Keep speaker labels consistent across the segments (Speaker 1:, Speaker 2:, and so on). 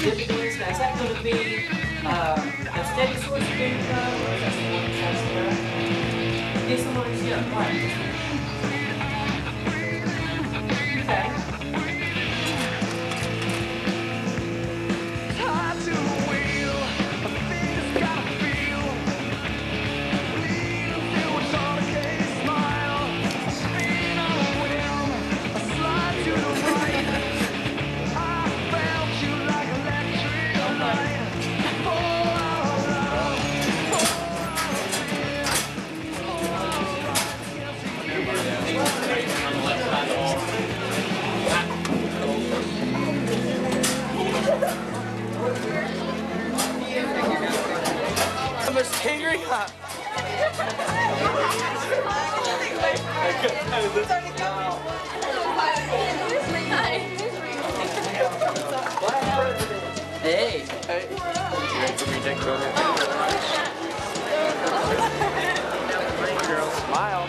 Speaker 1: Typically, is that going to be a steady source of income, or is that someone that's there? Get someone who's here, right? Okay.
Speaker 2: Mr. Henry,
Speaker 1: Hey.
Speaker 2: Girl, smile.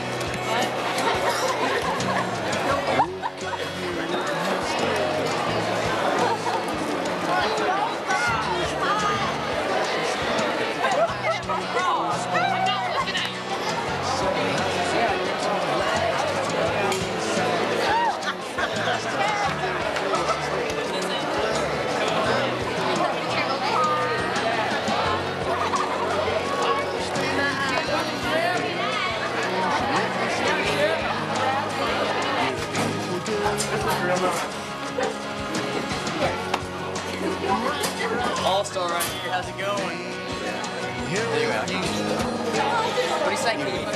Speaker 3: All-star right here, how's it going? There you go. What do you say, Keith?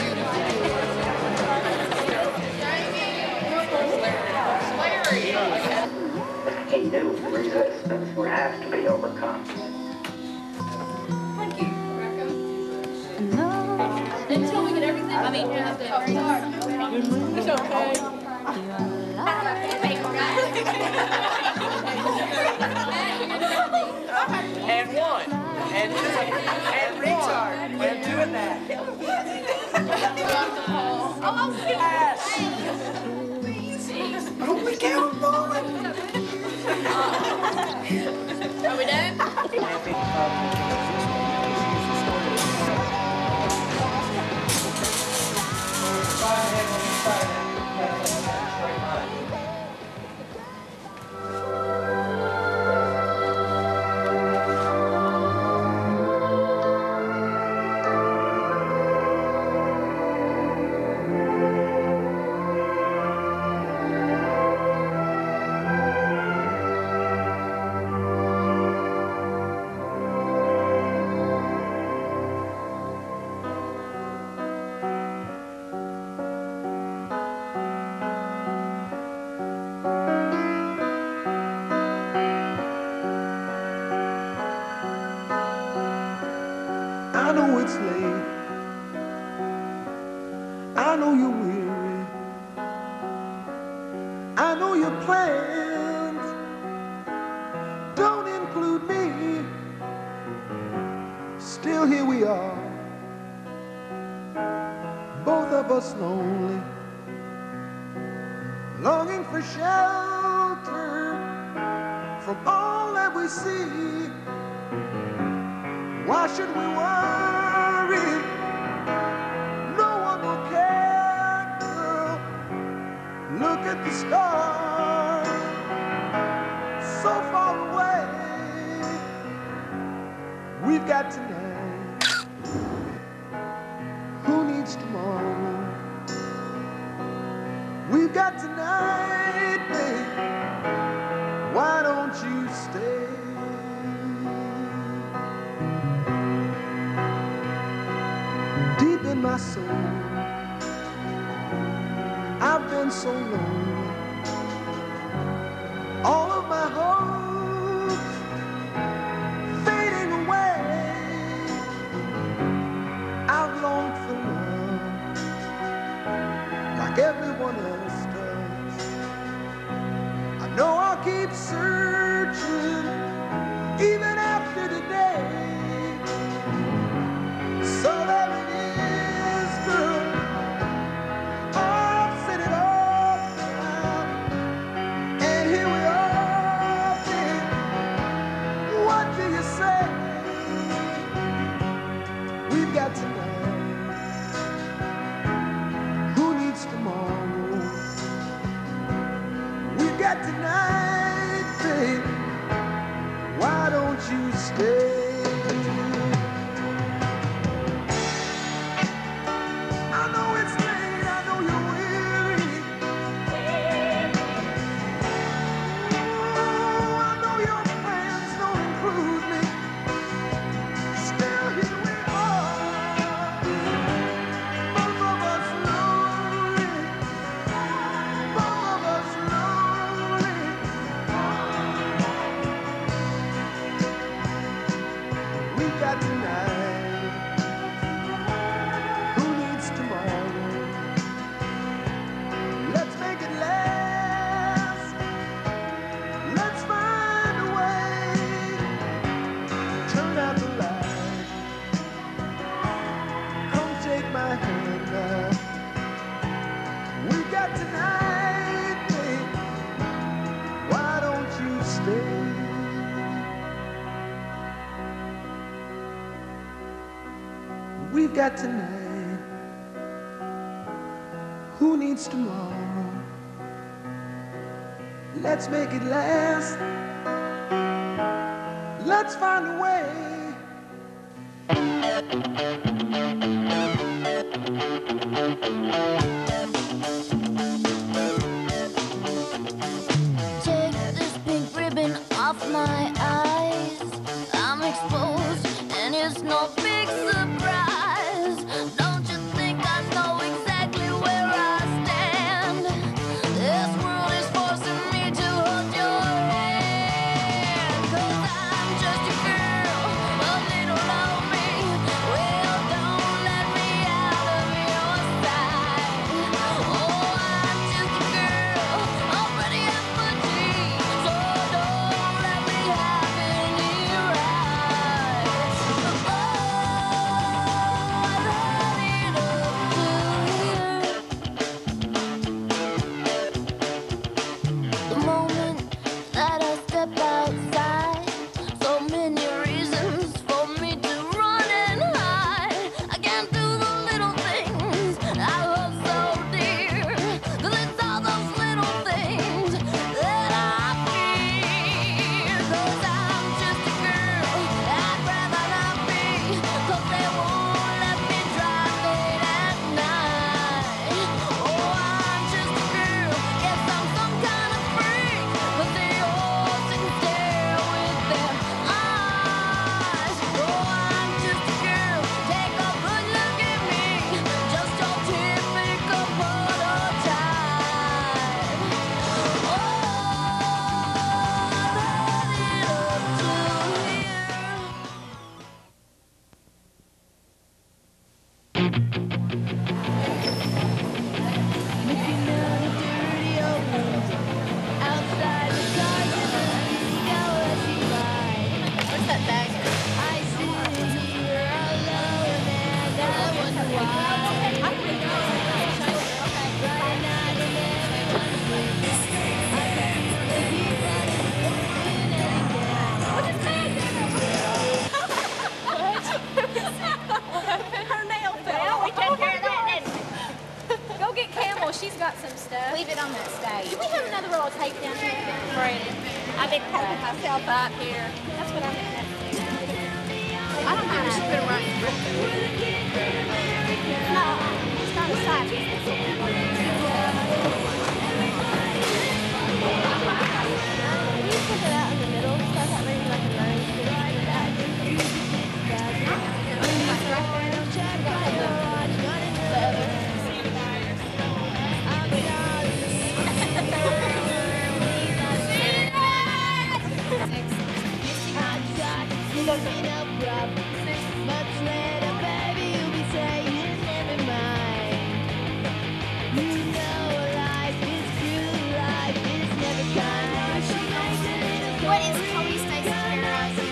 Speaker 4: He knew resistance would have to be overcome.
Speaker 5: Thank you. Until we get everything, I mean, you have to. It's okay.
Speaker 2: And one, and two, and retard. I'm doing that. Yes. Oh, we can't falling.
Speaker 5: Are we done?
Speaker 6: I know it's late. I know you're weary. I know your plans don't include me. Still here we are, both of us lonely, longing for shelter from all that we see. Why should we worry? No one will care, girl. Look at the stars, so far away. We've got tonight. Who needs tomorrow? We've got tonight, babe. Why don't you stay? Deep in my soul, I've been so lonely. All of my hopes fading away. I've longed for love like everyone else does. I know I'll keep searching even after today. So there it is, girl. I've said it all now. got tonight. Who needs tomorrow? We got tonight, babe. Why don't you stay? I know it's late, I know you're weary. Oh, I know your plans don't include me. Still here we are, both of us lonely, both of us lonely. We got tonight. Who needs tomorrow? Let's make it last. Let's find a way. Turn out the light. Come take my hand now. We got tonight, babe. Why don't you stay? We've got tonight. Who needs tomorrow? Let's make it last. Let's find a way.
Speaker 7: Take this pink ribbon off my eyes. I'm exposed, and it's no big surprise. Don't you think I know exactly where I stand? This world is forcing me to hold your hand. 'Cause I'm just a girl, a little lonely. Well, don't let me out of your sight. Oh, I'm just a girl, already empty. So don't let me have any rights. Oh, I let it up to you. The moment that I step outside, so many reasons for me to run and hide. I can't do the little things I love so dear, 'cause it's all those little things that I fear. 'Cause I'm just a girl, I'd rather not be, 'cause they won't let me drive late at night. Oh, I'm just a girl, guess I'm some kind of freak, but they all sit and stare with their eyes. Oh, I'm just a girl, take a good look at me, just your typical prototype. Oh, let it up to you. Looking out a dirty old window, outside the car doesn't go as you like. What's that bag? I sit here alone and I wonder why. Friday night and everyone's sleeping. I can't keep running in and down. What's his bag there?
Speaker 5: Her nail fell. We took care of that, didn't we? Go get Camel. She's got some stuff.
Speaker 8: Leave it on that stage.
Speaker 5: Do we have another roll of tape down here? Brandon. I've been pulling myself up here. That's what I'm going to do. I don't think we should put them right in front of me. No, it's not a side. You put it out in the middle, so that maybe like a line. What is Chloe Stacy's terrorizing?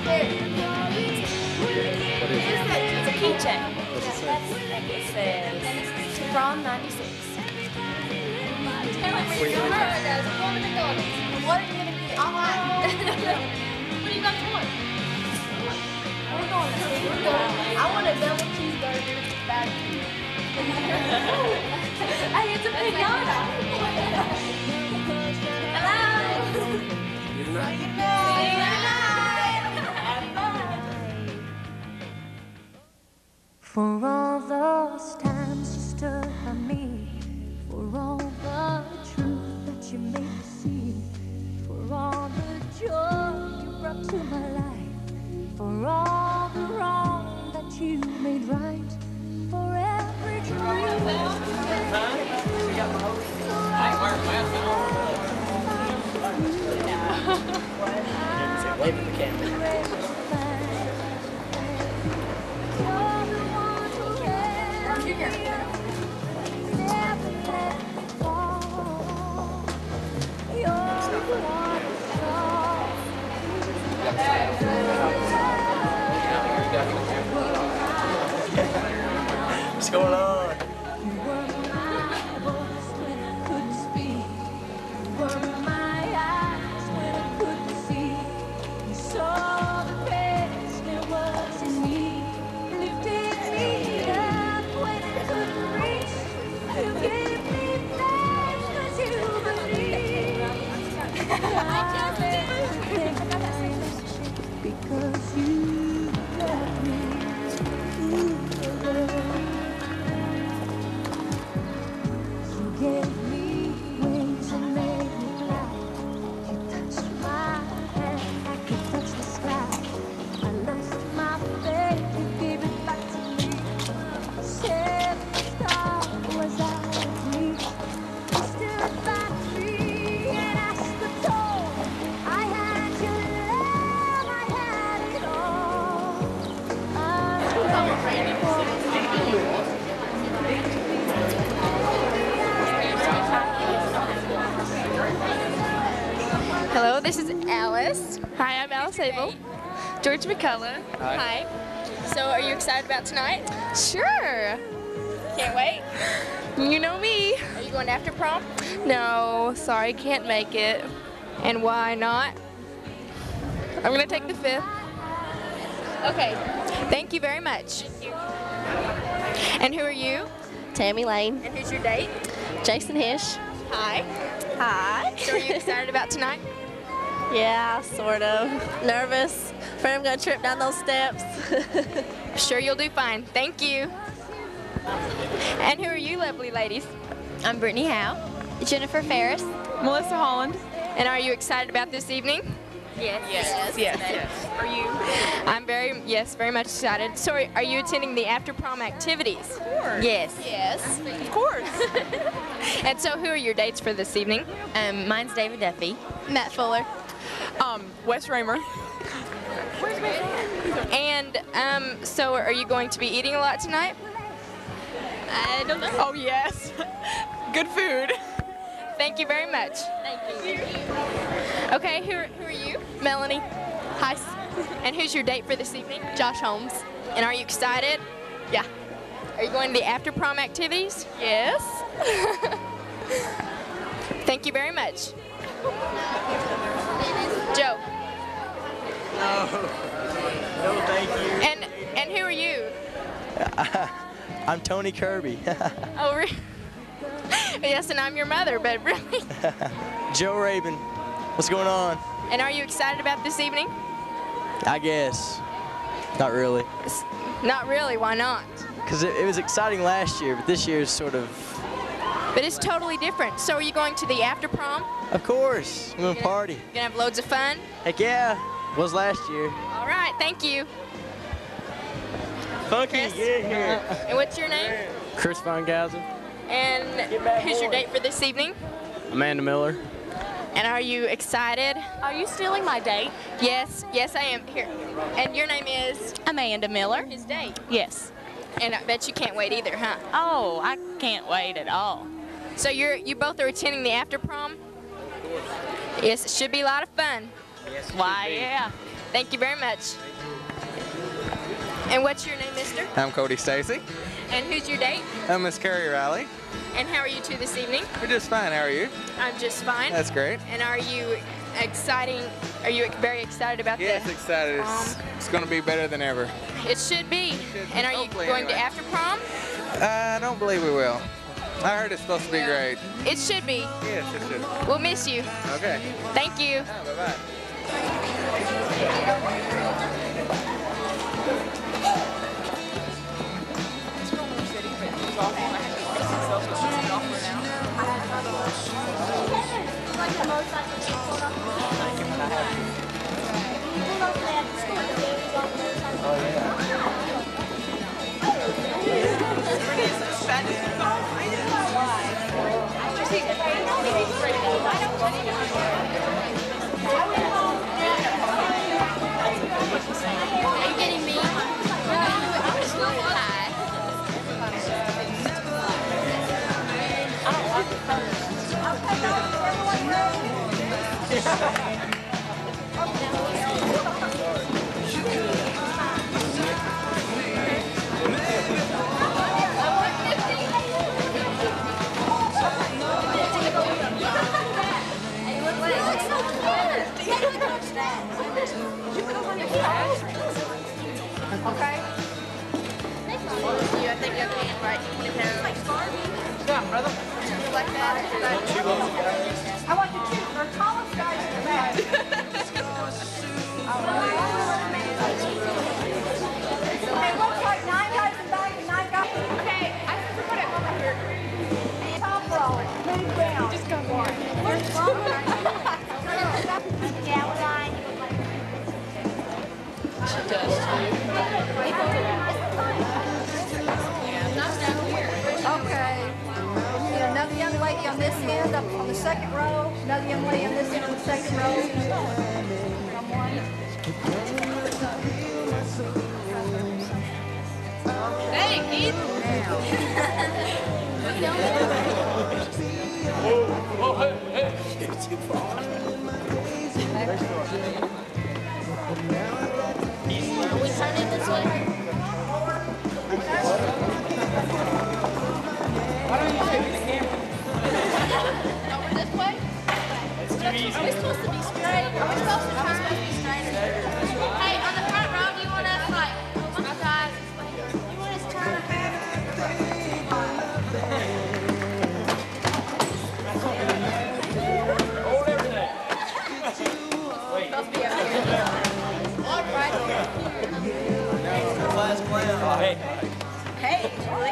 Speaker 5: It's a keychain. It says Prom 96. Tell me where you're going. What are you going to get? All right. What are you going to want? we're going to see. I want a double cheeseburger. Hey, it's a pinata. Hello.
Speaker 2: Good night.
Speaker 5: Good night.
Speaker 7: For all those times you stood by me, for all the truth that you made me see, for all the joy you brought to my life, for all the wrong that you made right, for every dream
Speaker 3: Wave at the camera. What's going on?
Speaker 7: Because you love me. You gave me wings and made me fly. You touched my hand, I could touch the sky. I lost my faith, you gave it back to me. Said the star was out of reach. You stood by me and I stood tall. I had your love, I had it all.
Speaker 8: Hello, this is Alice. Hi, I'm Alice Abel. George McCullough. Hi. So, are you excited about tonight? Sure. Can't wait. You know me. Are you going after prom? No, sorry, can't make it. And why not? I'm gonna take the 5th. Okay. Thank you very much. Thank you. And who are you?
Speaker 9: Tammy Lane.
Speaker 8: And who's your date?
Speaker 9: Jason Hish.
Speaker 8: Hi.
Speaker 9: Hi.
Speaker 8: So, are you excited about tonight?
Speaker 9: Yeah, sort of. Nervous. Afraid I'm going to trip down those steps.
Speaker 8: Sure, you'll do fine. Thank you. And who are you, lovely ladies?
Speaker 9: I'm Brittany Howe. Jennifer Ferris.
Speaker 8: Melissa Holland. And are you excited about this evening?
Speaker 9: Yes.
Speaker 8: Are you? I'm very much excited. So, are you attending the after prom activities? Of course.
Speaker 9: Yes.
Speaker 8: Of course. And so, who are your dates for this evening?
Speaker 9: Mine's David Duffy.
Speaker 8: Matt Fuller.
Speaker 10: Wes Raymer.
Speaker 8: And so, are you going to be eating a lot tonight?
Speaker 9: I don't know.
Speaker 10: Oh, yes. Good food.
Speaker 8: Thank you very much.
Speaker 9: Thank you.
Speaker 8: Okay, who are you?
Speaker 9: Melanie.
Speaker 8: Hi. And who's your date for this evening?
Speaker 9: Josh Holmes.
Speaker 8: And are you excited?
Speaker 9: Yeah.
Speaker 8: Are you going to the after prom activities?
Speaker 9: Yes.
Speaker 8: Thank you very much. Joe.
Speaker 3: No, thank you.
Speaker 8: And who are you?
Speaker 3: I'm Tony Kirby.
Speaker 8: Oh, really? Yes, and I'm your mother, but really?
Speaker 3: Joe Raven. What's going on?
Speaker 8: And are you excited about this evening?
Speaker 3: I guess. Not really.
Speaker 8: Not really, why not?
Speaker 3: Because it was exciting last year, but this year is sort of...
Speaker 8: But it's totally different. So are you going to the after prom?
Speaker 3: Of course. I'm going to party.
Speaker 8: You gonna have loads of fun?
Speaker 3: Heck yeah. Was last year.
Speaker 8: All right, thank you.
Speaker 3: Funky,
Speaker 8: Chris?
Speaker 3: get in here.
Speaker 8: And what's your name?
Speaker 11: Chris Feingausen.
Speaker 8: And who's your date for this evening?
Speaker 11: Amanda Miller.
Speaker 8: And are you excited?
Speaker 9: Are you stealing my date?
Speaker 8: Yes, I am. Here. And your name is?
Speaker 9: Amanda Miller.
Speaker 8: His date?
Speaker 9: Yes.
Speaker 8: And I bet you can't wait either, huh?
Speaker 9: Oh, I can't wait at all.
Speaker 8: So you both are attending the after prom? Yes, it should be a lot of fun.
Speaker 3: Yes,
Speaker 9: Why, yeah.
Speaker 8: Thank you very much. And what's your name, mister?
Speaker 12: I'm Cody Stacy.
Speaker 8: And who's your date?
Speaker 12: I'm Miss Carrie Riley.
Speaker 8: And how are you two this evening?
Speaker 12: We're just fine. How are you?
Speaker 8: I'm just fine.
Speaker 12: That's great.
Speaker 8: And are you exciting. Are you very excited about
Speaker 12: Yes,
Speaker 8: the
Speaker 12: excited. It's going to be better than ever.
Speaker 8: It should be. And are you
Speaker 12: Hopefully,
Speaker 8: going to
Speaker 12: anyway.
Speaker 8: after prom?
Speaker 12: I don't believe we will. I heard it's supposed to be great.
Speaker 8: It should be.
Speaker 12: Yes, it should.
Speaker 8: We'll miss you.
Speaker 12: Okay.
Speaker 8: Thank you.
Speaker 12: Bye-bye.
Speaker 8: Are you getting me? I'm just really high. I don't like the Okay. I think you can invite me to
Speaker 1: Yeah, brother.
Speaker 8: like that.
Speaker 5: I want the two, the tallest guys in the back. Okay, looks like 9 guys in the back and 9 guys.
Speaker 8: Okay, I have to put it over here.
Speaker 5: Top row, move down.
Speaker 8: Just go for it.
Speaker 5: Yeah, we're line.
Speaker 8: She does
Speaker 5: Okay. Yeah, another young lady on this end, up on the second row. Another young lady on this end on the second row. Come on.
Speaker 8: Hey, Keith.
Speaker 5: Are we turning this way?
Speaker 1: Why don't you take the camera?
Speaker 8: Over this way?
Speaker 5: Are we supposed to be straight? Are we supposed to be straight? Hey, on the front row, do you want us like, oh my God, you want us to turn
Speaker 1: Hold everything. Wait.
Speaker 8: Supposed to be over here. Right here.
Speaker 1: Oh, hey.
Speaker 8: Hey, Julie.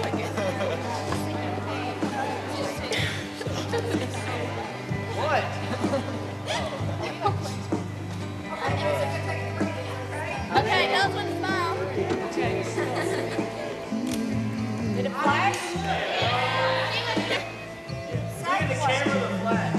Speaker 1: What?
Speaker 5: Okay, those ones smile. Did it flash?
Speaker 1: Look at the camera, the flash.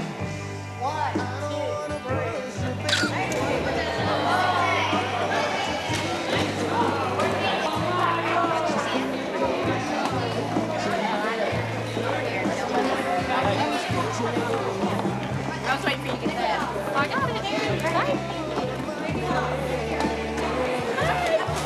Speaker 8: 1, 2, 3. I was waiting for you to get that. I got it.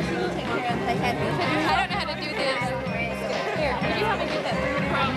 Speaker 5: Take care of they had me.
Speaker 8: I don't know how to do this. Here, could you help me get that prom?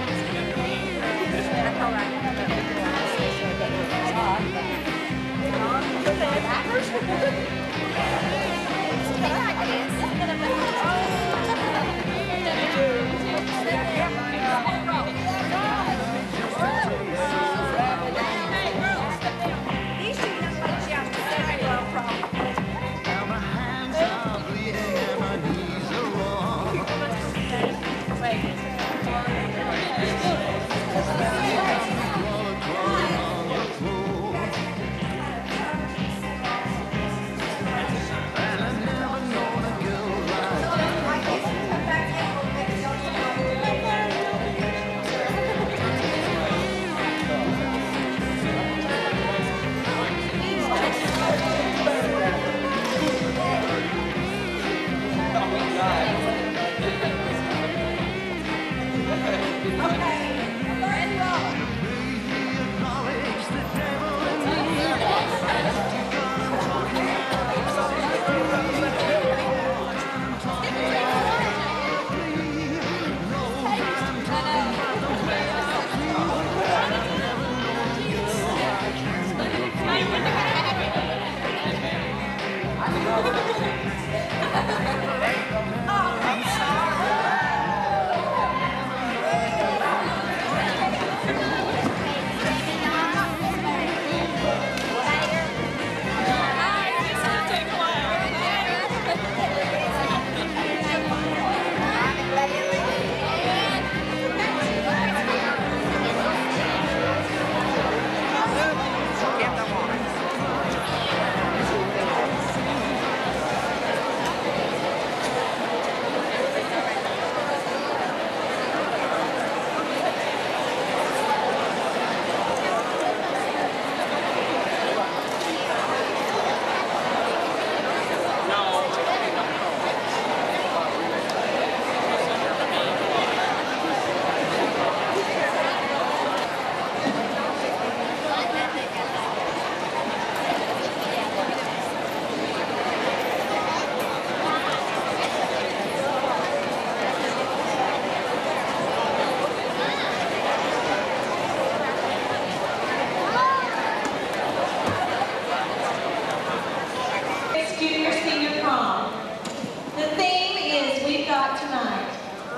Speaker 13: Junior Senior Prom. The theme is We've Got Tonight.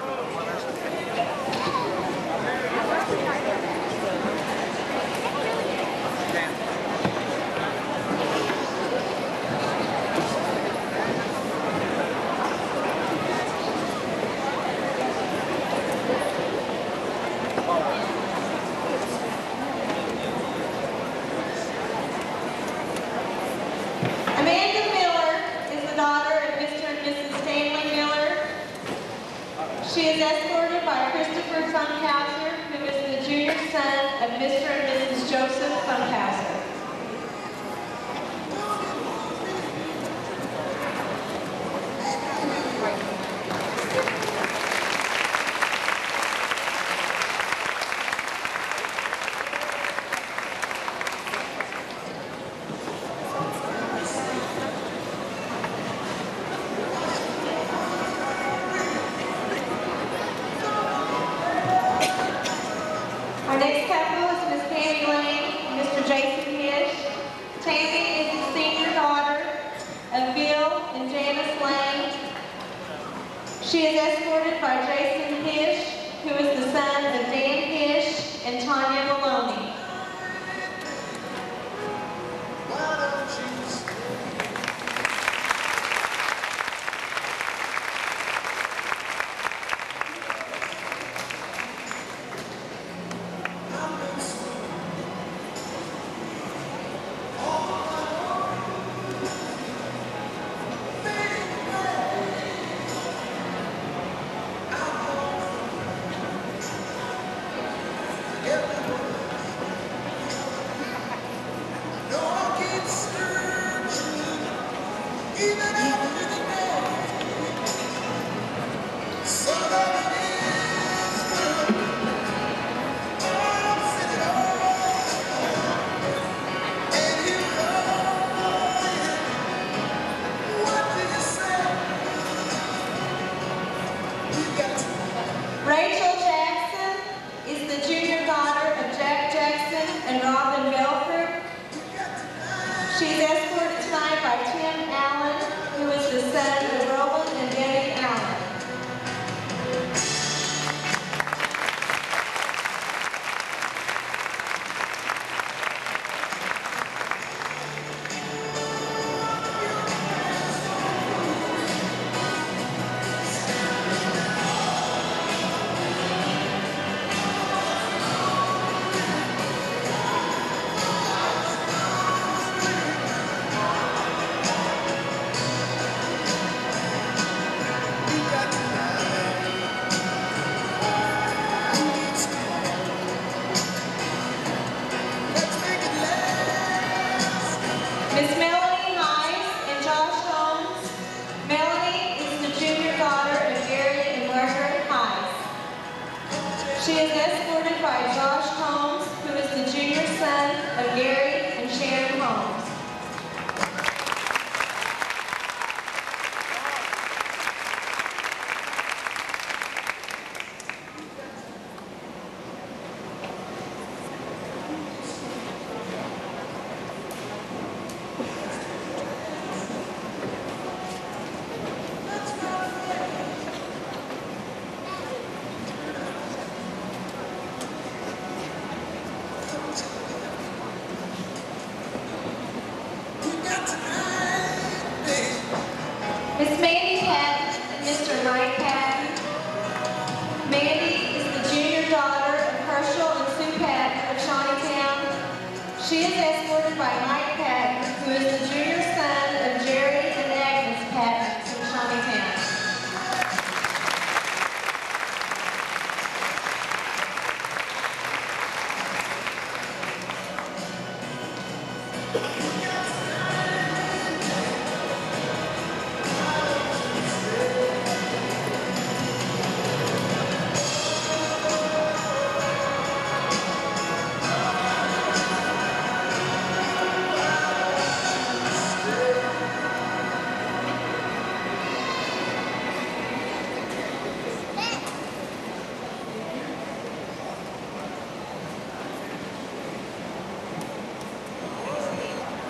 Speaker 13: Amanda Miller is the daughter of Mr. and Mrs. Stanley Miller. She is escorted by Christopher Funkhauser, who is the junior son of Mr. and Mrs. Joseph Funkhauser. Our next couple is Miss Tammy Lane and Mr. Jason Hish. Tammy is the senior daughter of Bill and Janice Lane. She is escorted by Jason Hish, who is the son of Dan Hish and Tanya Maloney.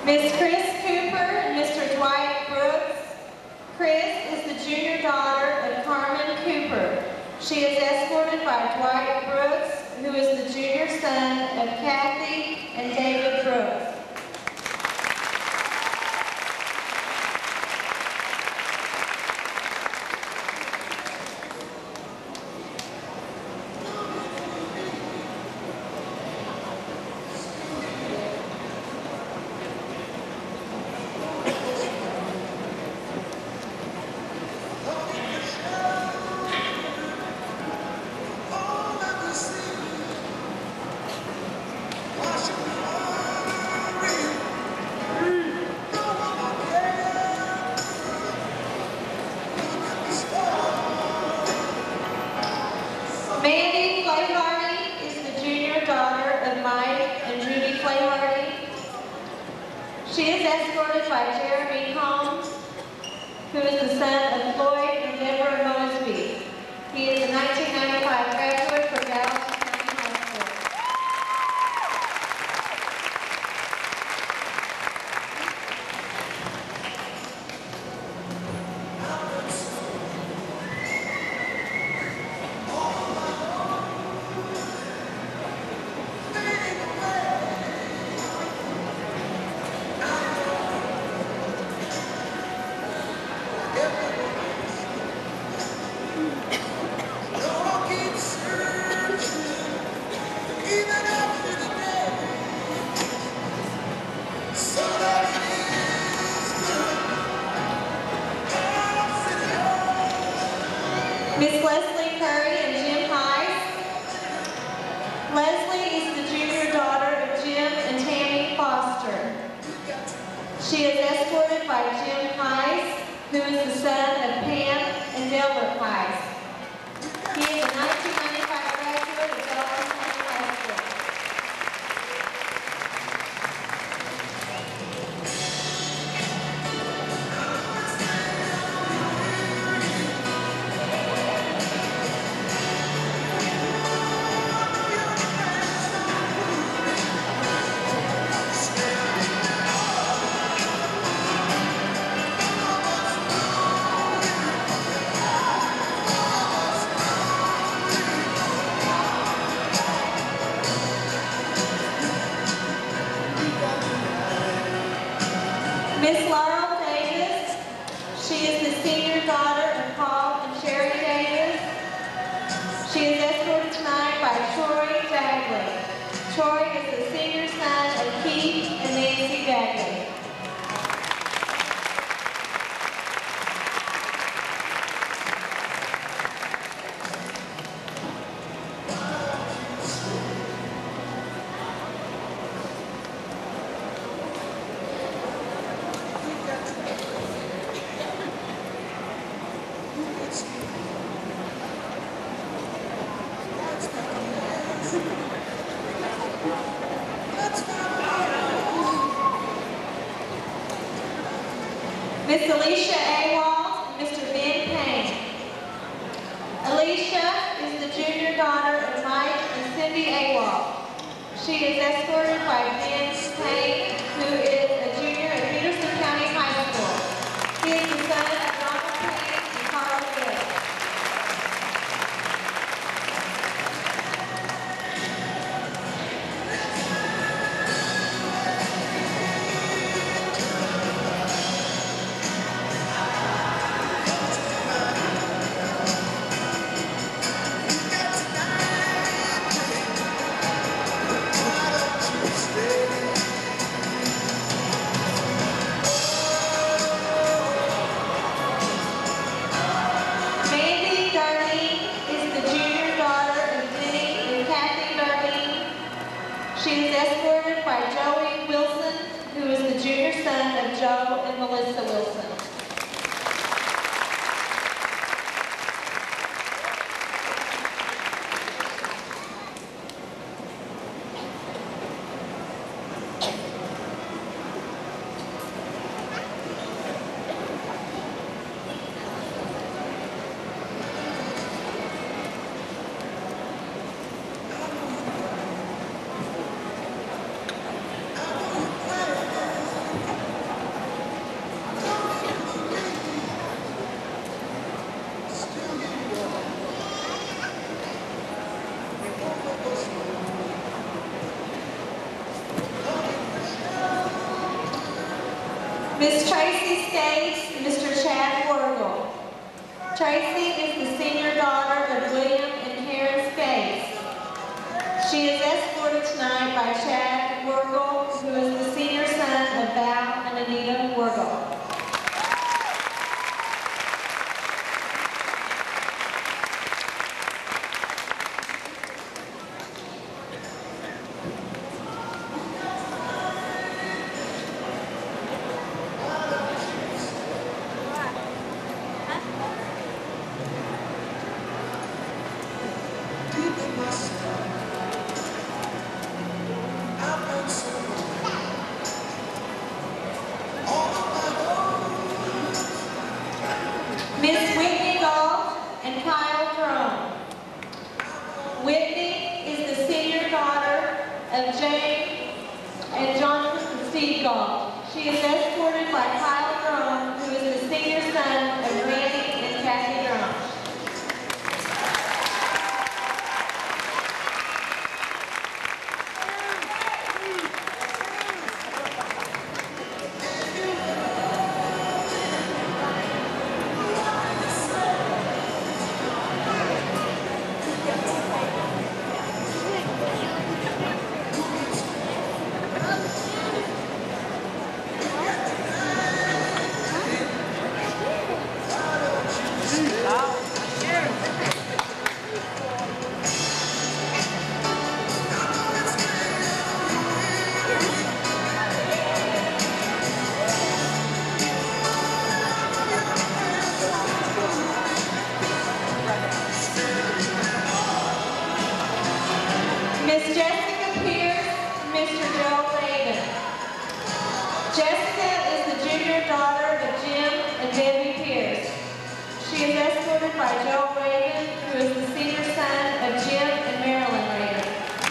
Speaker 13: Miss Chris Cooper and Mr. Dwight Brooks. Chris is the junior daughter of Carmen Cooper. She is escorted by Dwight Brooks, who is the junior son of Kathy and David Brooks. Mandy Flayhardy is the junior daughter of Mike and Judy Flayhardy. She is escorted by Jeremy Combs, who is the son of Floyd and Deborah Mosby. He is a 1995 graduate from Gallatin County High School. Miss Leslie Curry and Jim Heiss. Leslie is the junior daughter of Jim and Tammy Foster. She is escorted by Jim Heiss, who is the son of Pam and Delbert Heiss. He is a 1995 graduate of Gallatin County High School. Miss Laurel Davis, she is the senior daughter of Paul and Sherry Davis. She is escorted tonight by Troy Dagley. Troy is the senior son of Keith and Nancy Dagley. Miss Alicia Awald and Mr. Ben Payne. Alicia is the junior daughter of Mike and Cindy Awald. She is escorted by Ben Payne, who is a junior at Peterson County High School. He is the son of Donald Payne and Carl Gill. Mandy Darlene is the junior daughter of Denny and Kathy Darlene. She is escorted by Joey Wilson, who is the junior son of Joe and Melissa Wilson. Miss Tracy States and Mr. Chad Worgle. Tracy is the senior daughter of William and Karen Skates. She is escorted tonight by Chad Worgle, who is the senior son of Val and Anita Worgle. Miss Whitney Goff and Kyle Prom. Whitney is the senior daughter of Jane and Jonathan Steve Goff. She is escorted by Kyle Prom, who is the senior son of Randy and Kathy Drum. Miss Jessica Pierce, Mr. Joe Raven. Jessica is the junior daughter of Jim and Debbie Pierce. She is escorted by Joe Raven, who is the senior son of Jim and Marilyn Raven.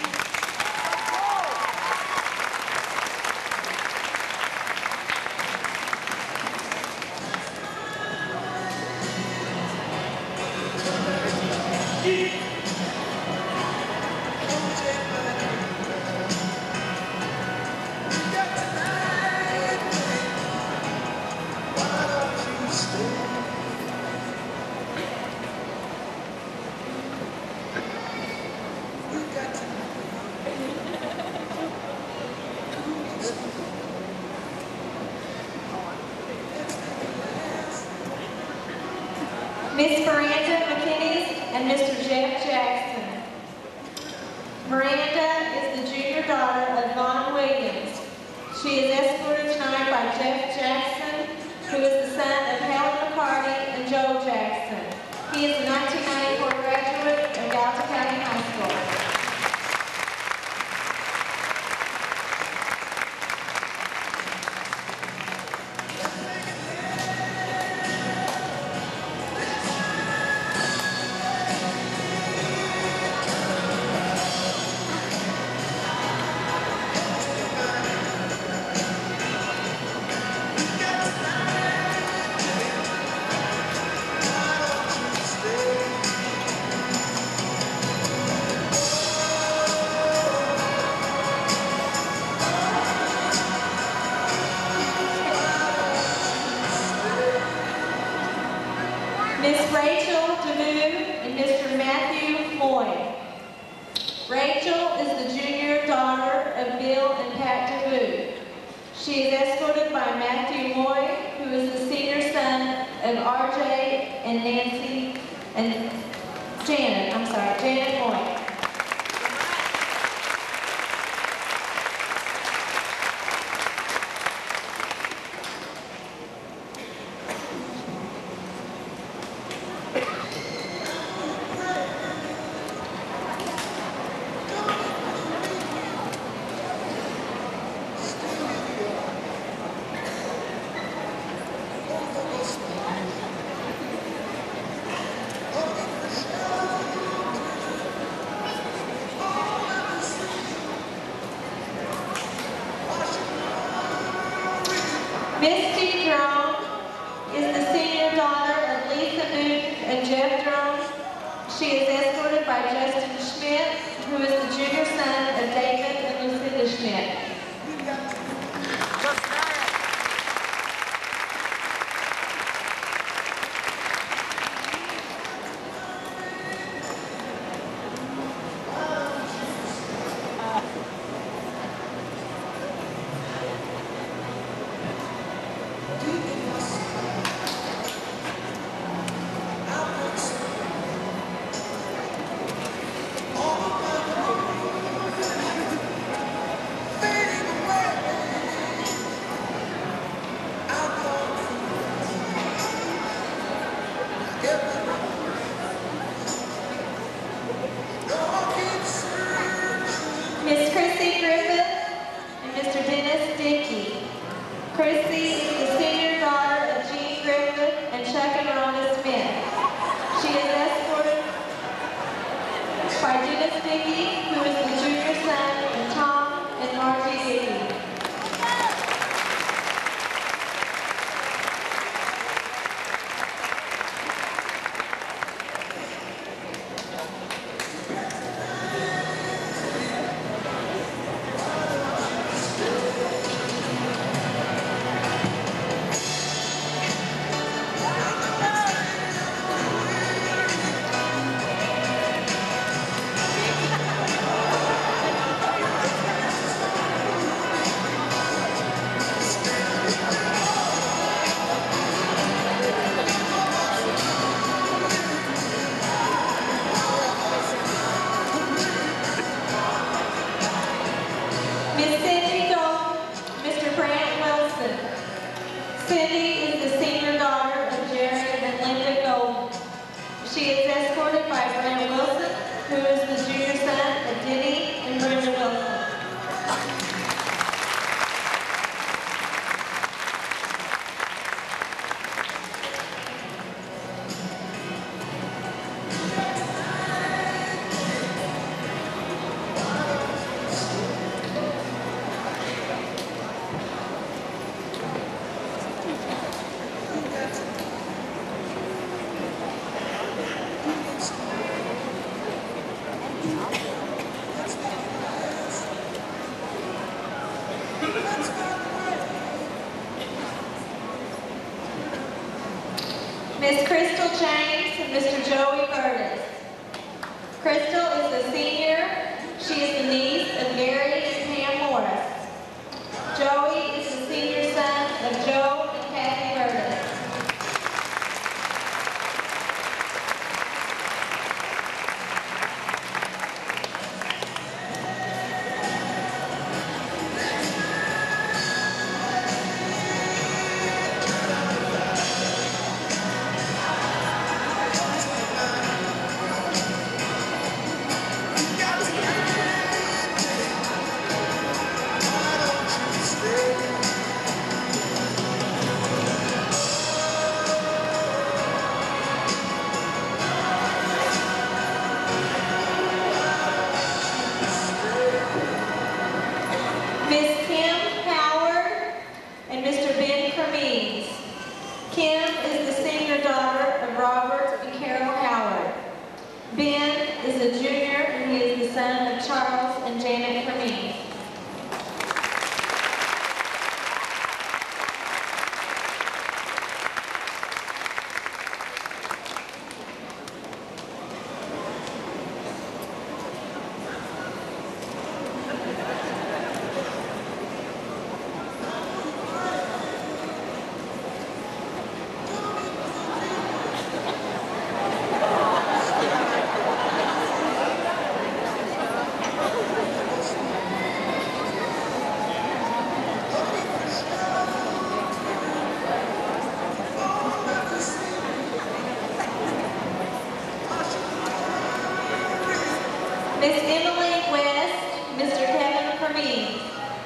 Speaker 13: Miss Miranda McKinney and Mr. Jeff Jackson. Miranda is the junior daughter of Vaughn Williams. She is escorted tonight by Jeff Jackson, who is the son of Helen McCarty and Joe Jackson. He is a 1994 graduate of Gallatin County High School. Miss Rachel DeVue and Mr. Matthew Moy. Rachel is the junior daughter of Bill and Pat DeVue. She is escorted by Matthew Moy, who is the senior son of RJ and Nancy and Janet Moy. Misty Drone is the senior daughter of Lisa Newton and Jeff Drone. She is escorted by Justin Schmidt, who is the junior son of David and Lucinda Schmidt. Dickey, who is the junior son of Tom and Margie Dickey. Miss Cindy Dalton, Mr. Brant Wilson. Cindy is the senior daughter of Jerry and Linda Golden. She is escorted by Brant Wilson, who is the junior son of Denny and Brenda Wilson. Miss Crystal James and Mr. Joey Curtis. Crystal is the senior. She is the niece of Gary and Pam Morris. Joey is the senior son of Joe and Kathy Curtis. Miss Kim Howard and Mr. Ben Cremines. Kim is the senior daughter of Robert and Carol Howard. Ben is a junior and he is the son of Charles and Janet Cremines. Miss Emily West, Mr. Kevin Cremines.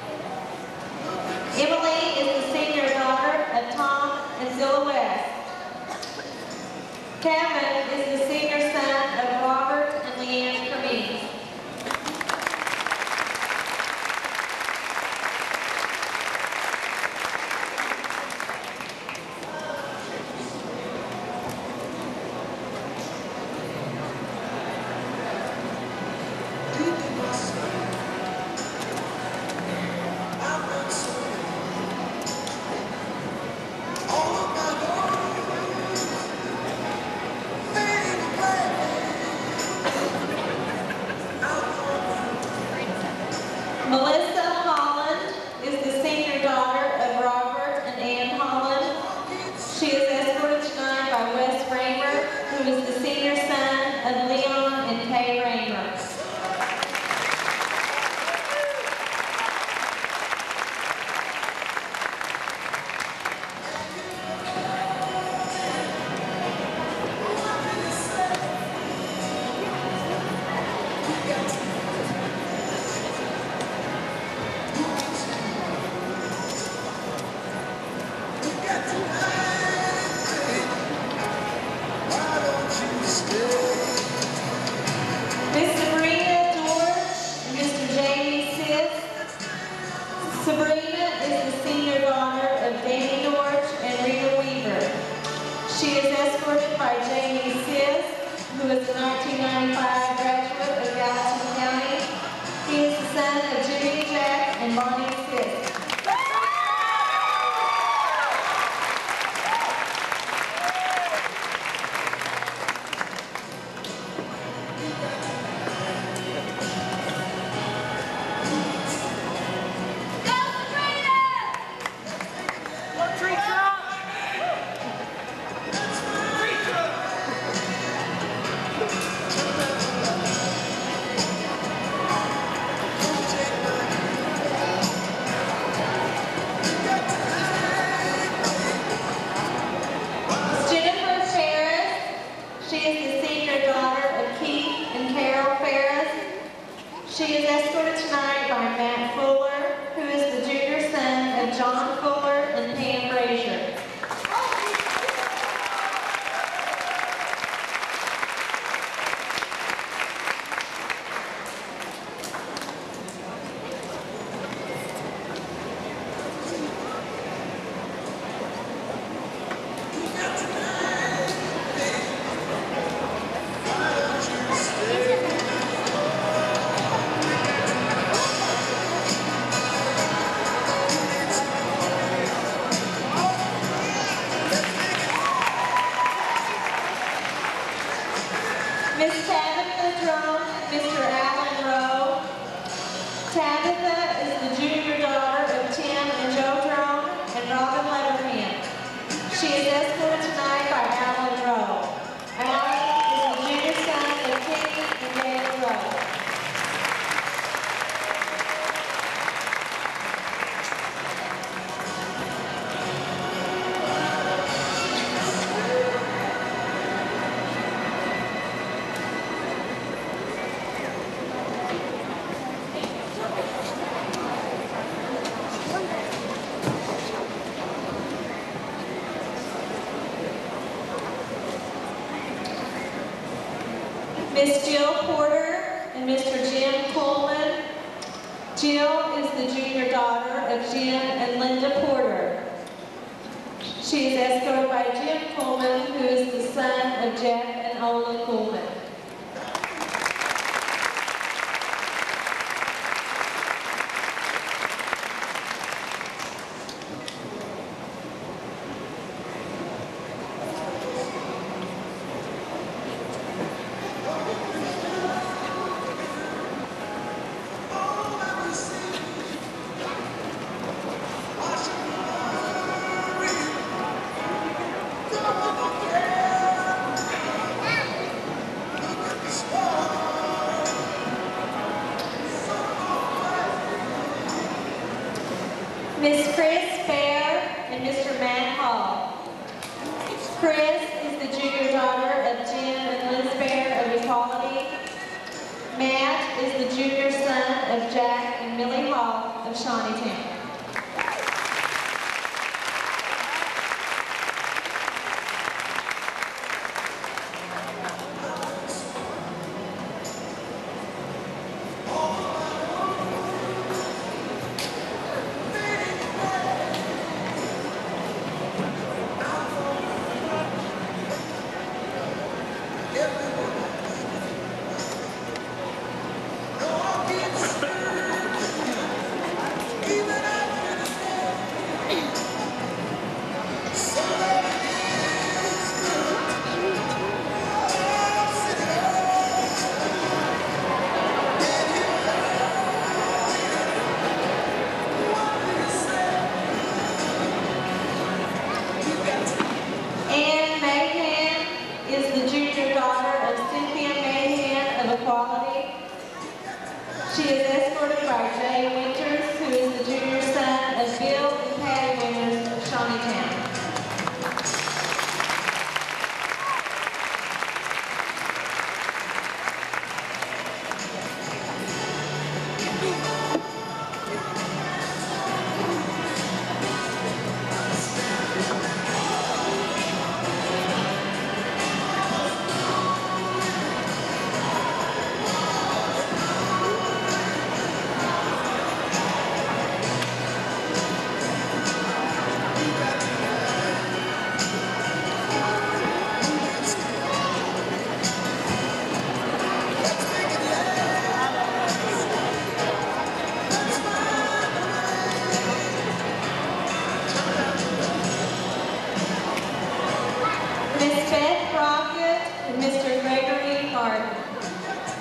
Speaker 13: Emily is the senior daughter of Tom and Zilla West. Kevin is the senior son of Robert and Leanne Cremines. who is a 1995 graduate of Gallatin County. He is the son of Jimmy, Jack, and Bonnie Sis. She is escorted tonight by Matt Fuller, who is the junior son of John Fuller and Pam Brazier. Miss Tabitha Drum, Mr. Alan Rowe. Tabitha is the junior daughter of Tim and Joe Drum and Robin Letterman. She is escorted tonight by Alan Rowe. Alan is the junior son of Timmy and David Rowe. Miss Jill Porter and Mr. Jim Coleman. Jill is the junior daughter of Jim and Linda Porter. She is escorted by Jim Coleman, who is the son of Jeff and Ola Coleman. Miss Chris Fair and Mr. Matt Hall. Chris is the junior daughter of Jim and Liz Fair of Equality. Matt is the junior son of Jack and Millie Hall of Shawneetown. She is escorted by Jay Winters, who is the junior son of Bill and Patty Winters of Shawneetown.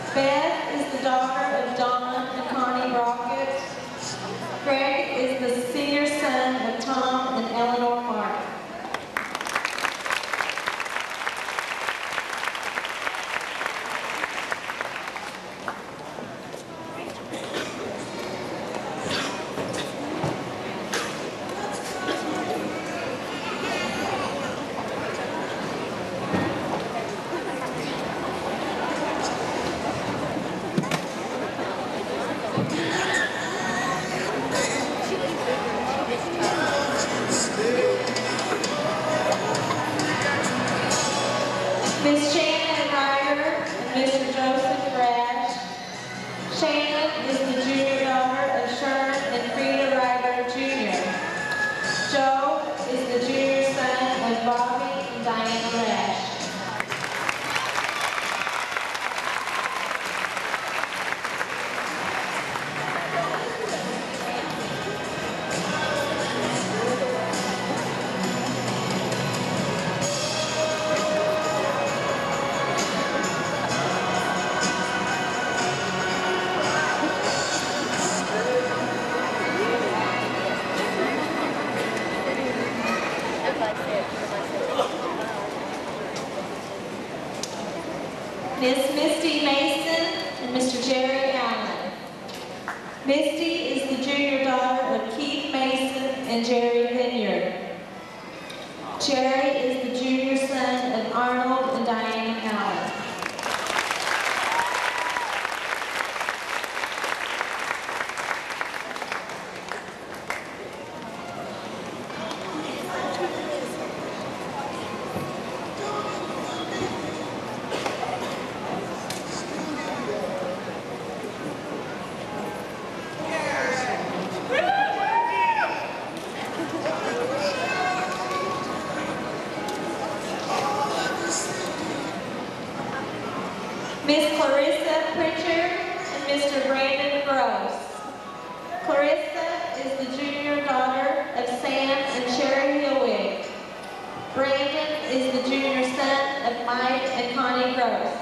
Speaker 13: Beth is the daughter of Don and Connie Rocket. Greg is the senior son of Tom and Eleanor Mark. Miss Shannon Ryder and Mr. Joseph Rash. Shannon is the junior daughter of Sherman and Frida Ryder Jr. Joe is the junior son of Bobby and Diana Rash. Miss Misty Mason and Mr. Jerry Allen. Misty is the junior daughter of Keith Mason and Jerry Vineyard. Jerry is the junior son of Arnold and Diane Allen. Miss Clarissa Pritchard and Mr. Brandon Gross. Clarissa is the junior daughter of Sam and Sherry Hillwig. Brandon is the junior son of Mike and Connie Gross.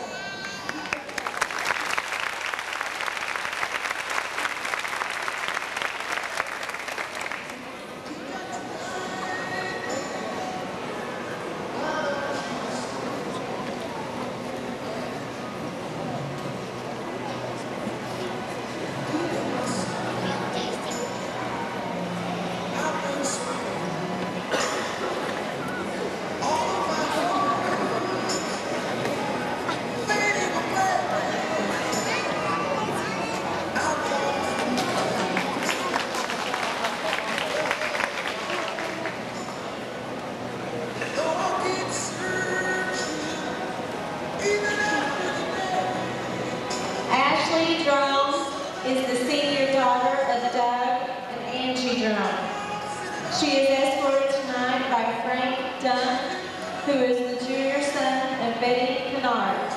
Speaker 13: Ashley Drone is the senior daughter of Doug and Angie Drone. She is escorted tonight by Frank Dunn, who is the junior son of Betty Kennard.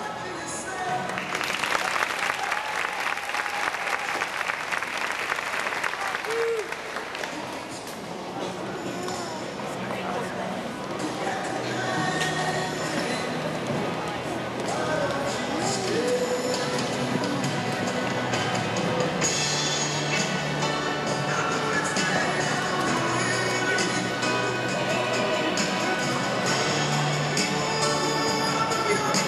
Speaker 6: Yeah.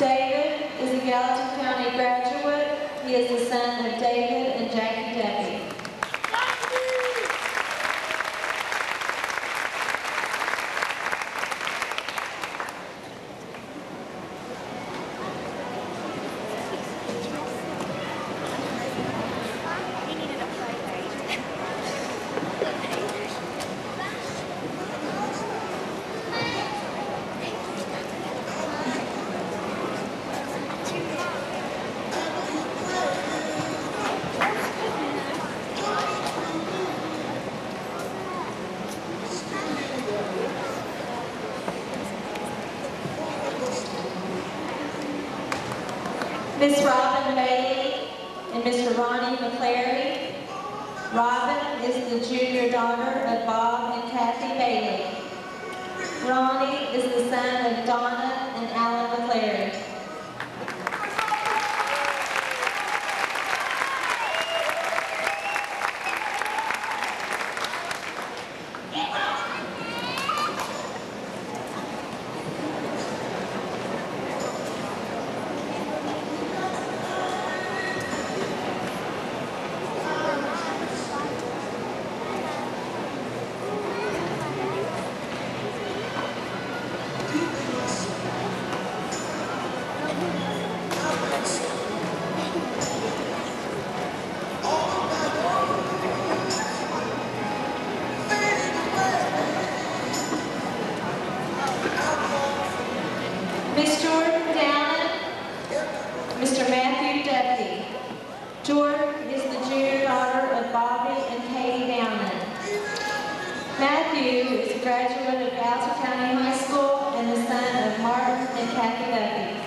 Speaker 13: David is a Gallatin County graduate. He is the son of David and Jackie Duffy. Miss Robin Bailey and Mr. Ronnie McClary. Robin is the junior daughter of Bob and Kathy Bailey. Ronnie is the son of Donna and Alan McClary. Miss Jordan Downen, Mr. Matthew Duffy. Jordan is the junior daughter of Bobby and Katie Downen. Matthew is a graduate of Gallatin County High School and the son of Martin and Kathy Duffy.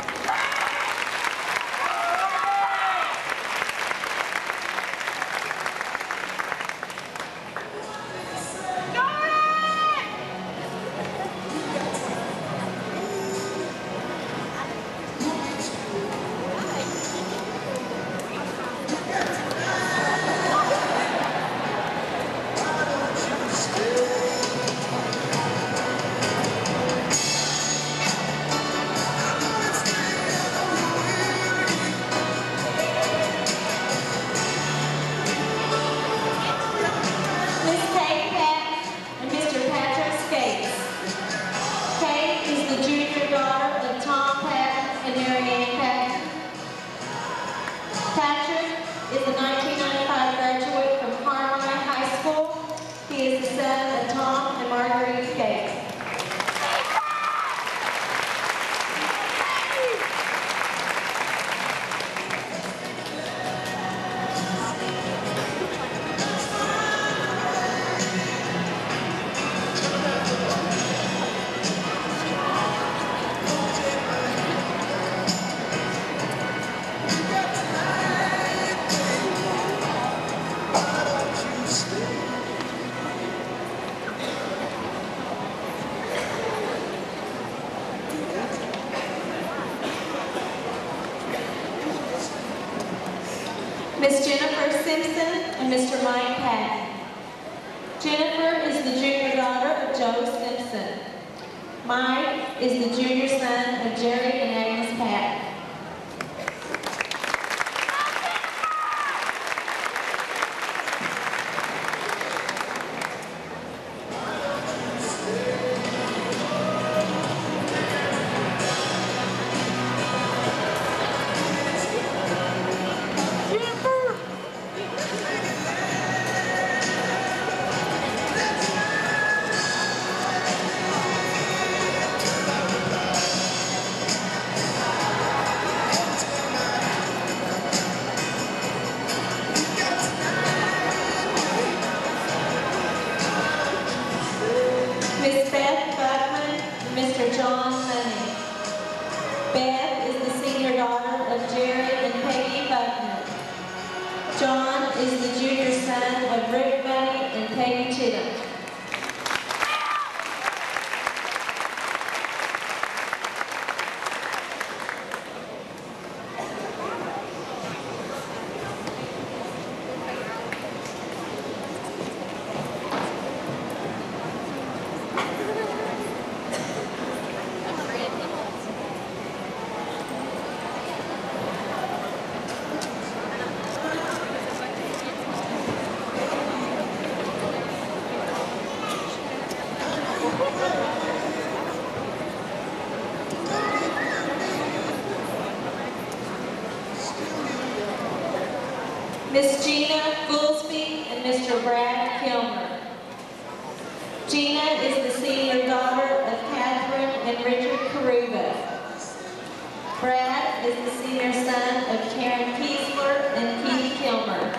Speaker 13: Patrick is a 1995 graduate from Carmine High School. He is the son of Tom and Marguerite Gates. Miss Jennifer Simpson and Mr. Mike Patton. Jennifer is the junior daughter of Joe Simpson. Mike is the junior son of Jerry and Agnes Patton. Miss Beth Buckman and Mr. John Money. Beth is the senior daughter of Jerry and Peggy Buckman. John is the junior son of Rick Money and Peggy Chittum. Miss Gina Goolsby and Mr. Brad Kilmer. Gina is the senior daughter of Catherine and Richard Karuba. Brad is the senior son of Karen Kiesler and Keith Kilmer.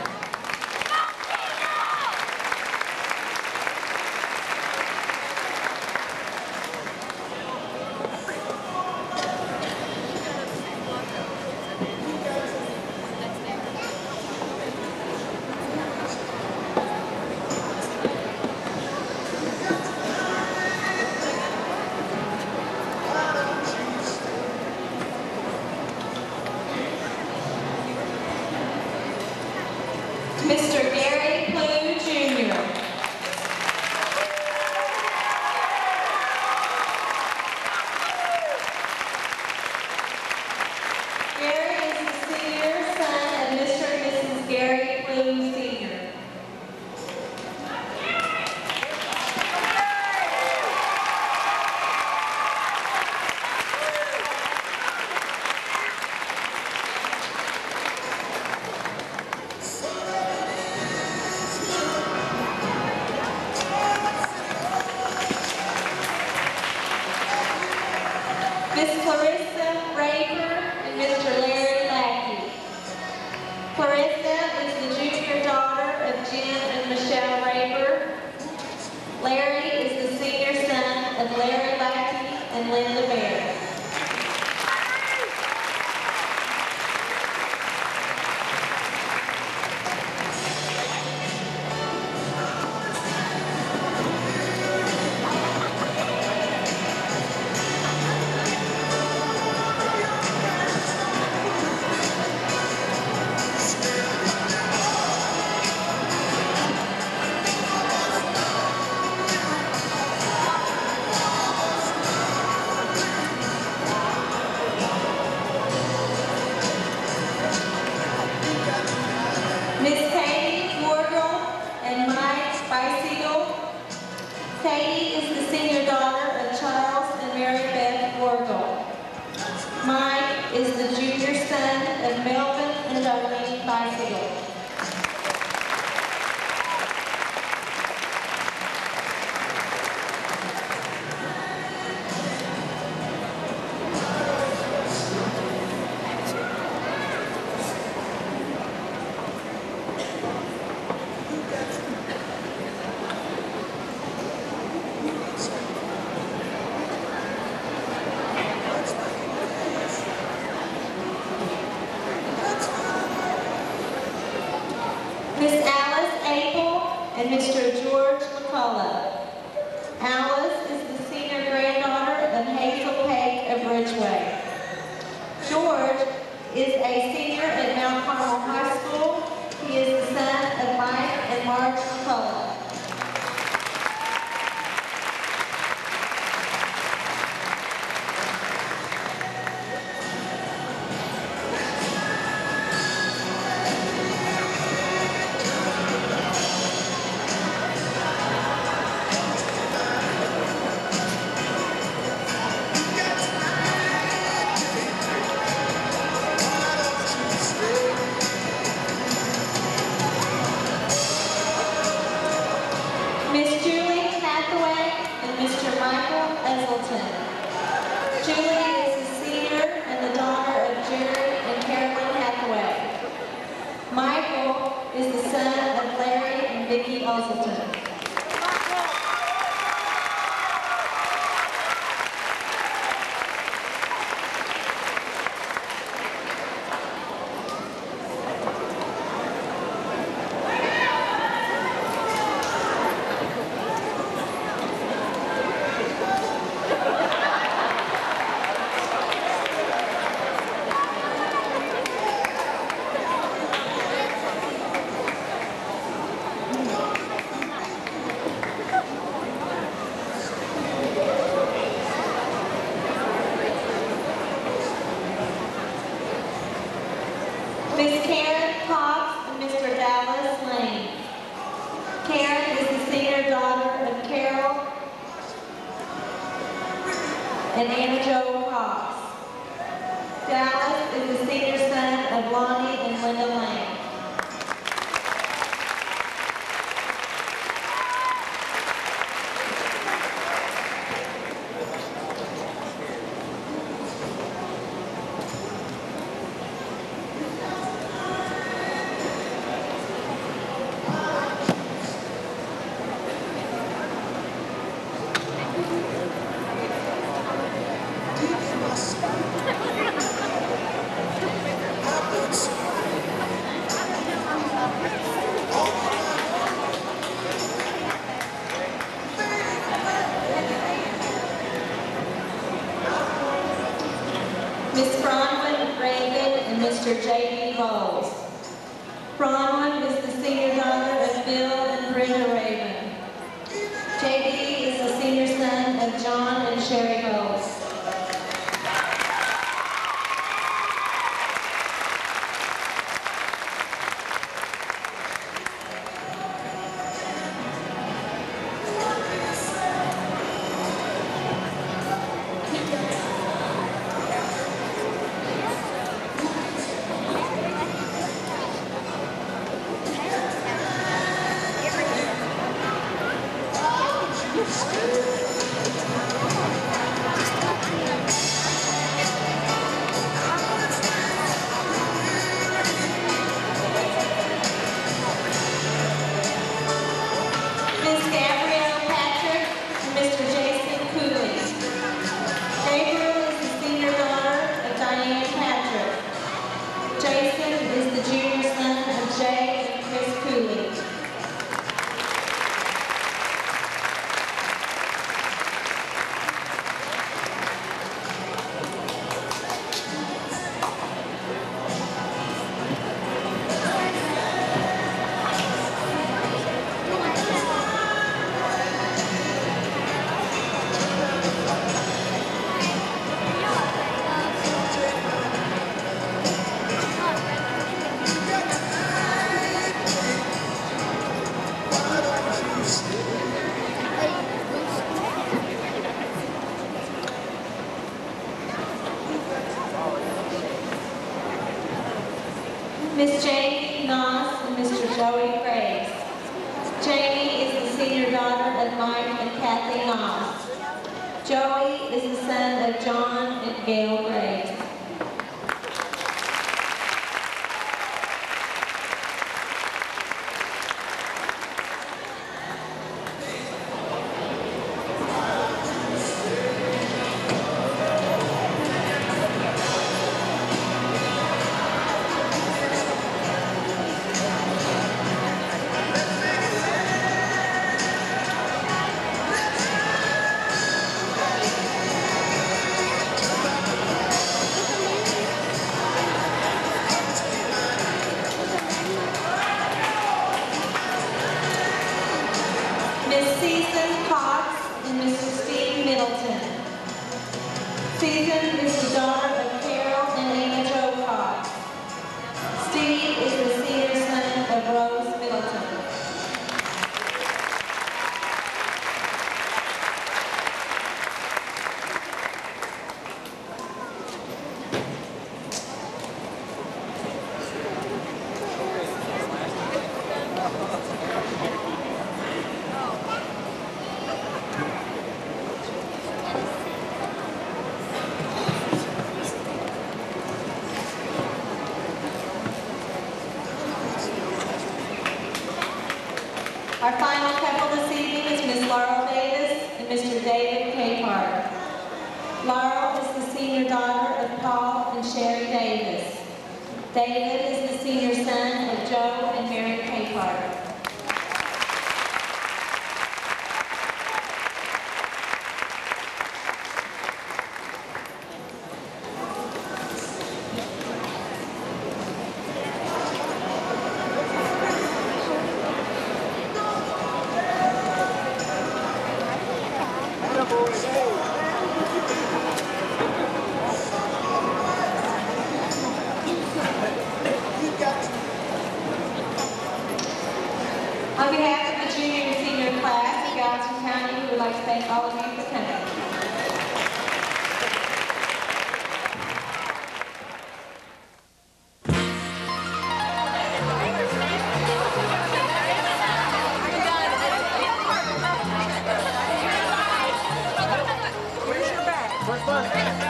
Speaker 13: Mr. Gary Plew, Jr. Gary is the senior son of Mr. and Mrs. Gary Plew, Sr. Miss Clarissa Raper and Mr. Larry Lackey. Clarissa is the junior daughter of Jim and Michelle Raper. Larry is the senior son of Larry Lackey and Linda Bear. Miss Katie Wargle and Mike Bicycle. Katie is the senior daughter of Charles and Mary Beth Wargle. Mike is the junior son of Melvin and Darlene Bicycle. Miss Alice Abel and Mr. George McCullough. Alice is the senior granddaughter of Hazel Page of Ridgeway. George is a senior at Mount Carmel High School. He is the son of Mike and Marge McCullough. Miss Julie Hathaway and Mr. Michael Eselton. Julie is the senior and the daughter of Jerry and Carolyn Hathaway. Michael is the son of Larry and Vicki Eselton. Miss Karen Cox and Mr. Dallas Lane. Karen is the senior daughter of Carol and Anna Jo Cox. Dallas is the senior son of Lonnie and Linda Lane. Mr. J.D. Bowles. Bronwyn is the senior daughter of Bill and Brenda Raven. J.D. is the senior son of John and Sherry Bowles. Miss Jamie Noss and Mr. Joey Graves. Jamie is the senior daughter of Mike and Kathy Noss. Joey is the son of John and Gail Graves. Miss Season Cox and Mr. Steve Middleton. Season is the daughter of Carol and Anna Jo Cox. Steve is the senior son of Rose Middleton. Our final couple this evening is Miss Laurel Davis and Mr. David Capehart. Laurel is the senior daughter of Paul and Sherry Davis. David is the senior son of Joe and Mary Capehart. On behalf of the junior and senior class of Gallatin County, we would like to thank all of you for coming.
Speaker 6: Where's your bag? Where's mine?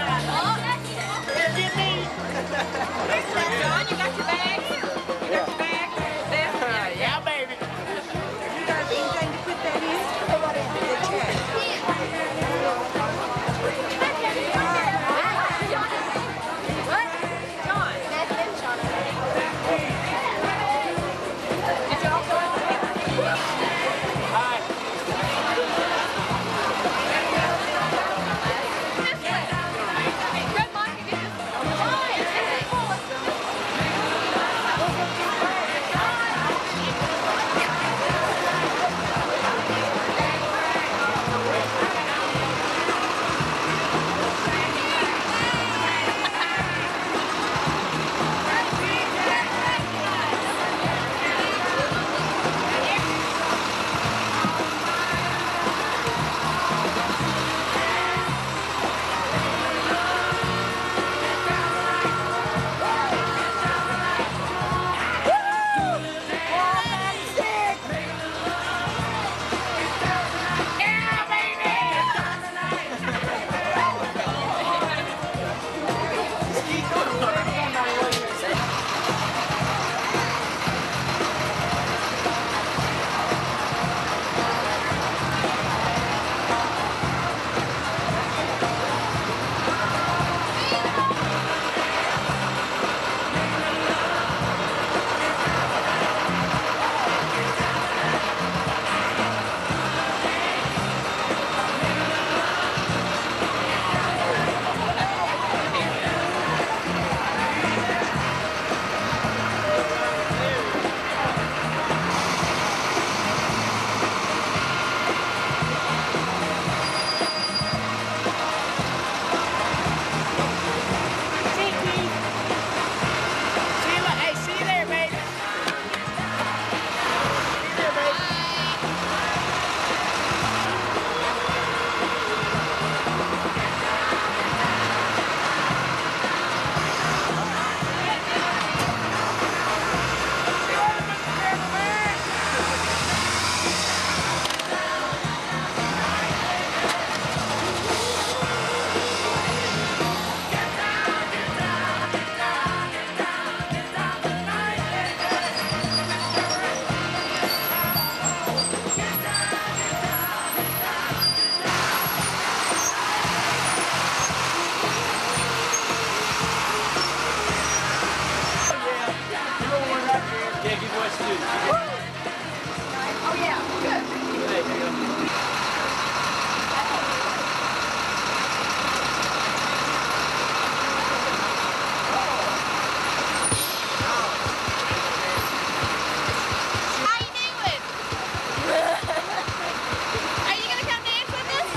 Speaker 10: John, you got your bag? You got your bag? There? Yeah, baby. You got anything to put that in? The check.
Speaker 8: Oh yeah, good.
Speaker 3: There you go.
Speaker 8: How you doing? Are you gonna come dance with us?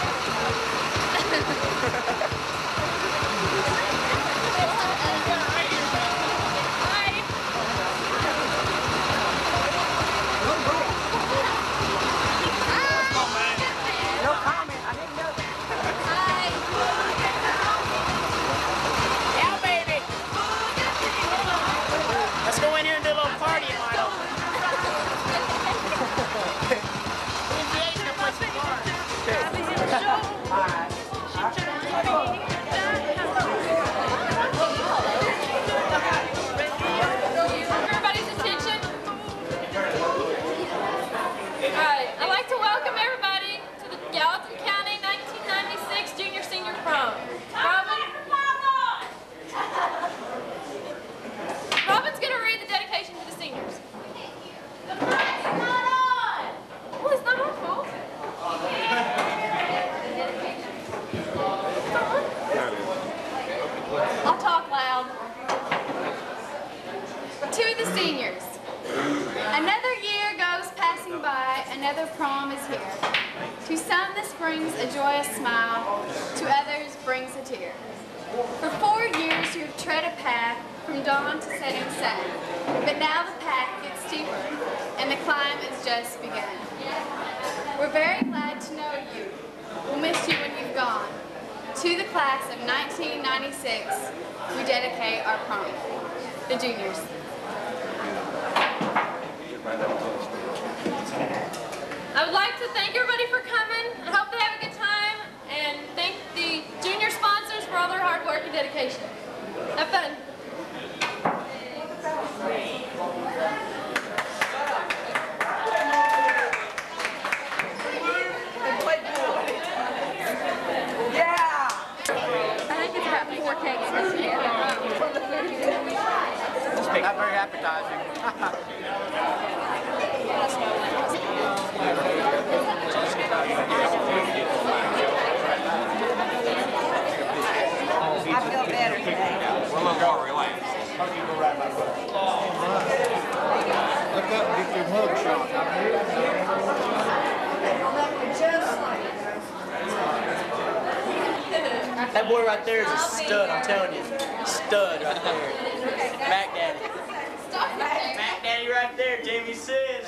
Speaker 10: No comment. I didn't know.
Speaker 2: Yeah, baby. Let's go in here and do a little party, Milo.
Speaker 8: Everybody's attention. Alright, I'd like to welcome everybody to the Gallatin County 1996 Junior Senior Prom. Robin's going to read the dedication to the seniors. The mic's not on! Well, it's not our fault. I'll talk loud. To the seniors. Another year goes passing by, another prom is here. To some this brings a joyous smile, to others brings a tear. For 4 years you have tread a path from dawn to setting sun, but now the path gets steeper, and the climb is just begun. We're very glad to know you. We'll miss you when you've gone. To the class of 1996, we dedicate our prom. The juniors. I would like to thank everybody for coming. I hope they have a good time. And thank the junior sponsors for all their hard work and dedication. Have fun.
Speaker 10: Yeah.
Speaker 8: I think it's about 4 cakes this year.
Speaker 3: Not very appetizing.
Speaker 10: I feel better today.
Speaker 3: We're a little more relaxed.
Speaker 12: Look up and get your mug shot.
Speaker 2: That boy right there is a stud, I'm telling you. Stud right there. Mac Daddy. Mac Daddy right there, Jamie says.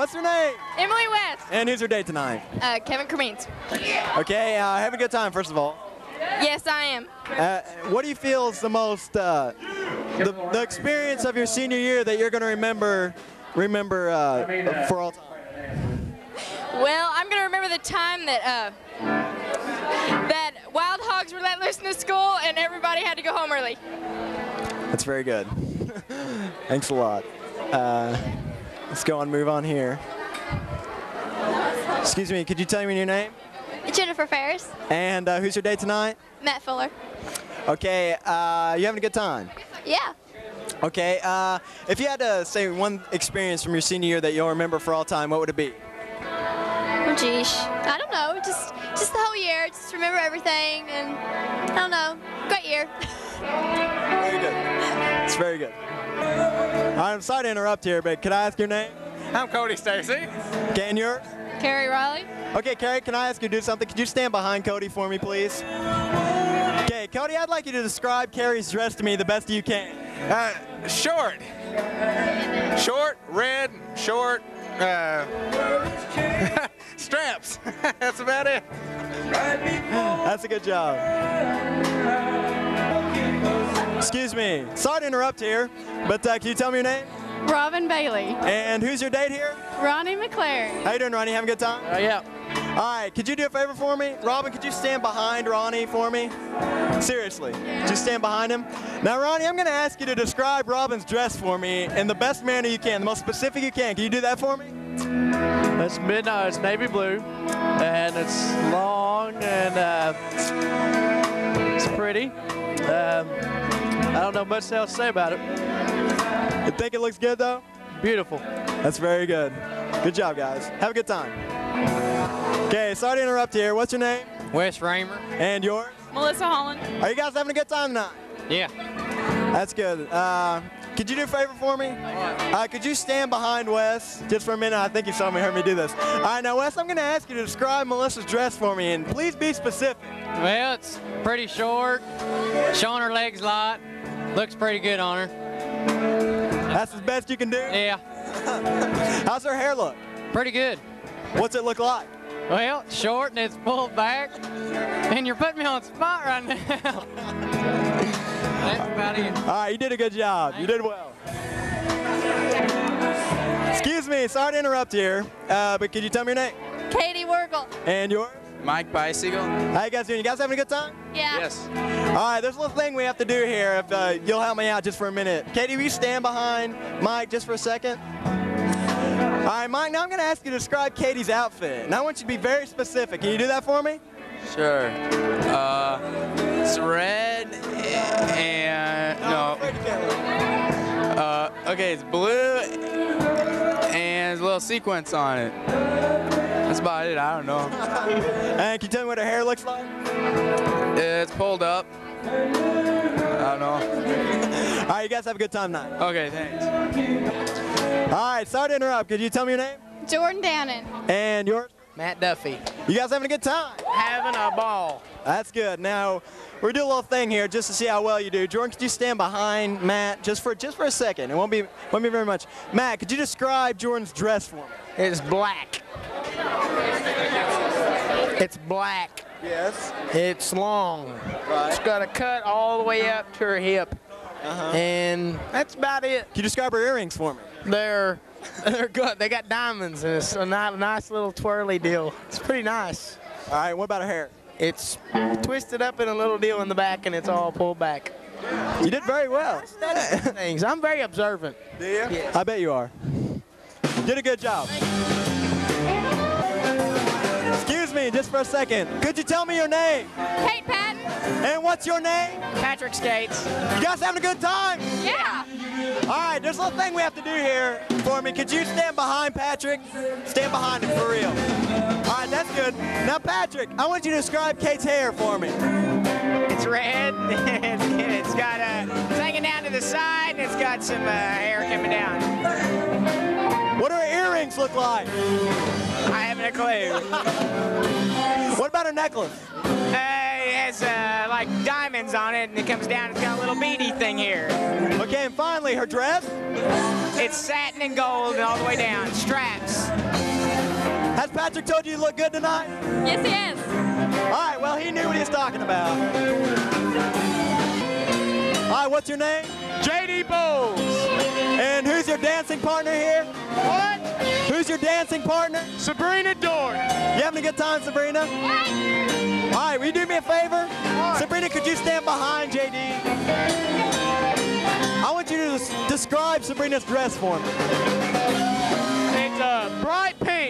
Speaker 14: What's your name?
Speaker 8: Emily West.
Speaker 14: And who's your date tonight?
Speaker 8: Kevin Cremines.
Speaker 14: Okay, have a good time, first of all.
Speaker 8: Yes, I am.
Speaker 14: What do you feel is the most, the experience of your senior year that you're going to remember for all time?
Speaker 8: Well, I'm going to remember the time that that wild hogs were let loose in the school and everybody had to go home early.
Speaker 14: That's very good. Thanks a lot. Let's go and move on here. Excuse me, could you tell me your name?
Speaker 5: Jennifer Ferris.
Speaker 14: And who's your date tonight?
Speaker 5: Matt Fuller.
Speaker 14: Okay, you having a good time?
Speaker 5: Yeah.
Speaker 14: Okay, if you had to say one experience from your senior year that you'll remember for all time, what would it be?
Speaker 5: Oh, geesh. I don't know. Just the whole year. Just remember everything, and I don't know. Great year.
Speaker 14: Very good. It's very good. I'm sorry to interrupt here, but could I ask your name?
Speaker 12: I'm Cody Stacy.
Speaker 14: Okay, and yours?
Speaker 8: Carrie Riley.
Speaker 14: Okay, Carrie, can I ask you to do something? Could you stand behind Cody for me, please? Okay, Cody, I'd like you to describe Carrie's dress to me the best you can.
Speaker 12: Short. Short, red, short, straps. That's about it.
Speaker 14: That's a good job. Excuse me. Sorry to interrupt here, but can you tell me your name?
Speaker 8: Robin Bailey.
Speaker 14: And who's your date here?
Speaker 8: Ronnie McLaren.
Speaker 14: How you doing, Ronnie? Having a good time?
Speaker 11: Yeah.
Speaker 14: All right, could you do a favor for me? Robin, could you stand behind Ronnie for me? Seriously, just stand behind him. Now, Ronnie, I'm going to ask you to describe Robin's dress for me in the best manner you can, the most specific you can. Can you do that for me?
Speaker 11: It's midnight. It's navy blue, and it's long, and it's pretty. I don't know much else to say about it.
Speaker 14: You think it looks good, though?
Speaker 11: Beautiful.
Speaker 14: That's very good. Good job, guys. Have a good time. Okay, sorry to interrupt here. What's your name?
Speaker 11: Wes Raymer.
Speaker 14: And yours?
Speaker 8: Melissa Holland.
Speaker 14: Are you guys having a good time tonight?
Speaker 11: Yeah.
Speaker 14: That's good. Could you do a favor for me? Could you stand behind Wes just for a minute? I think you saw me, heard me do this. All right, now, Wes, I'm going to ask you to describe Melissa's dress for me, and please be specific.
Speaker 11: Well, it's pretty short, showing her legs a lot. Looks pretty good on her.
Speaker 14: That's as best you can do?
Speaker 11: Yeah.
Speaker 14: How's her hair look?
Speaker 11: Pretty good.
Speaker 14: What's it look like?
Speaker 11: Well, it's short and it's pulled back, and you're putting me on the spot right now. That's about it.
Speaker 14: All right, you did a good job. You did well. Excuse me, sorry to interrupt here, but could you tell me your name?
Speaker 5: Katie Wergel.
Speaker 14: And yours?
Speaker 12: Mike Bicycle.
Speaker 14: How you guys doing? You guys having a good time?
Speaker 5: Yeah.
Speaker 12: Yes.
Speaker 14: All right, there's a little thing we have to do here if you'll help me out just for a minute. Katie, will you stand behind Mike just for a second? All right, Mike, now I'm going to ask you to describe Katie's outfit. And I want you to be very specific. Can you do that for me?
Speaker 2: Sure. It's red and no. Okay, it's blue and there's a little sequence on it. That's about it. I don't know.
Speaker 14: And can you tell me what her hair looks like?
Speaker 2: It's pulled up. I don't know.
Speaker 14: All right, you guys have a good time now.
Speaker 2: Okay, thanks.
Speaker 14: All right, sorry to interrupt. Could you tell me your name?
Speaker 8: Jordan Downing.
Speaker 14: And yours?
Speaker 3: Matt Duffy.
Speaker 14: You guys having a good time?
Speaker 3: Having a ball.
Speaker 14: That's good. Now, we're doing a little thing here just to see how well you do. Jordan, could you stand behind Matt just for a second? It won't be very much. Matt, could you describe Jordan's dress for me?
Speaker 3: It's black. It's black.
Speaker 14: Yes.
Speaker 3: It's long.
Speaker 14: Right.
Speaker 3: It's got a cut all the way up to her hip. And that's about it.
Speaker 14: Can you describe her earrings for me?
Speaker 3: They're good. They got diamonds, and it's a nice little twirly deal. It's pretty nice.
Speaker 14: All right, what about her hair?
Speaker 3: It's twisted up in a little deal in the back, and it's all pulled back.
Speaker 14: You did very well.
Speaker 3: Things. I'm very observant.
Speaker 14: Do you?
Speaker 3: Yes.
Speaker 14: I bet you are. You did a good job. Excuse me, just for a second. Could you tell me your name?
Speaker 8: Kate Patton.
Speaker 14: And what's your name?
Speaker 3: Patrick Skates.
Speaker 14: You guys having a good time?
Speaker 8: Yeah.
Speaker 14: All right, there's a little thing we have to do here for me. Could you stand behind Patrick? Stand behind him for real. All right, that's good. Now, Patrick, I want you to describe Kate's hair for me.
Speaker 3: It's red, and it's got it's hanging down to the side, and it's got some hair coming down.
Speaker 14: What do her earrings look like?
Speaker 3: I haven't a clue.
Speaker 14: What about her necklace?
Speaker 3: It has like diamonds on it, and it comes down. It's got a little beady thing here.
Speaker 14: Okay, and finally, her dress?
Speaker 15: It's satin and gold and all the way down. Straps.
Speaker 14: Has Patrick told you you look good tonight?
Speaker 8: Yes, he has.
Speaker 14: All right, well, he knew what he was talking about. All right, what's your name?
Speaker 15: J.D. Bowles.
Speaker 14: And who's your dancing partner here?
Speaker 15: What?
Speaker 14: Who's your dancing partner?
Speaker 15: Sabrina Dorn.
Speaker 14: You having a good time, Sabrina? All right, will you do me a favor? Sabrina, could you stand behind J.D.? I want you to describe Sabrina's dress for me.
Speaker 15: It's bright pink.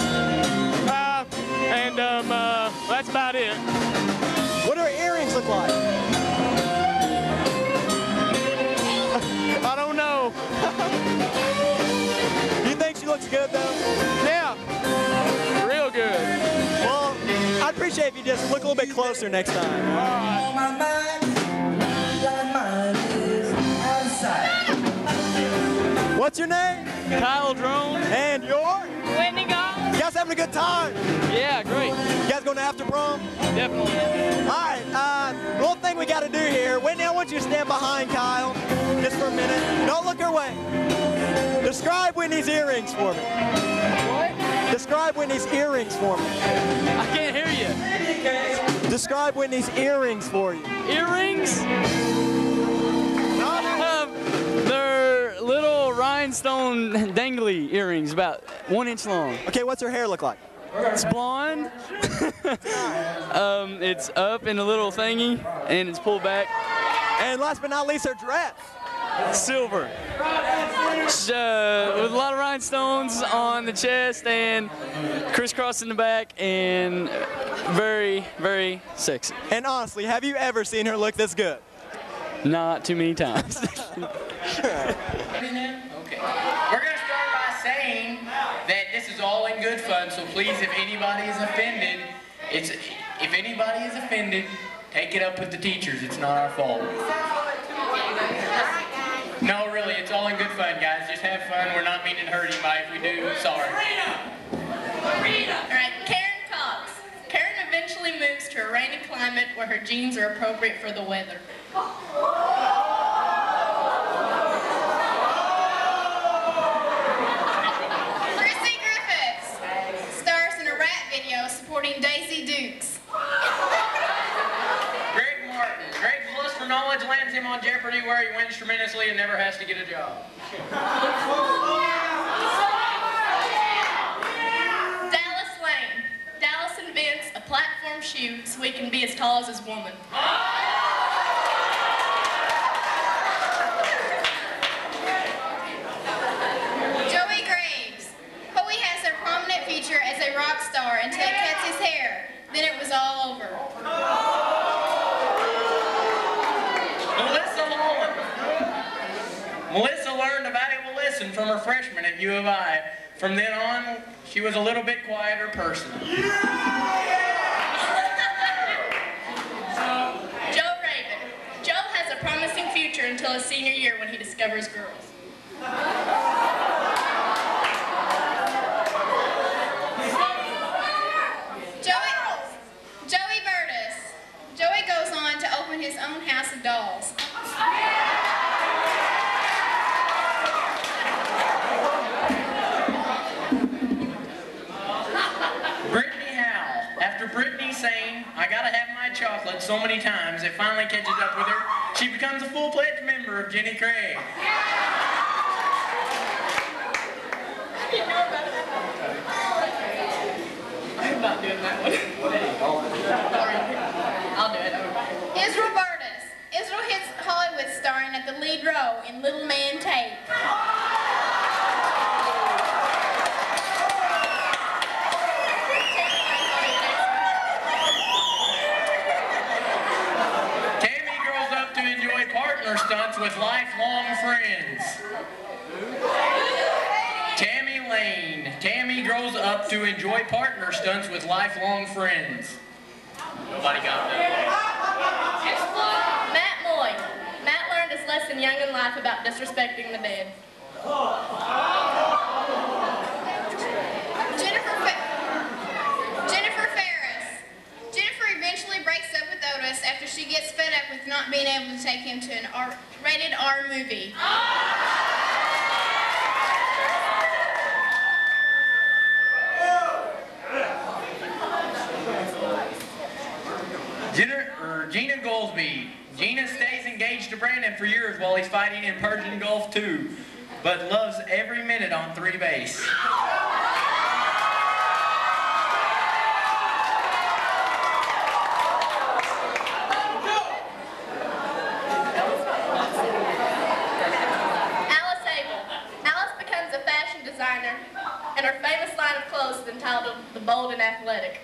Speaker 15: That's about it.
Speaker 14: What do her earrings look like?
Speaker 15: I don't know.
Speaker 14: You think she looks good, though?
Speaker 15: Yeah. Real good.
Speaker 14: Well, I'd appreciate if you just look a little bit closer next time.
Speaker 15: All right.
Speaker 14: What's your name?
Speaker 15: Kyle Drone.
Speaker 14: And your?
Speaker 8: Wendigo.
Speaker 14: You guys having a good time?
Speaker 15: Yeah, great.
Speaker 14: You guys going to after prom?
Speaker 15: Definitely.
Speaker 14: All right, one thing we got to do here. Whitney, I want you to stand behind Kyle just for a minute. Don't look her way. Describe Whitney's earrings for me.
Speaker 15: What?
Speaker 14: Describe Whitney's earrings for me.
Speaker 15: I can't hear you.
Speaker 14: Describe Whitney's earrings for you.
Speaker 15: Earrings? They're little rhinestone dangly earrings, about 1 inch long.
Speaker 14: Okay, what's her hair look like?
Speaker 15: It's blonde. It's up in a little thingy, and it's pulled back.
Speaker 14: And last but not least, her dress.
Speaker 15: Silver. With a lot of rhinestones on the chest and crisscross in the back, and very, very sexy.
Speaker 14: And honestly, have you ever seen her look this good?
Speaker 15: Not too many times.
Speaker 2: Okay. We're going to start by saying that this is all in good fun, so please, if anybody is offended, take it up with the teachers. It's not our fault. No, really, it's all in good fun, guys. Just have fun. We're not meaning to hurt anybody. If we do, sorry.
Speaker 5: All right, Karen Cox. Karen eventually moves to a rainy climate where her jeans are appropriate for the weather. Chrissy Griffiths stars in a rap video supporting Daisy Dukes.
Speaker 2: Greg Martin. Greg's lust for knowledge lands him on Jeopardy, where he wins tremendously and never has to get a job.
Speaker 5: Dallas Lane. Dallas invents a platform shoe so he can be as tall as his woman. Joey Graves. Hoey has a prominent future as a rock star until he cuts his hair. Then it was all over.
Speaker 2: Melissa Holland. Melissa learned a valuable lesson from her freshman at U of I. From then on, she was a little bit quieter person.
Speaker 5: Joe Raven. Joe has a promising future until his senior year when he discovers girls. Joey Burtis. Joey goes on to open his own house of dolls.
Speaker 2: Brittany Howell. After Brittany saying, "I gotta have my chocolate" so many times, it finally catches up with her. She becomes a full-fledged member of Jenny Craig.
Speaker 5: I'm not doing that one. I'll do it. Israel Burtis. Israel hits Hollywood starring at the lead role in Little Man Tape.
Speaker 2: Tammy grows up to enjoy partner stunts with lifelong friends. Tammy Lane. Tammy grows up to enjoy partner stunts with lifelong friends. Nobody got that.
Speaker 5: Matt Moy. Matt learned his lesson young in life about disrespecting the dead. Jennifer Ferris. Jennifer eventually breaks up with Otis after she gets fed up with not being able to take him to an rated R movie.
Speaker 2: Gina Goldsby. Gina stays engaged to Brandon for years while he's fighting in Persian Gulf 2, but loves every minute on 3 base.
Speaker 8: Designer, and her famous line of clothes is entitled The Bold and Athletic.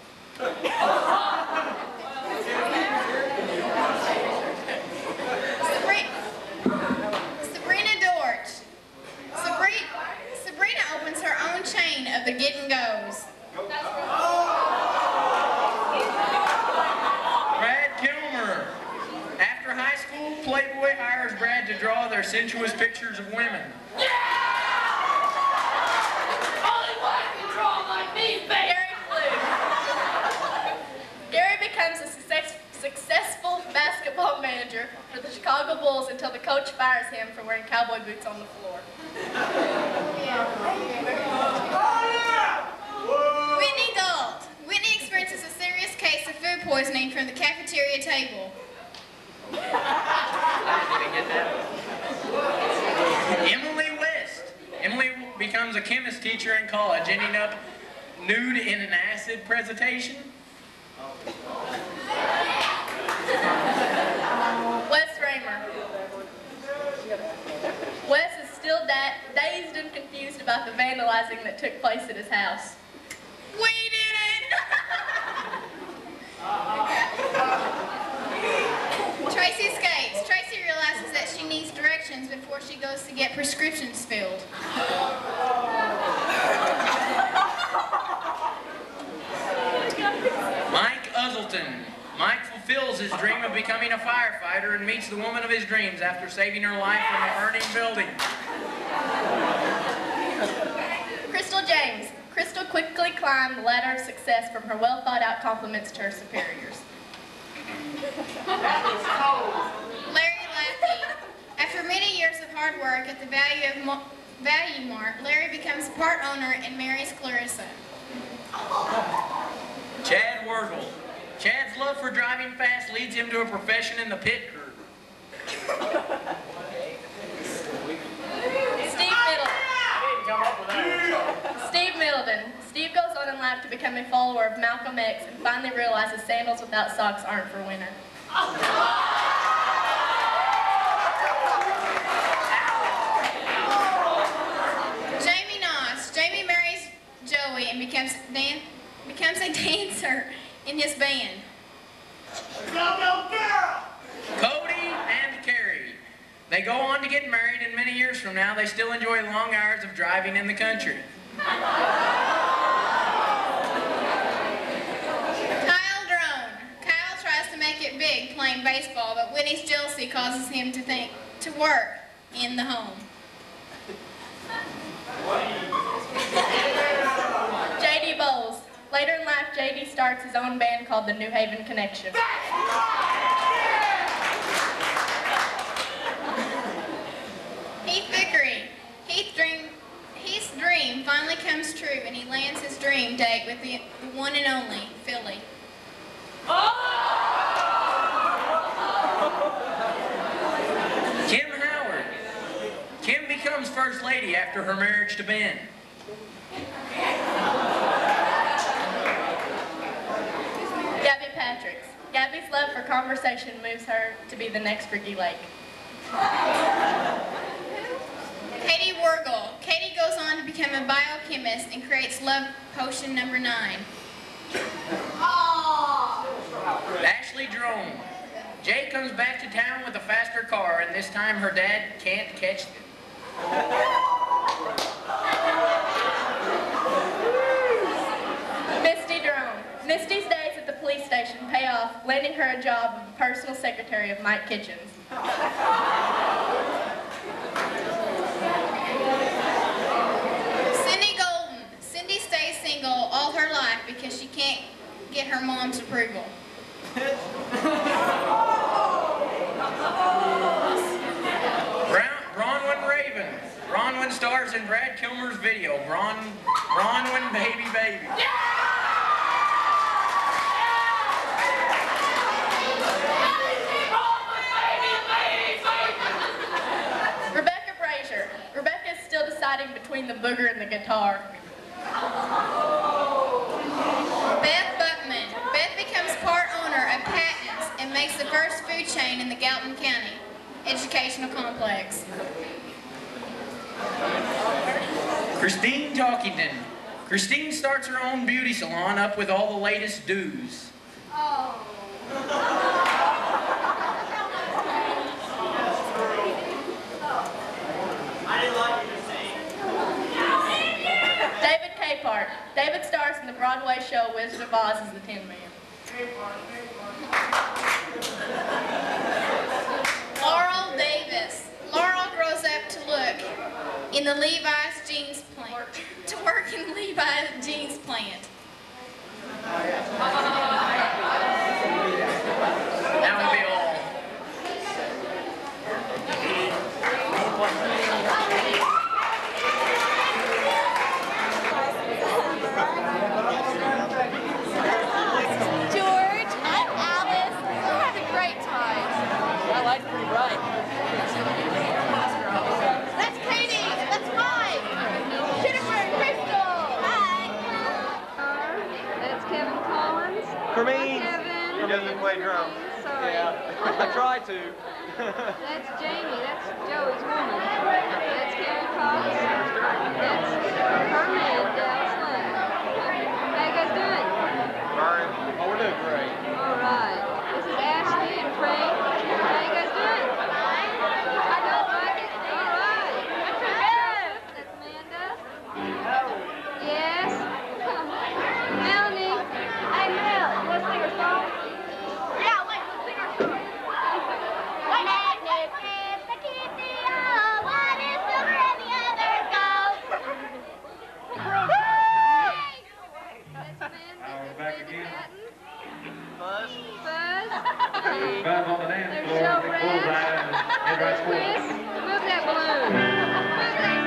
Speaker 8: Sabrina Dortch. Sabrina opens her own chain of the Get and Goes.
Speaker 2: Brad Kilmer. After high school, Playboy hires Brad to draw their sensuous pictures of women.
Speaker 8: Gary becomes a successful basketball manager for the Chicago Bulls until the coach fires him for wearing cowboy boots on the floor.
Speaker 13: Whitney Galt. Whitney experiences a serious case of food poisoning from the cafeteria table.
Speaker 2: Emily West. Emily becomes a chemist teacher in college, ending up nude in an acid presentation.
Speaker 8: Wes Raymer. Wes is still dazed and confused about the vandalizing that took place at his house.
Speaker 13: We did it! Tracy skates. Tracy realizes that she needs directions before she goes to get prescriptions filled.
Speaker 2: Mike Uzzleton. Mike fulfills his dream of becoming a firefighter and meets the woman of his dreams after saving her life from a burning building.
Speaker 8: Crystal James. Crystal quickly climbed the ladder of success from her well-thought-out compliments to her superiors.
Speaker 13: Larry Lackey. After many years of hard work at the Value Mart, Larry becomes part owner and marries Clarissa.
Speaker 2: Chad Wurgle. Chad's love for driving fast leads him to a profession in the pit crew.
Speaker 8: Steve Middleton. Steve goes on in life to become a follower of Malcolm X and finally realizes sandals without socks aren't for winter.
Speaker 13: Jamie Noss. Jamie marries Joey and becomes a dancer in his band.
Speaker 2: Go, go, girl! Cody and Carrie. They go on to get married, and many years from now, they still enjoy long hours of driving in the country.
Speaker 13: Kyle Drone. Kyle tries to make it big playing baseball, but Whitney's jealousy causes him to work in the home.
Speaker 8: J.D. Bowles. Later in life, J.D. starts his own band called the New Haven Connection.
Speaker 13: Heath Vickery. Heath's dream finally comes true, and he lands his dream date with the one and only Philly.
Speaker 2: Kim Howard. Kim becomes First Lady after her marriage to Ben.
Speaker 8: Gabby Patricks. Gabby's love for conversation moves her to be the next Ricky Lake.
Speaker 13: Katie Wurgle. Katie goes on to become a biochemist and creates love potion number 9.
Speaker 2: Ashley Drone. Jay comes back to town with a faster car, and this time her dad can't catch them.
Speaker 8: Misty Drone. Misty's days at the police station pay off, landing her a job of the personal secretary of Mike Kitchens.
Speaker 13: Cindy Golden. Cindy stays single all her life because she can't get her mom's approval.
Speaker 2: Bronwyn Raven. Bronwyn stars in Brad Kilmer's video, Bronwyn Baby Baby.
Speaker 8: hiding between the booger and the guitar?
Speaker 16: Beth Buckman. Beth becomes part owner of Patton's and makes the first food chain in the Gallatin County educational complex.
Speaker 2: Christine Talkington. Christine starts her own beauty salon up with all the latest do's.
Speaker 16: Oh.
Speaker 8: David Capehart. David stars in the Broadway show Wizard of Oz as the Tin Man.
Speaker 16: Laurel Davis. Laurel grows up to look in the Levi's jeans plant. To work in Levi's jeans plant.
Speaker 2: That would be all.
Speaker 8: George, I'm Alice. We're having a great time.
Speaker 3: My light's pretty bright.
Speaker 8: That's Katie. That's Mike. Jennifer and Crystal. Hi.
Speaker 17: That's Kevin Collins.
Speaker 14: Cremine.
Speaker 17: Kevin.
Speaker 14: He doesn't play drums.
Speaker 17: Sorry.
Speaker 14: Yeah, I try to.
Speaker 17: That's Jamie. That's Joey's woman. That's Kevin Cox. That's her man, Dallas Lane. How you guys doing?
Speaker 14: Oh, we're doing great.
Speaker 17: All right. This is Ashley and Frank. How you guys doing? I don't like it. All right. That's Amanda. Yes. Melanie. Hey, Mel. You want to sing her song? Yeah, let's sing her song.
Speaker 6: Back again.
Speaker 14: Buzz.
Speaker 6: Buzz on the dance floor.
Speaker 17: There's Chris. Move that balloon. Move that.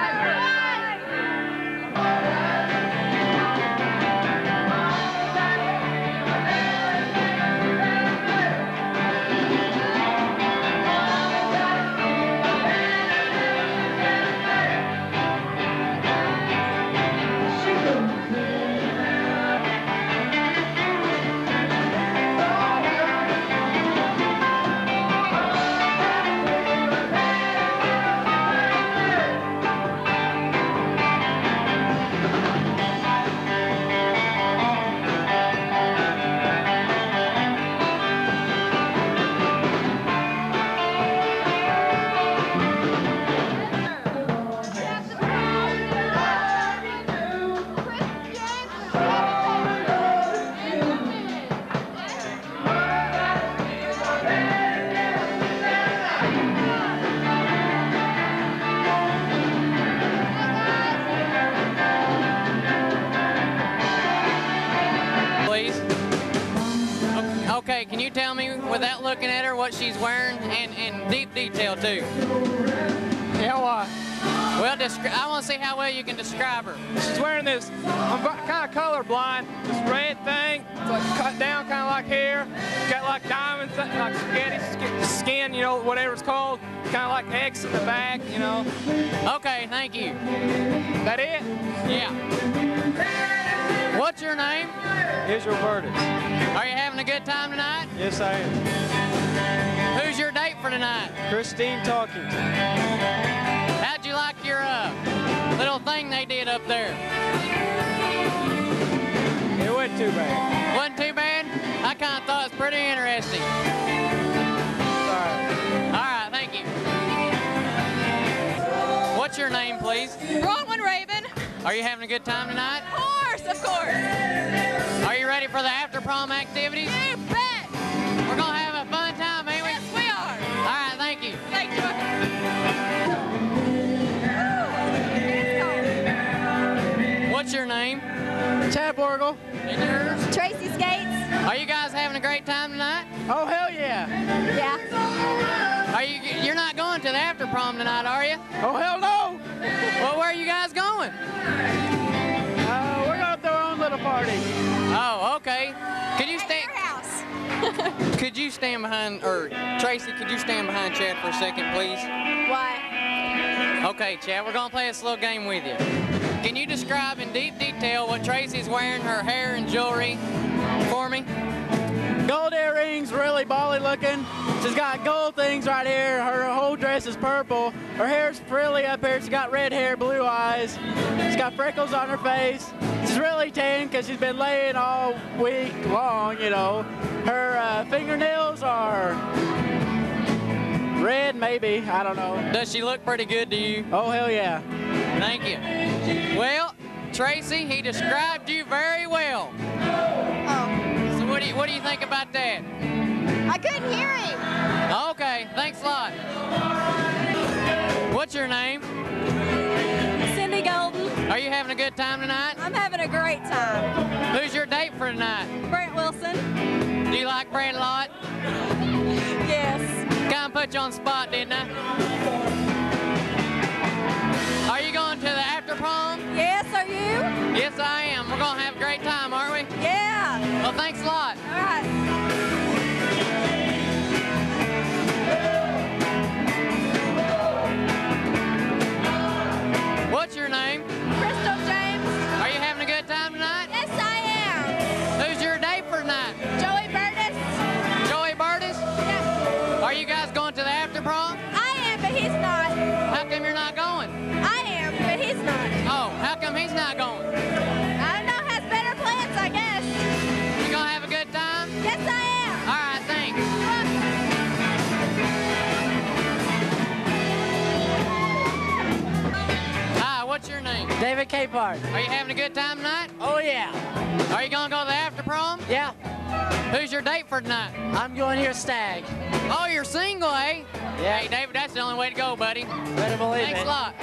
Speaker 3: Okay, can you tell me, without looking at her, what she's wearing, and in deep detail, too?
Speaker 18: Yeah, why?
Speaker 3: Well, I want to see how well you can describe her.
Speaker 18: She's wearing this, I'm kind of colorblind, this red thing. It's like cut down kind of like hair. Got like diamonds, like spaghetti skin, you know, whatever it's called. Kind of like X in the back, you know.
Speaker 3: Okay, thank you.
Speaker 18: That it?
Speaker 3: Yeah. What's your name?
Speaker 11: Israel Burtis.
Speaker 3: Are you having a good time tonight?
Speaker 11: Yes, I am.
Speaker 3: Who's your date for tonight?
Speaker 11: Christine Talkington.
Speaker 3: How'd you like your little thing they did up there?
Speaker 11: It wasn't too bad.
Speaker 3: Wasn't too bad? I kind of thought it was pretty interesting. All right, thank you. What's your name, please?
Speaker 8: Bronwyn Raven.
Speaker 3: Are you having a good time tonight?
Speaker 8: Of course.
Speaker 3: Are you ready for the after prom activities?
Speaker 8: You bet.
Speaker 3: We're going to have a fun time, ain't we?
Speaker 8: Yes, we are.
Speaker 3: All right, thank you.
Speaker 8: Thank you.
Speaker 3: What's your name?
Speaker 18: Chad Borgle.
Speaker 3: And yours?
Speaker 5: Tracy Skates.
Speaker 3: Are you guys having a great time tonight?
Speaker 18: Oh, hell yeah.
Speaker 5: Yeah.
Speaker 3: You're not going to the after prom tonight, are you?
Speaker 18: Oh, hell no.
Speaker 3: Well, where are you guys going?
Speaker 18: We're going to throw our own little party.
Speaker 3: Oh, okay. Could you stand?
Speaker 5: House.
Speaker 3: Could you stand behind, or Tracy? Could you stand behind Chad for a second, please?
Speaker 5: Why?
Speaker 3: Okay, Chad, we're gonna play this little game with you. Can you describe in deep detail what Tracy's wearing, her hair and jewelry, for me?
Speaker 11: Gold earrings, really bally looking. She's got gold things right here. Her whole dress is purple. Her hair's frilly up here. She's got red hair, blue eyes. She's got freckles on her face. She's really tan because she's been laying all week long, you know. Her fingernails are red, maybe. I don't know.
Speaker 3: Does she look pretty good to you?
Speaker 11: Oh, hell yeah.
Speaker 3: Thank you. Well, Tracy, he described you very well. So what do you think about that?
Speaker 5: I couldn't hear him.
Speaker 3: Okay, thanks a lot. What's your name?
Speaker 5: Cindy Golden.
Speaker 3: Are you having a good time tonight?
Speaker 5: I'm having a great time.
Speaker 3: Who's your date for tonight?
Speaker 5: Brent Wilson.
Speaker 3: Do you like Brent a lot?
Speaker 5: Yes.
Speaker 3: Kind of put you on the spot, didn't I? Are you going to the after prom?
Speaker 5: Yes, are you?
Speaker 3: Yes, I am. We're going to have a great time, aren't we?
Speaker 5: Yeah.
Speaker 3: Well, thanks a lot.
Speaker 5: All right.
Speaker 3: What's your name?
Speaker 5: Crystal James.
Speaker 3: Are you having a good time tonight?
Speaker 5: Yes, I am.
Speaker 3: Who's your date for tonight?
Speaker 5: Joey Burtis.
Speaker 3: Joey Burtis?
Speaker 5: Yeah.
Speaker 3: Are you guys going to the after prom?
Speaker 5: I am, but he's not.
Speaker 3: How come you're not going?
Speaker 5: I am, but he's not.
Speaker 3: Oh, how come he's not going?
Speaker 5: I don't know, has better plans, I guess.
Speaker 3: You gonna have a good time?
Speaker 5: Yes, I am.
Speaker 3: All right, thanks. Hi, what's your name?
Speaker 11: David Capehart.
Speaker 3: Are you having a good time tonight?
Speaker 11: Oh, yeah.
Speaker 3: Are you gonna go to the after prom?
Speaker 11: Yeah.
Speaker 3: Who's your date for tonight?
Speaker 11: I'm going here stag.
Speaker 3: Oh, you're single, eh?
Speaker 11: Yeah.
Speaker 3: Hey, David, that's the only way to go, buddy.
Speaker 11: Better believe
Speaker 3: Thanks
Speaker 11: it.
Speaker 3: a lot.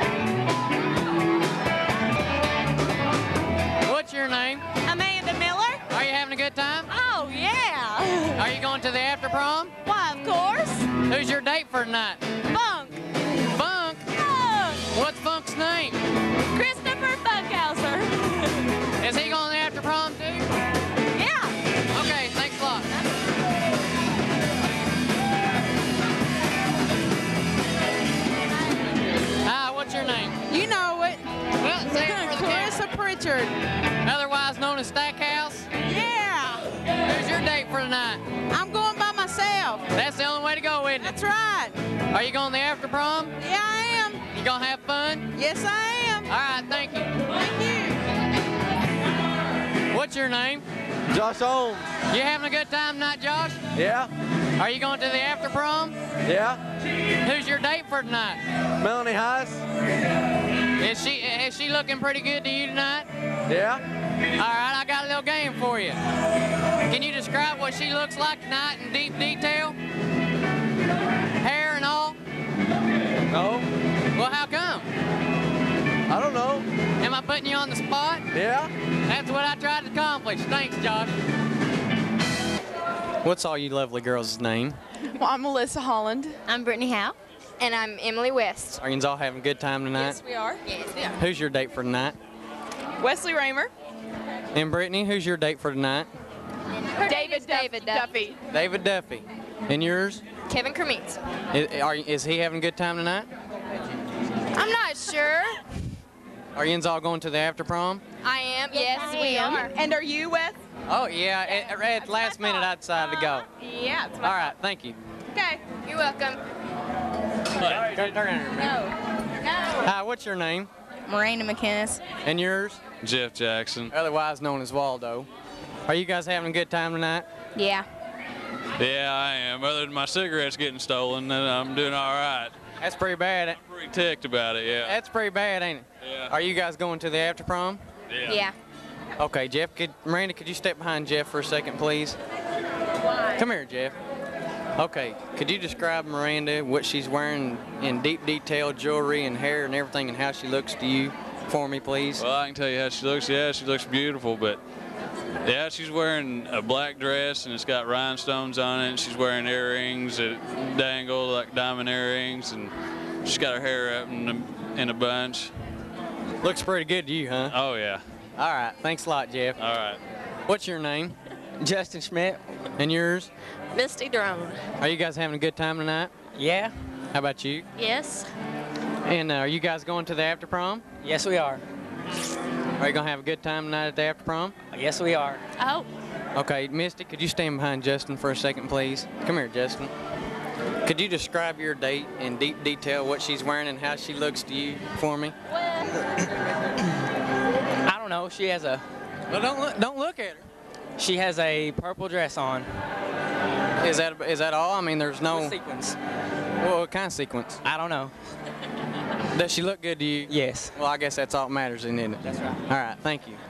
Speaker 3: What's your name?
Speaker 5: Amanda Miller.
Speaker 3: Are you having a good time?
Speaker 5: Oh, yeah.
Speaker 3: Are you going to the after prom?
Speaker 5: Why, of course.
Speaker 3: Who's your date for tonight?
Speaker 5: Funk.
Speaker 3: Funk?
Speaker 5: Funk.
Speaker 3: What's Funk's name?
Speaker 5: Christopher Funkhauser.
Speaker 3: Is he going to the after prom too?
Speaker 5: Yeah.
Speaker 3: Okay, thanks a lot. Hi, what's your name?
Speaker 10: You know it.
Speaker 3: Well, say it for the camera.
Speaker 10: Clarissa Pritchard.
Speaker 3: Otherwise known as Stackhouse.
Speaker 10: Yeah.
Speaker 3: Who's your date for tonight?
Speaker 10: I'm going by myself.
Speaker 3: That's the only way to go, isn't it?
Speaker 10: That's right.
Speaker 3: Are you going to the after prom?
Speaker 10: Yeah, I am.
Speaker 3: You gonna have fun?
Speaker 10: Yes, I am.
Speaker 3: All right, thank you.
Speaker 10: Thank you.
Speaker 3: What's your name?
Speaker 11: Josh Holmes.
Speaker 3: You having a good time tonight, Josh?
Speaker 11: Yeah.
Speaker 3: Are you going to the after prom?
Speaker 11: Yeah.
Speaker 3: Who's your date for tonight?
Speaker 11: Melanie Heiss.
Speaker 3: Is she looking pretty good to you tonight?
Speaker 11: Yeah.
Speaker 3: All right, I got a little game for you. Can you describe what she looks like tonight in deep detail? Hair and all?
Speaker 11: No.
Speaker 3: Well, how come?
Speaker 11: I don't know.
Speaker 3: Am I putting you on the spot?
Speaker 11: Yeah.
Speaker 3: That's what I tried to accomplish. Thanks, Josh. What's all you lovely girls' name?
Speaker 10: Well, I'm Melissa Holland.
Speaker 5: I'm Brittany Howe. And I'm Emily West.
Speaker 3: Are you all having a good time tonight?
Speaker 10: Yes, we are.
Speaker 5: Yes, we are.
Speaker 3: Who's your date for tonight?
Speaker 10: Wesley Raymer.
Speaker 3: And Brittany, who's your date for tonight?
Speaker 10: David Duffy.
Speaker 3: David Duffy. And yours?
Speaker 5: Kevin Kermitz.
Speaker 3: Is he having a good time tonight?
Speaker 5: I'm not sure.
Speaker 3: Are you all going to the after prom?
Speaker 5: I am. Yes, we are.
Speaker 10: And are you, Wes?
Speaker 3: Oh, yeah. At last minute, I decided to go.
Speaker 10: Yeah. That's
Speaker 3: All right, thank you.
Speaker 10: Okay.
Speaker 5: You're welcome.
Speaker 3: Turn around.
Speaker 5: No.
Speaker 3: Hi, what's your name?
Speaker 5: Miranda McInnes.
Speaker 3: And yours?
Speaker 19: Jeff Jackson.
Speaker 3: Otherwise known as Waldo. Are you guys having a good time tonight?
Speaker 5: Yeah.
Speaker 19: Yeah, I am. Other than my cigarettes getting stolen, then I'm doing all right.
Speaker 3: That's pretty bad.
Speaker 19: I'm pretty ticked about it, yeah.
Speaker 3: That's pretty bad, ain't it?
Speaker 19: Yeah.
Speaker 3: Are you guys going to the after prom?
Speaker 5: Yeah.
Speaker 3: Okay, Jeff. Miranda, could you step behind Jeff for a second, please?
Speaker 10: Why?
Speaker 3: Come here, Jeff. Okay, could you describe Miranda, what she's wearing in deep detail, jewelry and hair and everything, and how she looks to you for me, please?
Speaker 19: Well, I can tell you how she looks. Yeah, she looks beautiful, but yeah, she's wearing a black dress and it's got rhinestones on it. She's wearing earrings that dangle like diamond earrings, and she's got her hair up in a bunch.
Speaker 3: Looks pretty good to you, huh?
Speaker 19: Oh, yeah.
Speaker 3: All right, thanks a lot, Jeff.
Speaker 19: All right.
Speaker 3: What's your name?
Speaker 11: Justin Schmidt.
Speaker 3: And yours?
Speaker 9: Misty Drone.
Speaker 3: Are you guys having a good time tonight?
Speaker 11: Yeah.
Speaker 3: How about you?
Speaker 9: Yes.
Speaker 3: And are you guys going to the after prom?
Speaker 20: Yes, we are.
Speaker 3: Are you gonna have a good time tonight at the after prom?
Speaker 20: Yes, we are.
Speaker 8: Oh.
Speaker 3: Okay, Misty, could you stand behind Justin for a second, please? Come here, Justin. Could you describe your date in deep detail, what she's wearing and how she looks to you for me?
Speaker 20: I don't know. She has a.
Speaker 3: Well, don't look at her.
Speaker 20: She has a purple dress on.
Speaker 3: Is that all? I mean, there's no
Speaker 20: sequence.
Speaker 3: Well, what kind of sequence?
Speaker 20: I don't know.
Speaker 3: Does she look good to you?
Speaker 20: Yes.
Speaker 3: Well, I guess that's all that matters, isn't it?
Speaker 20: That's right.
Speaker 3: All right, thank you.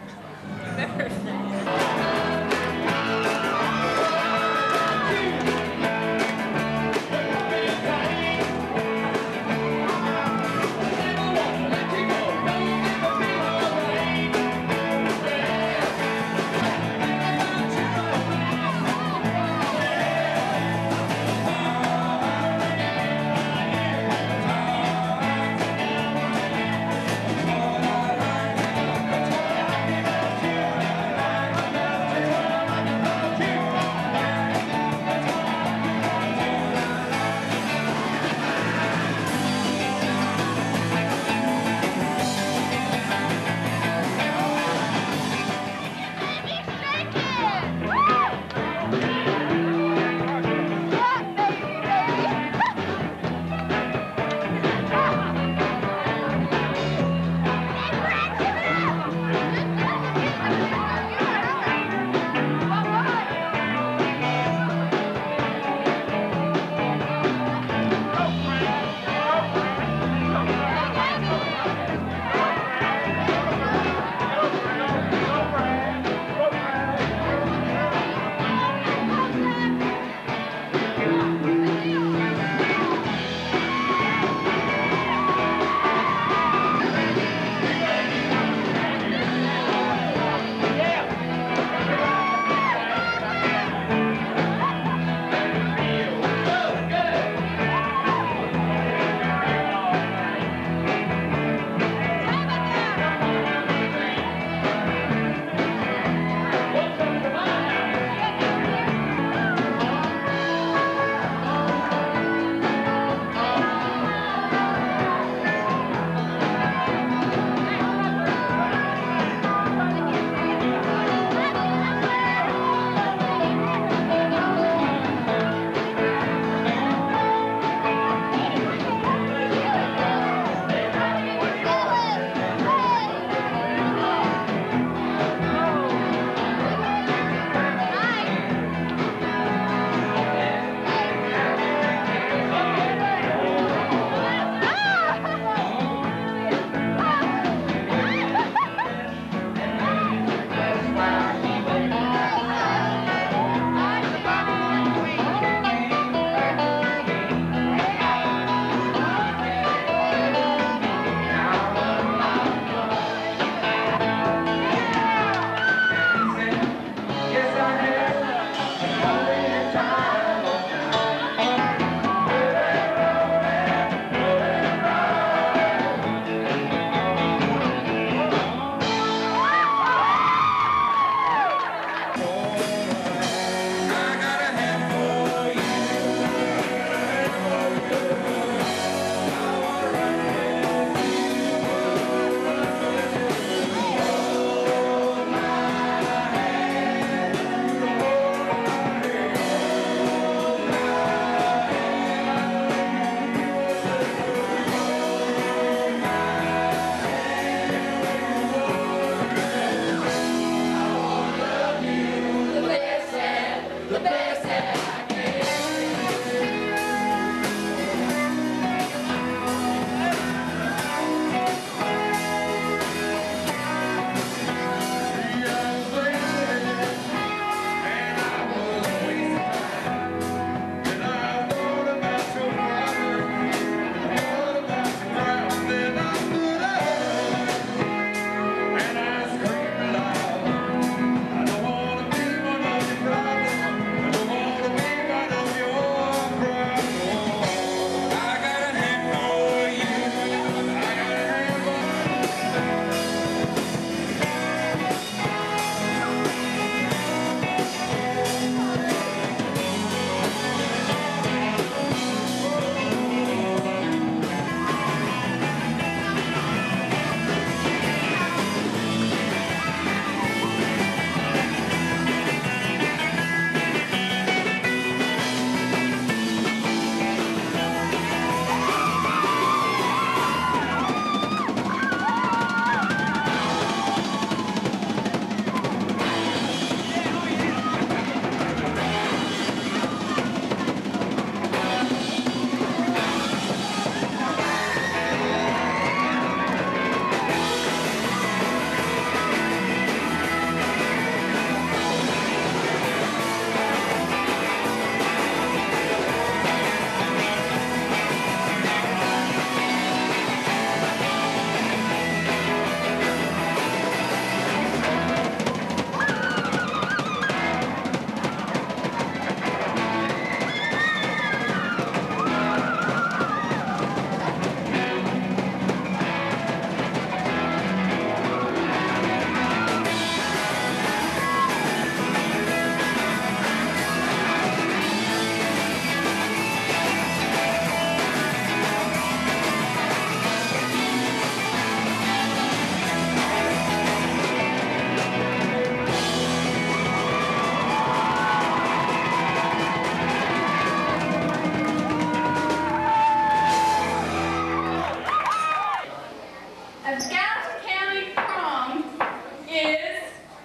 Speaker 16: Gallatin County Prom is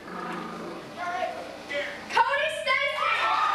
Speaker 16: Cody Stacy.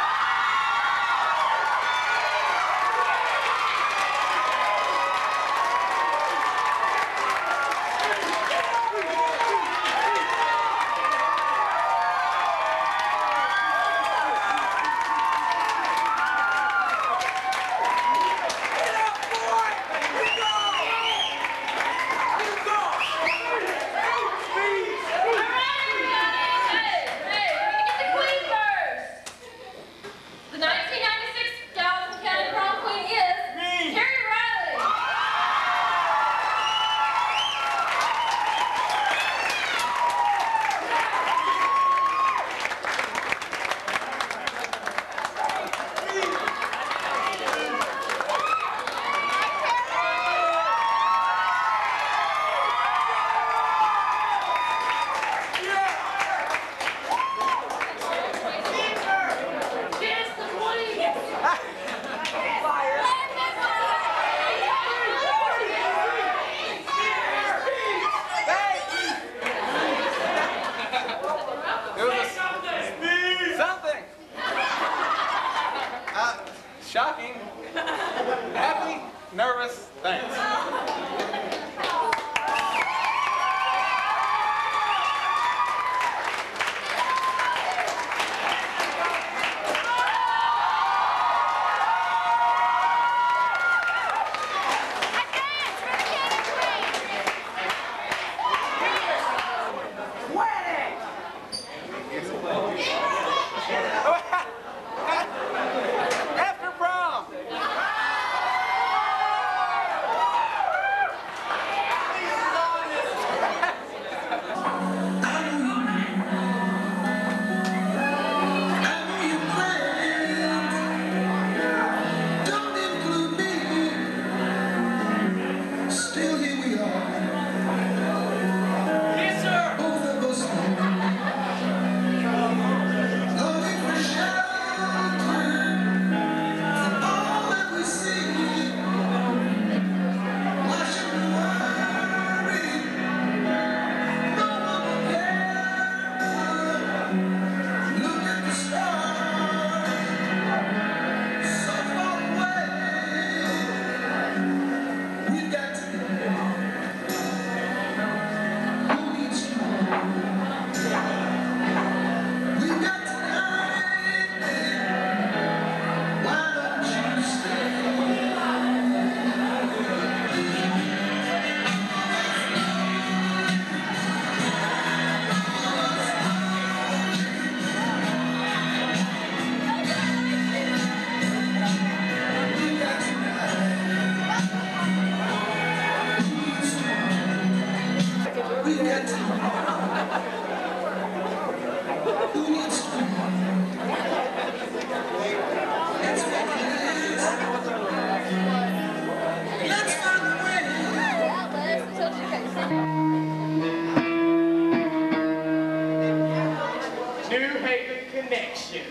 Speaker 16: The 1996 Gallatin County Prom Queen is Terry Riley.
Speaker 12: Something. Shocking. Happy. Nervous. Thanks. After prom.
Speaker 6: Still here we are. Yes, sir. Both of us longing for shelter from all that we see. Why should we worry? No one will care. Look at the stars, so far away. We've got to know who needs you more. We've got tonight, why don't you stay? We've got tonight, we've got tonight. Who needs you more? Let's make it last. Let's find a way.
Speaker 2: New Haven Connection.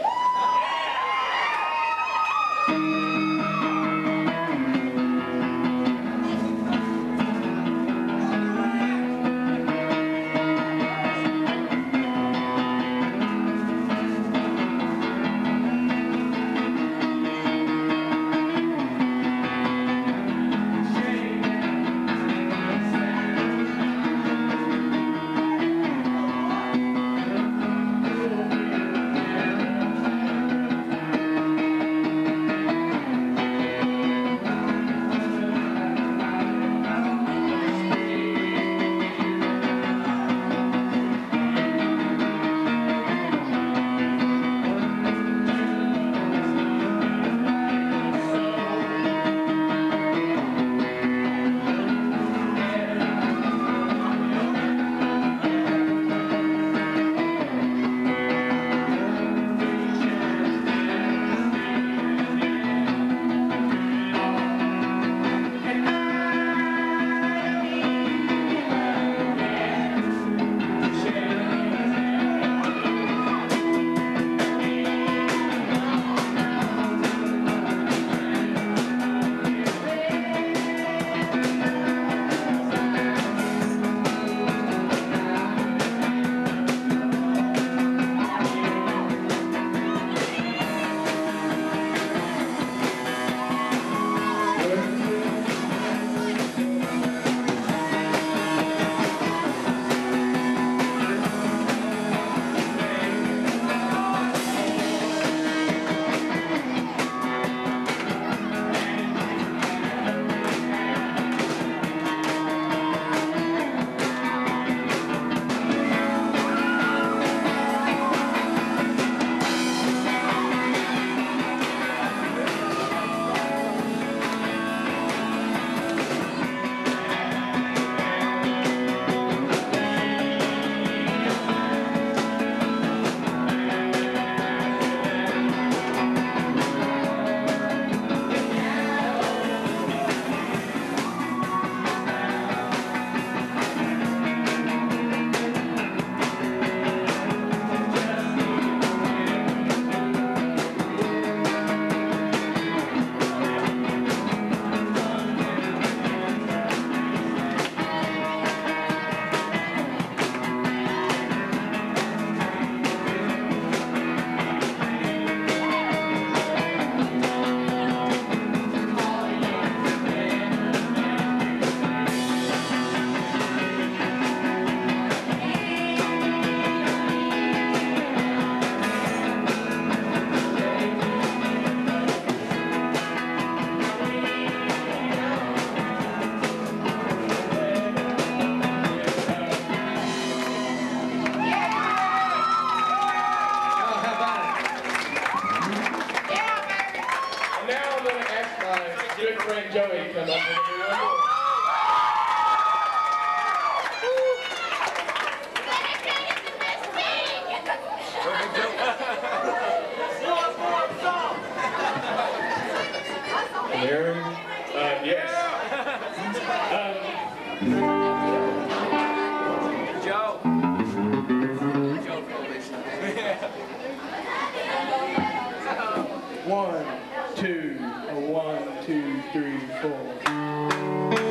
Speaker 21: 1, 2, a 1, 2, 3, 4.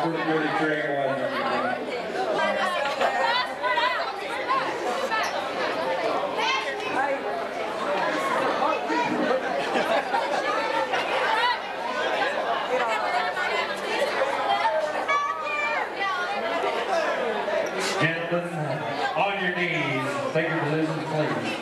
Speaker 4: really great one. Gentlemen, on your knees, take your positions, please.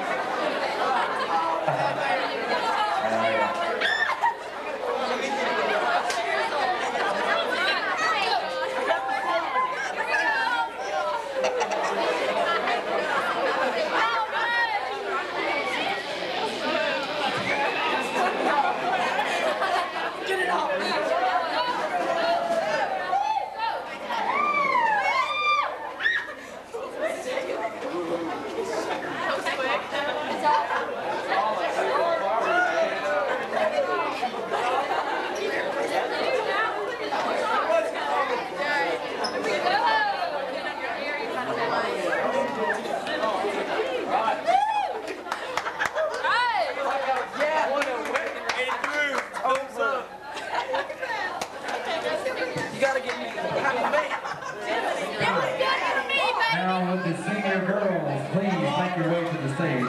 Speaker 4: Now with the senior girls, please make your way to the stage.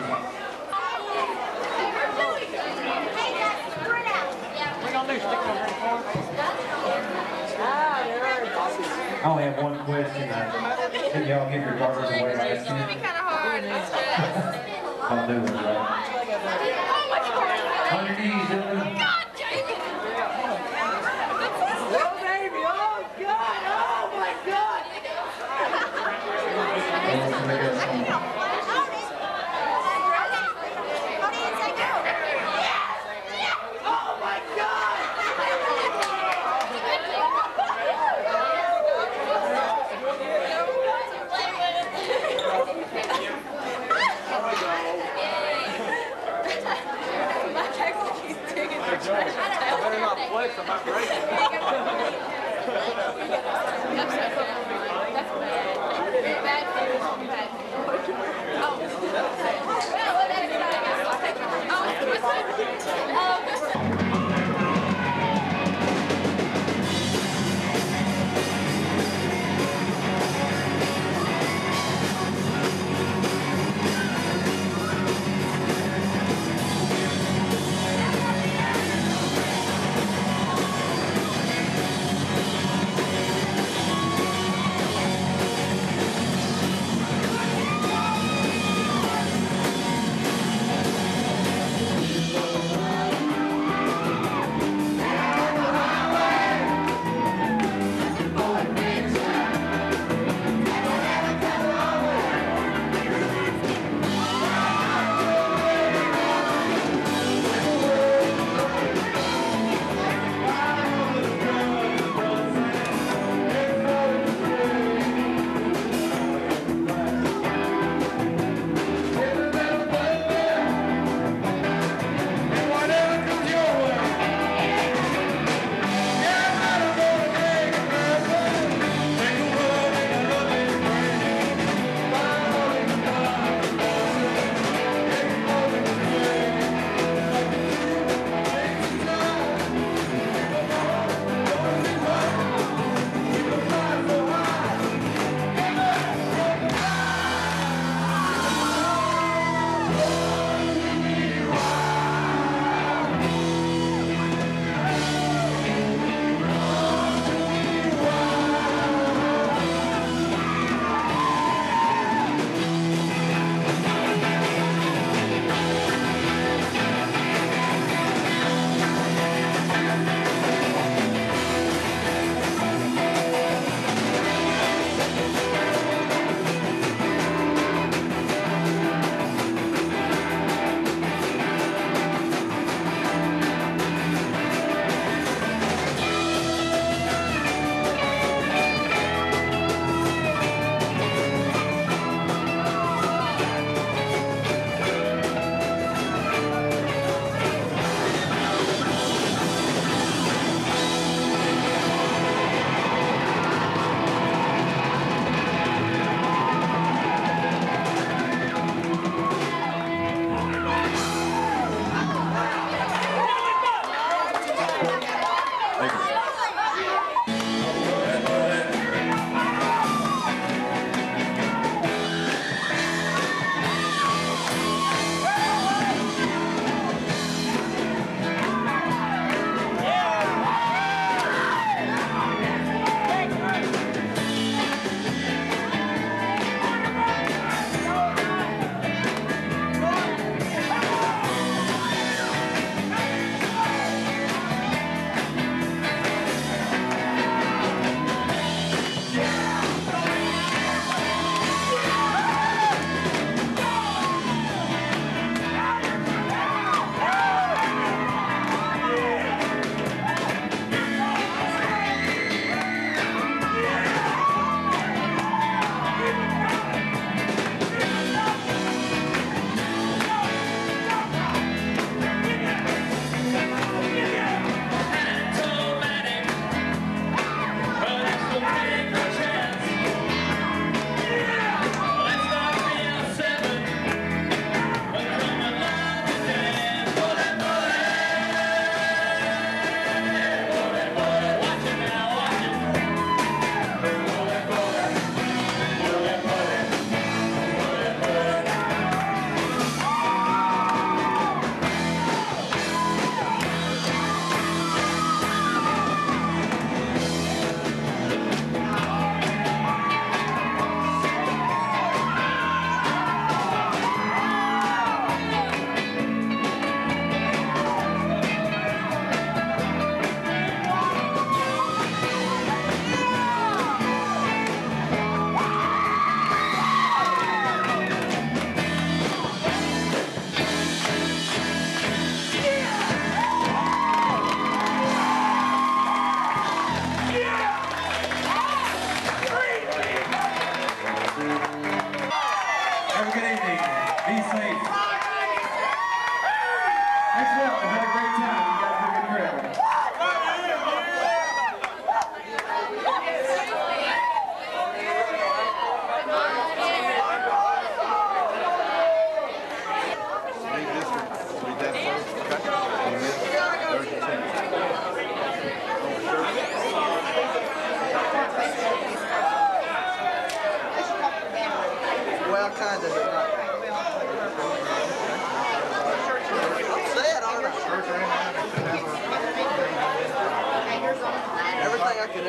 Speaker 4: I only have one question. Can y'all get your daughters away by
Speaker 8: It's gonna be kind of hard.
Speaker 4: I'll do it, right? On your knees, gentlemen.
Speaker 8: God, Jamie!
Speaker 10: Oh, baby! Oh, God! Oh, my God! Oh, my God!
Speaker 11: I better not flex, I might break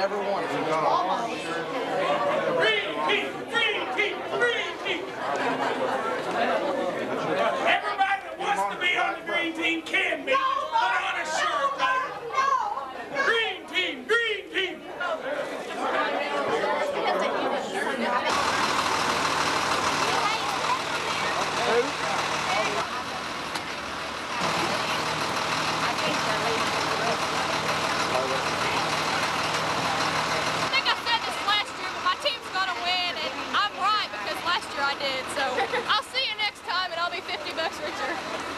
Speaker 7: every one of them.
Speaker 6: Green team, green team, green team. Everybody that wants to be on the green team can be. Put on a shirt, baby. Green team, green team.
Speaker 8: I think I said this last year, but my team's gonna win, and I'm right because last year I did. So I'll see you next time, and I'll be $50 richer.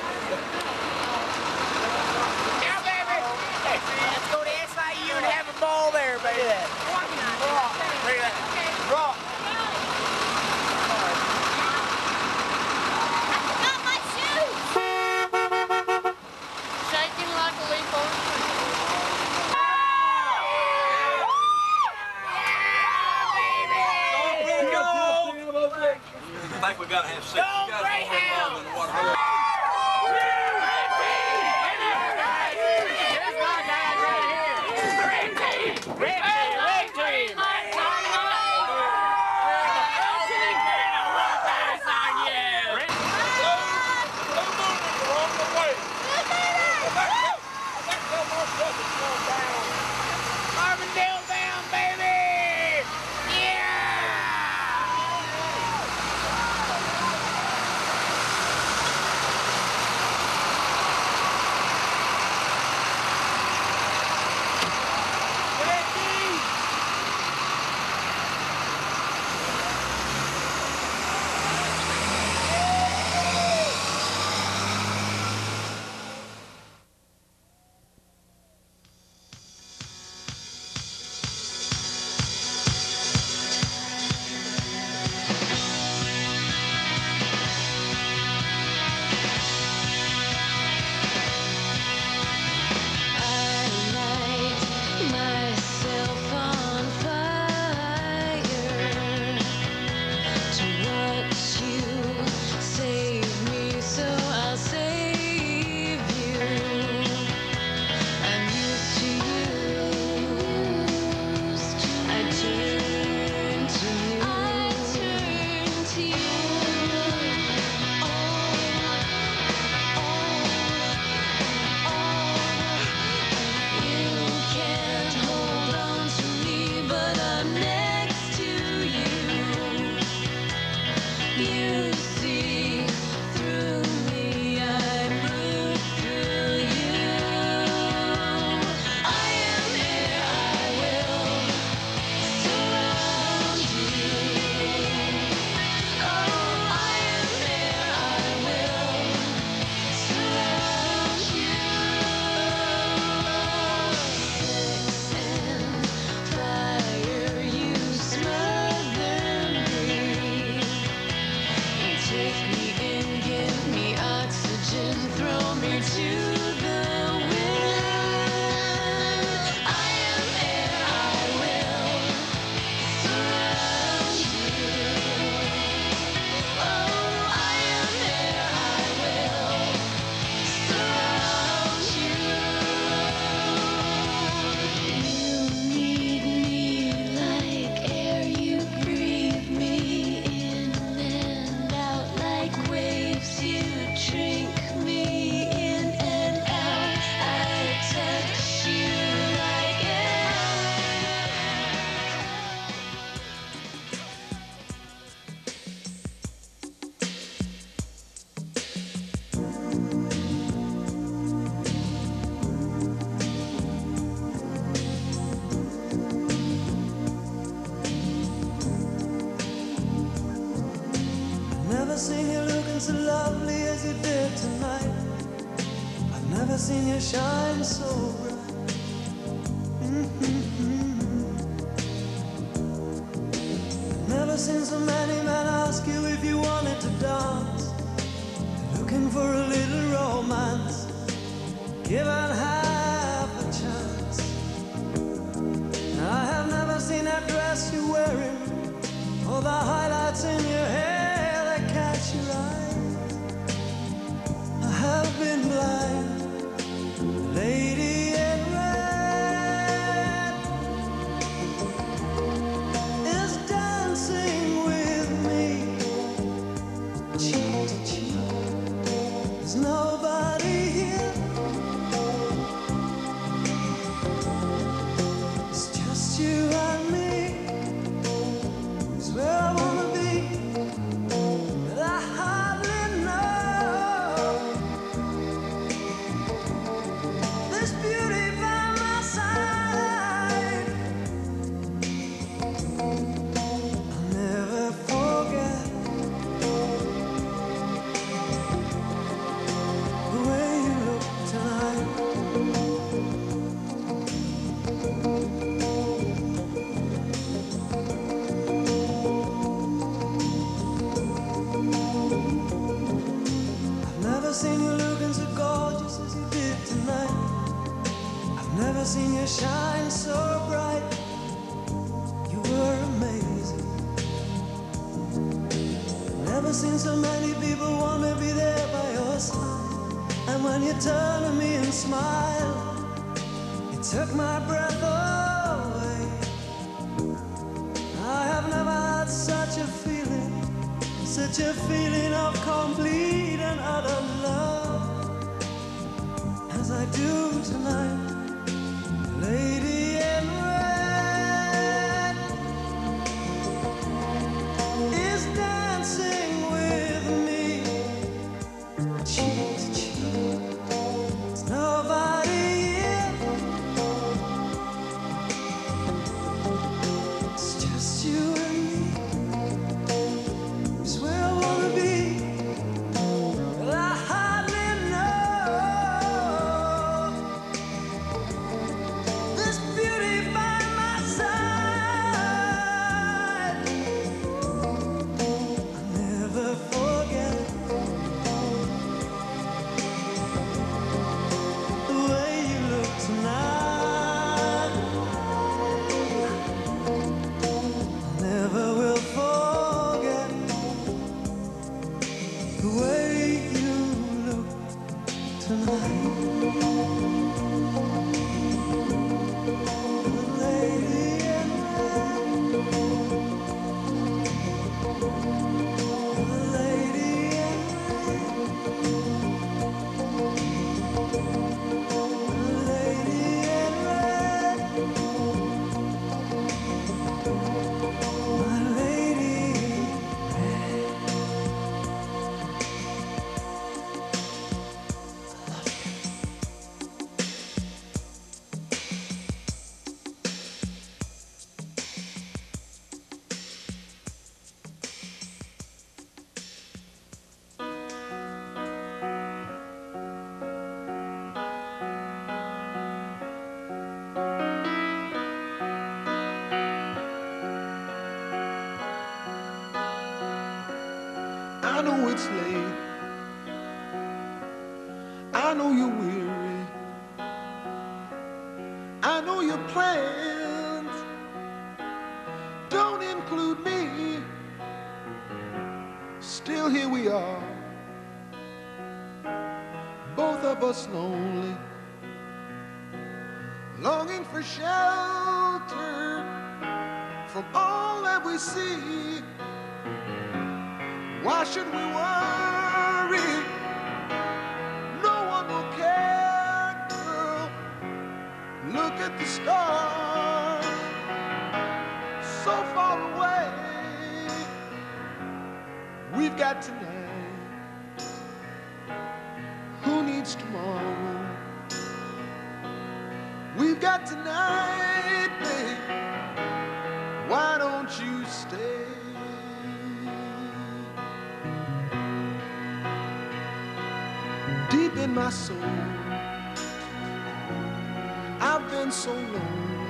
Speaker 10: Now, baby, let's go to SIU and have a ball there, baby. Look at that. Rock.
Speaker 8: Got my shoes! Shaking like a leaf on a tree.
Speaker 22: I think we gotta have 6 guys in the water.
Speaker 10: Carbondale down, baby! Yeah!
Speaker 6: Myself on fire to watch you save me, so I'll save you. I'm used to I turn to you. You can't hold on to me, but I'm next to you. You see through me, I move through you. I am here, I will surround you. Oh, I am here, I will surround you. Fire, you smother me. Take me in, give me oxygen, throw me to the wind. I am here, I will surround you. Oh, I am here, I will surround you. You need me like air, you breathe me in and out like waves, you drink me in and out. I touch you like air.
Speaker 23: Never seen you looking so lovely as you did tonight. I've never seen you shine so bright. Never seen so many men ask you if you wanted to dance. Looking for a little romance, given half a chance. I have never seen that dress you're wearing, or the highlights in your hair that catch your eye. I have been blind, lady in red. Never seen so many people want to be there by your side. And when you turn to me and smile, it took my breath away. I have never had such a feeling of complete and utter love as I do tonight, lady in red is dancing with me, cheek to cheek. There's nobody here, it's just you and me. It's where I wanna be. Well, I hardly know this beauty by my side. I'll never forget the way you look tonight. I never will forget the way you look tonight. Lady in red, lady in red, lady in red, my lady in red.
Speaker 1: I know it's late. I know you're weary. I know your plans don't include me. Still here we are, both of us lonely, longing for shelter from all that we see. Why should we worry? No one will care, girl. Look at the stars, so far away. We've got tonight. Who needs tomorrow? We've got tonight, babe. Why don't you stay? Deep in my soul, I've been so lonely.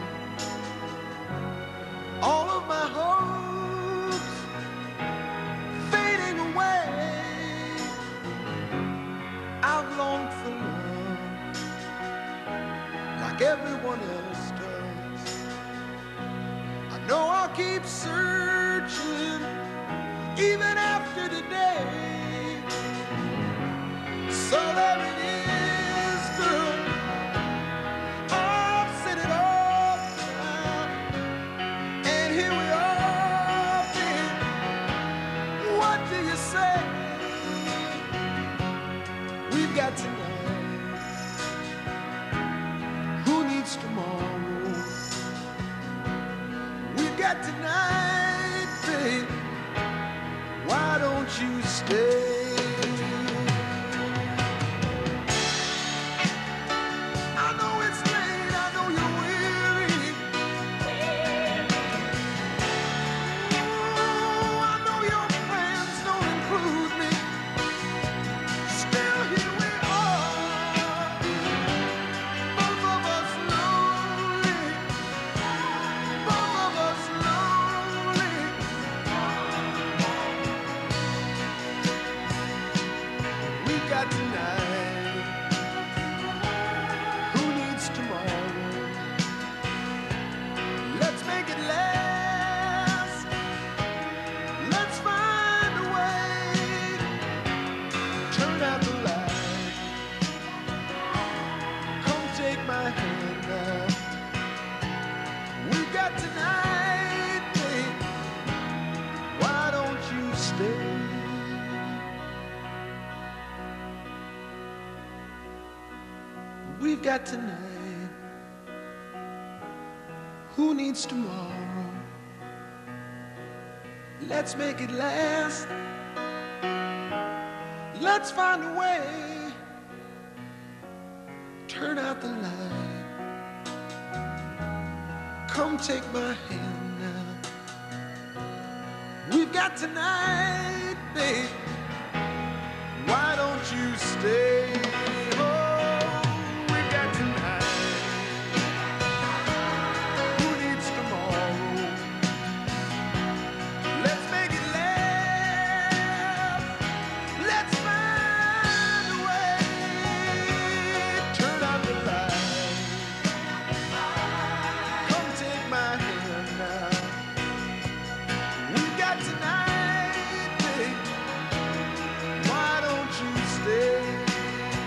Speaker 1: All of my hopes fading away. I've longed for love like everyone else does. I know I'll keep searching even after today. So there it is, girl. I've said it all down, and here we are, babe. What do you say? We've got tonight. Who needs tomorrow? We've got tonight, babe. Why don't you stay? got tonight. Who needs tomorrow? Let's make it last. Let's find a way. Turn out the light. Come take my hand now. We've got tonight, babe. Why don't you stay? Oh, we've got tonight. Who needs tomorrow? Let's make it last. Let's find a way. Turn out the light. Come take my hand now. We've got tonight, babe. Why don't you stay?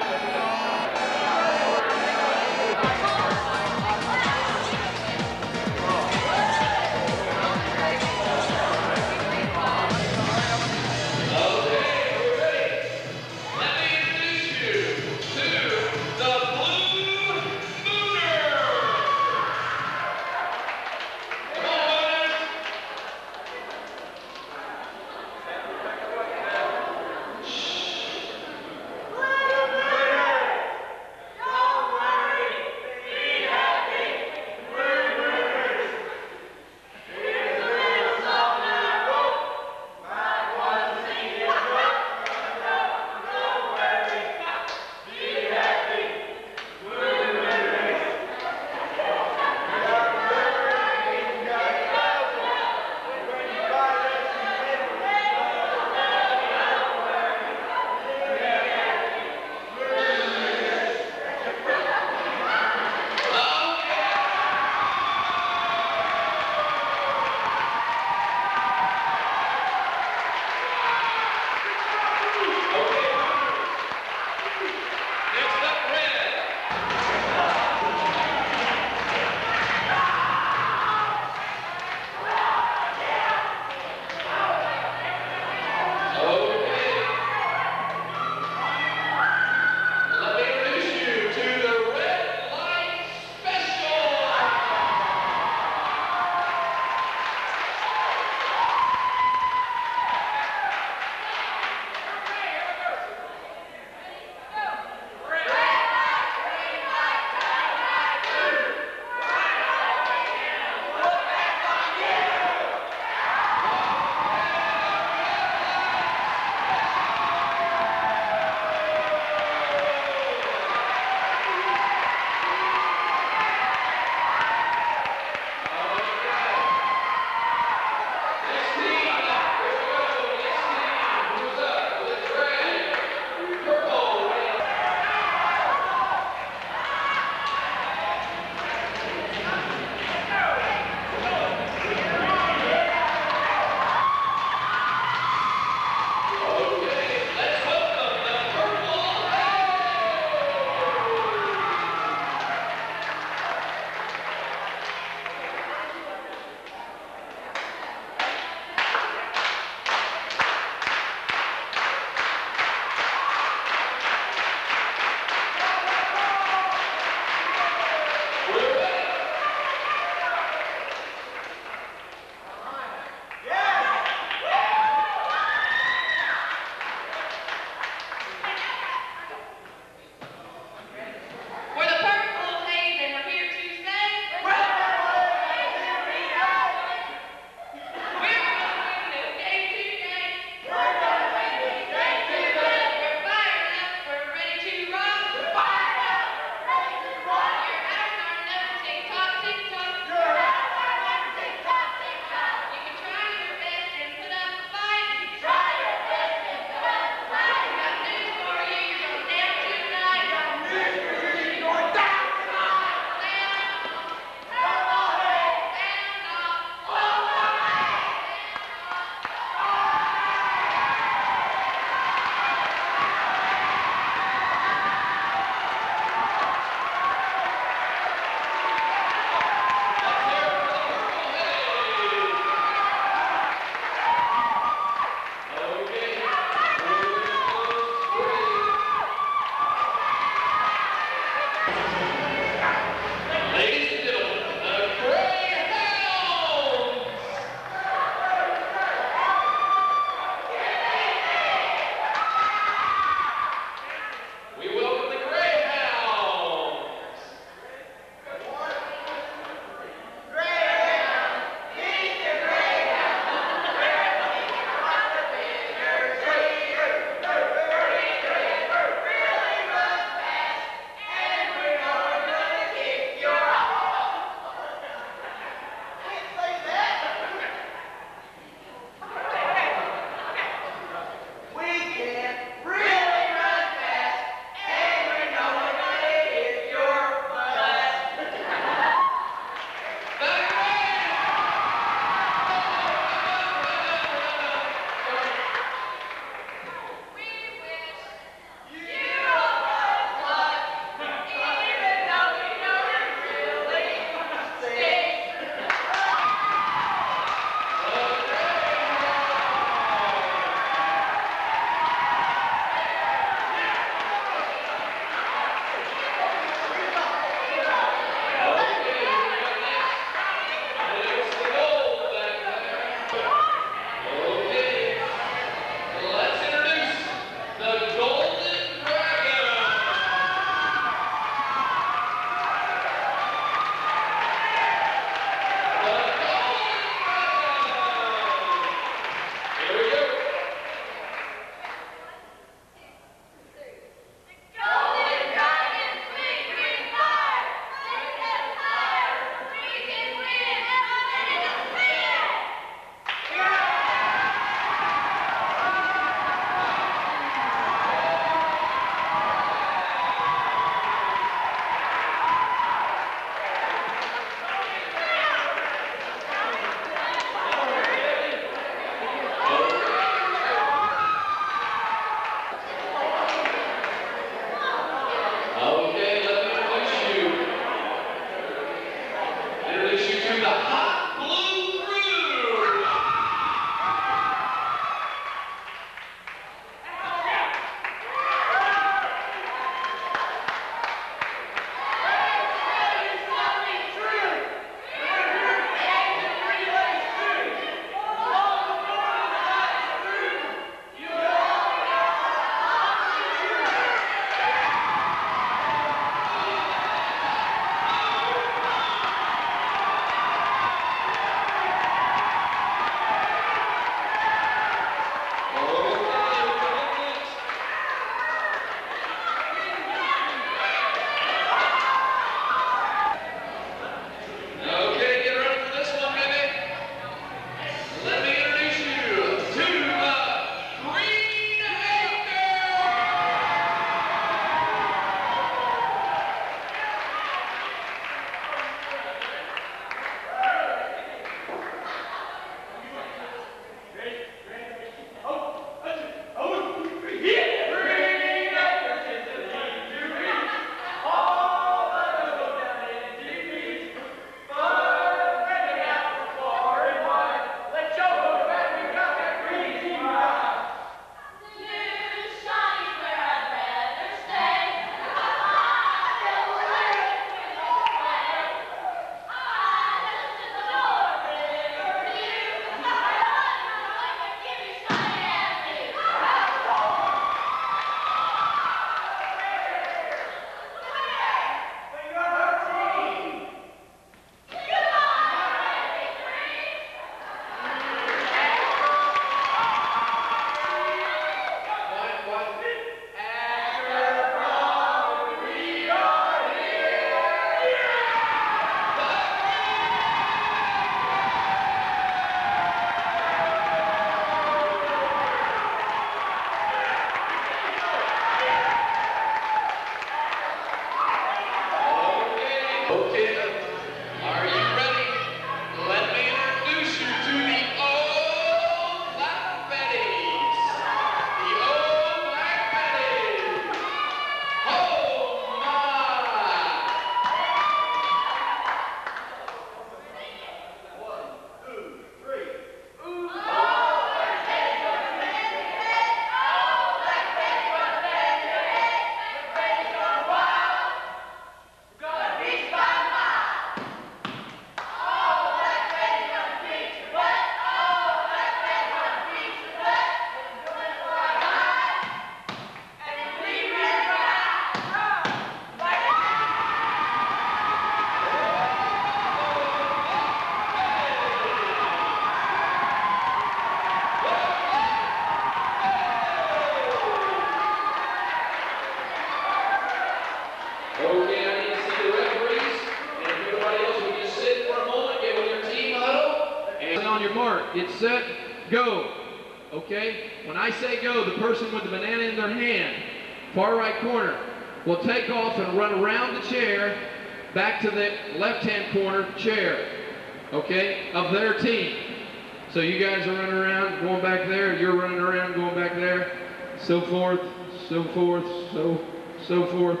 Speaker 7: Get set, go. Okay? When I say go, the person with the banana in their hand, far right corner, will take off and run around the chair back to the left-hand corner chair, okay, of their team. So you guys are running around, going back there, you're running around, going back there, so forth, so forth, so forth,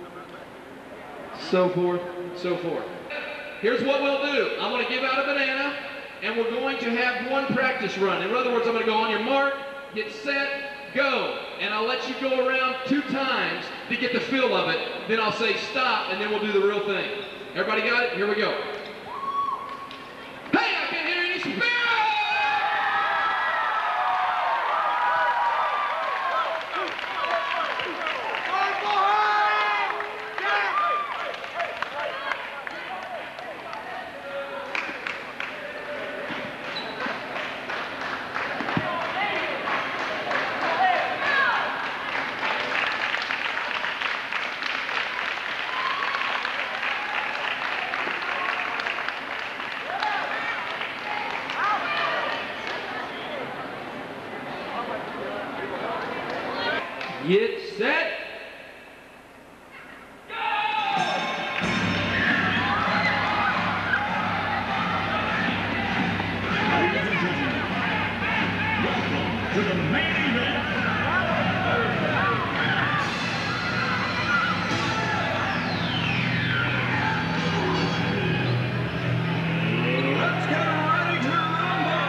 Speaker 7: so forth, so forth. Here's what we'll do. I'm going to give out a banana, and we're going to have one practice run. In other words, I'm going to go on your mark, get set, go. And I'll let you go around 2 times to get the feel of it. Then I'll say stop, and then we'll do the real thing. Everybody got it? Here we go. Hey, I can't hear any spirit! Get set.
Speaker 13: Ladies and gentlemen, welcome to the main event. Let's get ready to rumble!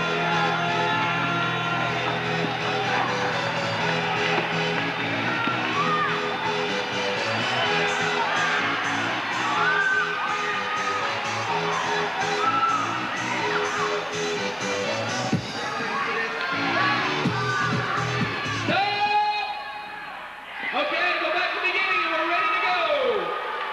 Speaker 7: Okay, go back to the beginning and we're ready to go.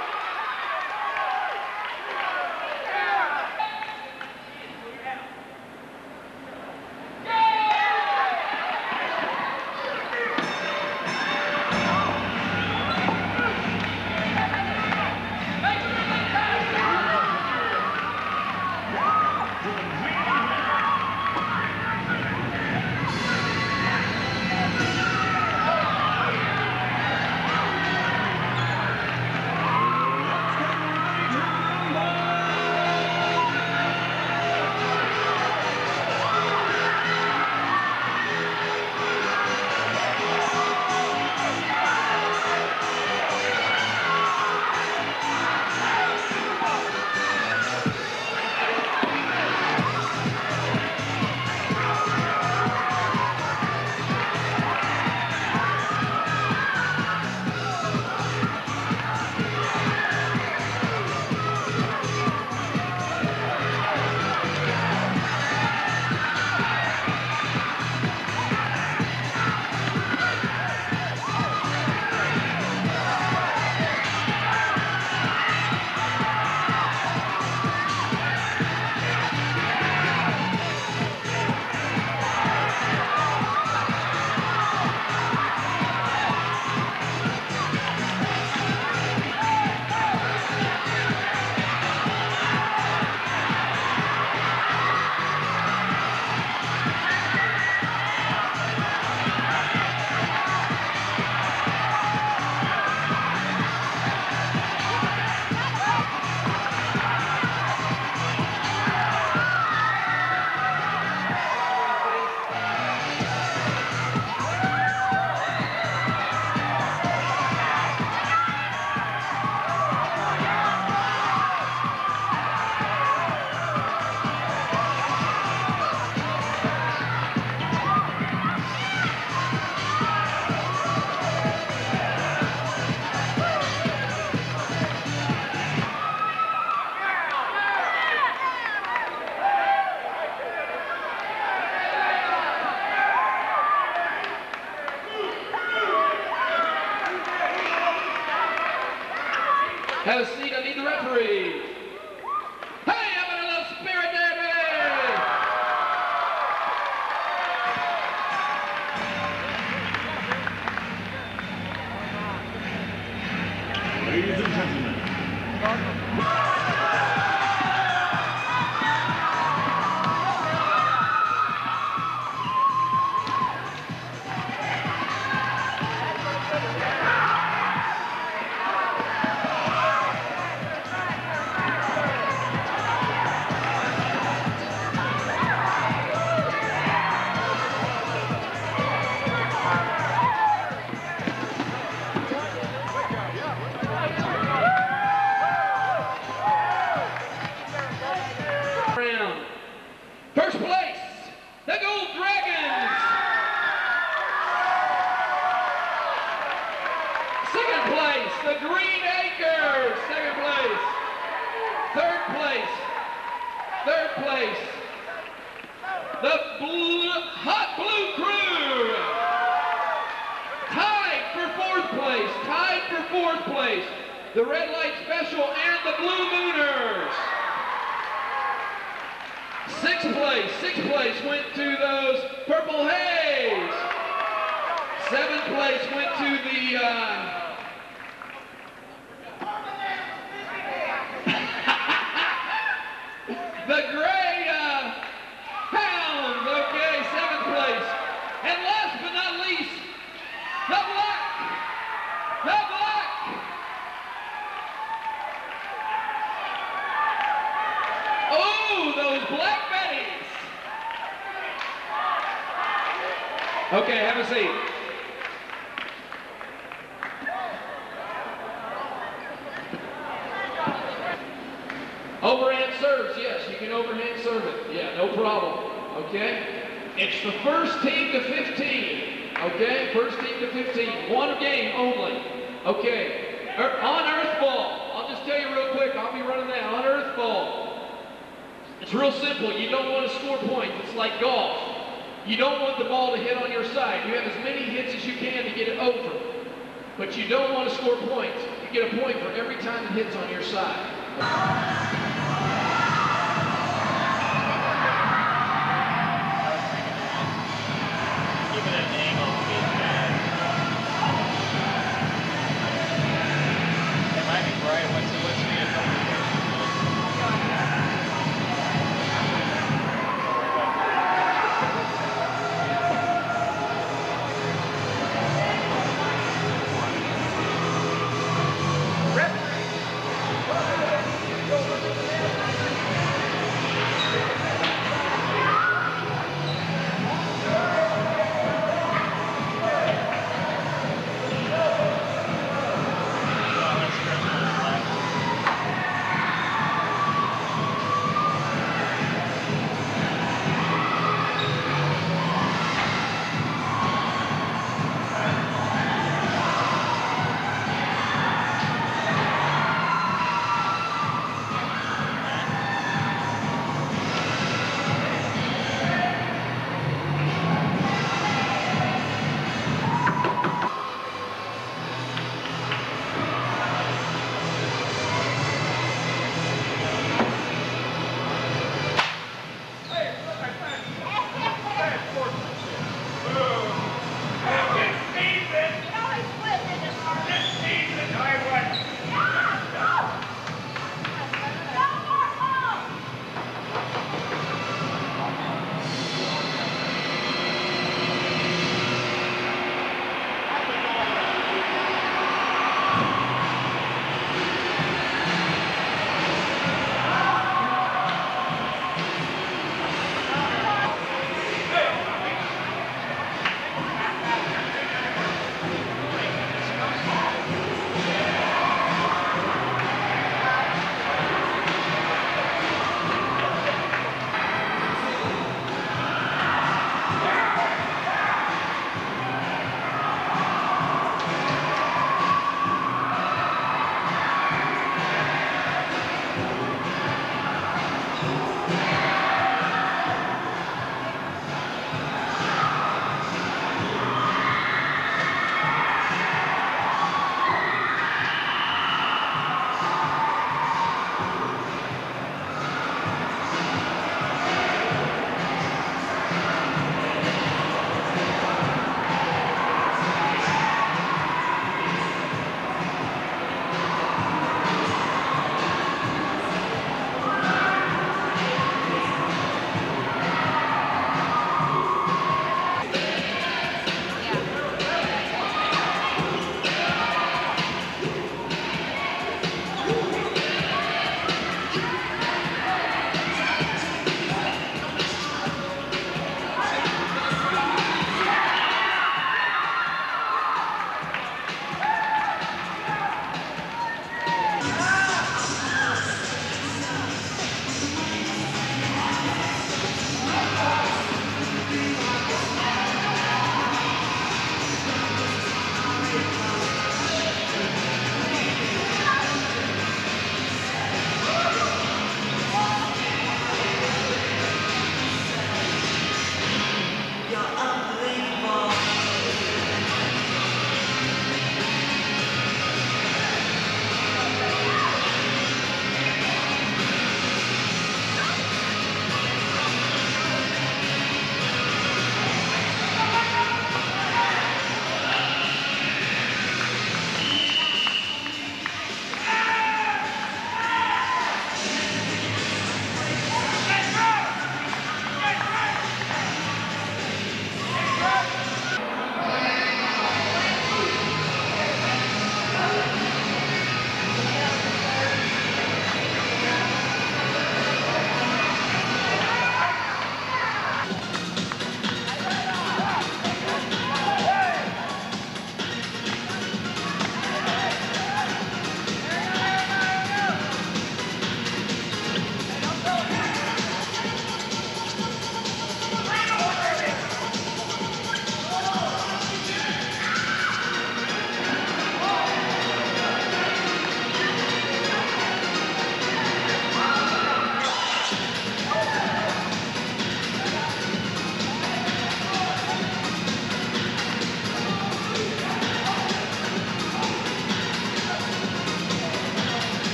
Speaker 7: Have a seat, I need the referee. Hey, I'm in a little spirit there, baby.
Speaker 13: Ladies and gentlemen,
Speaker 7: the Green Acres, second place. Third place, the Hot Blue Crew. Tied for fourth place, the Red Light Special and the Blue Mooners. Sixth place went to those Purple Haze. Seventh place went to the the Gray Hounds. Okay, seventh place. And last but not least, the Black. Oh, those Black Betties. Okay, have a seat. Overhand serves, yes, you can overhand serve it. Yeah, no problem. Okay? It's the first team to 15. Okay? First team to 15. One game only. Okay. On Earth Ball. I'll just tell you real quick. I'll be running that. On Earth Ball. It's real simple. You don't want to score points. It's like golf. You don't want the ball to hit on your side. You have as many hits as you can to get it over. But you don't want to score points. You get a point for every time it hits on your side.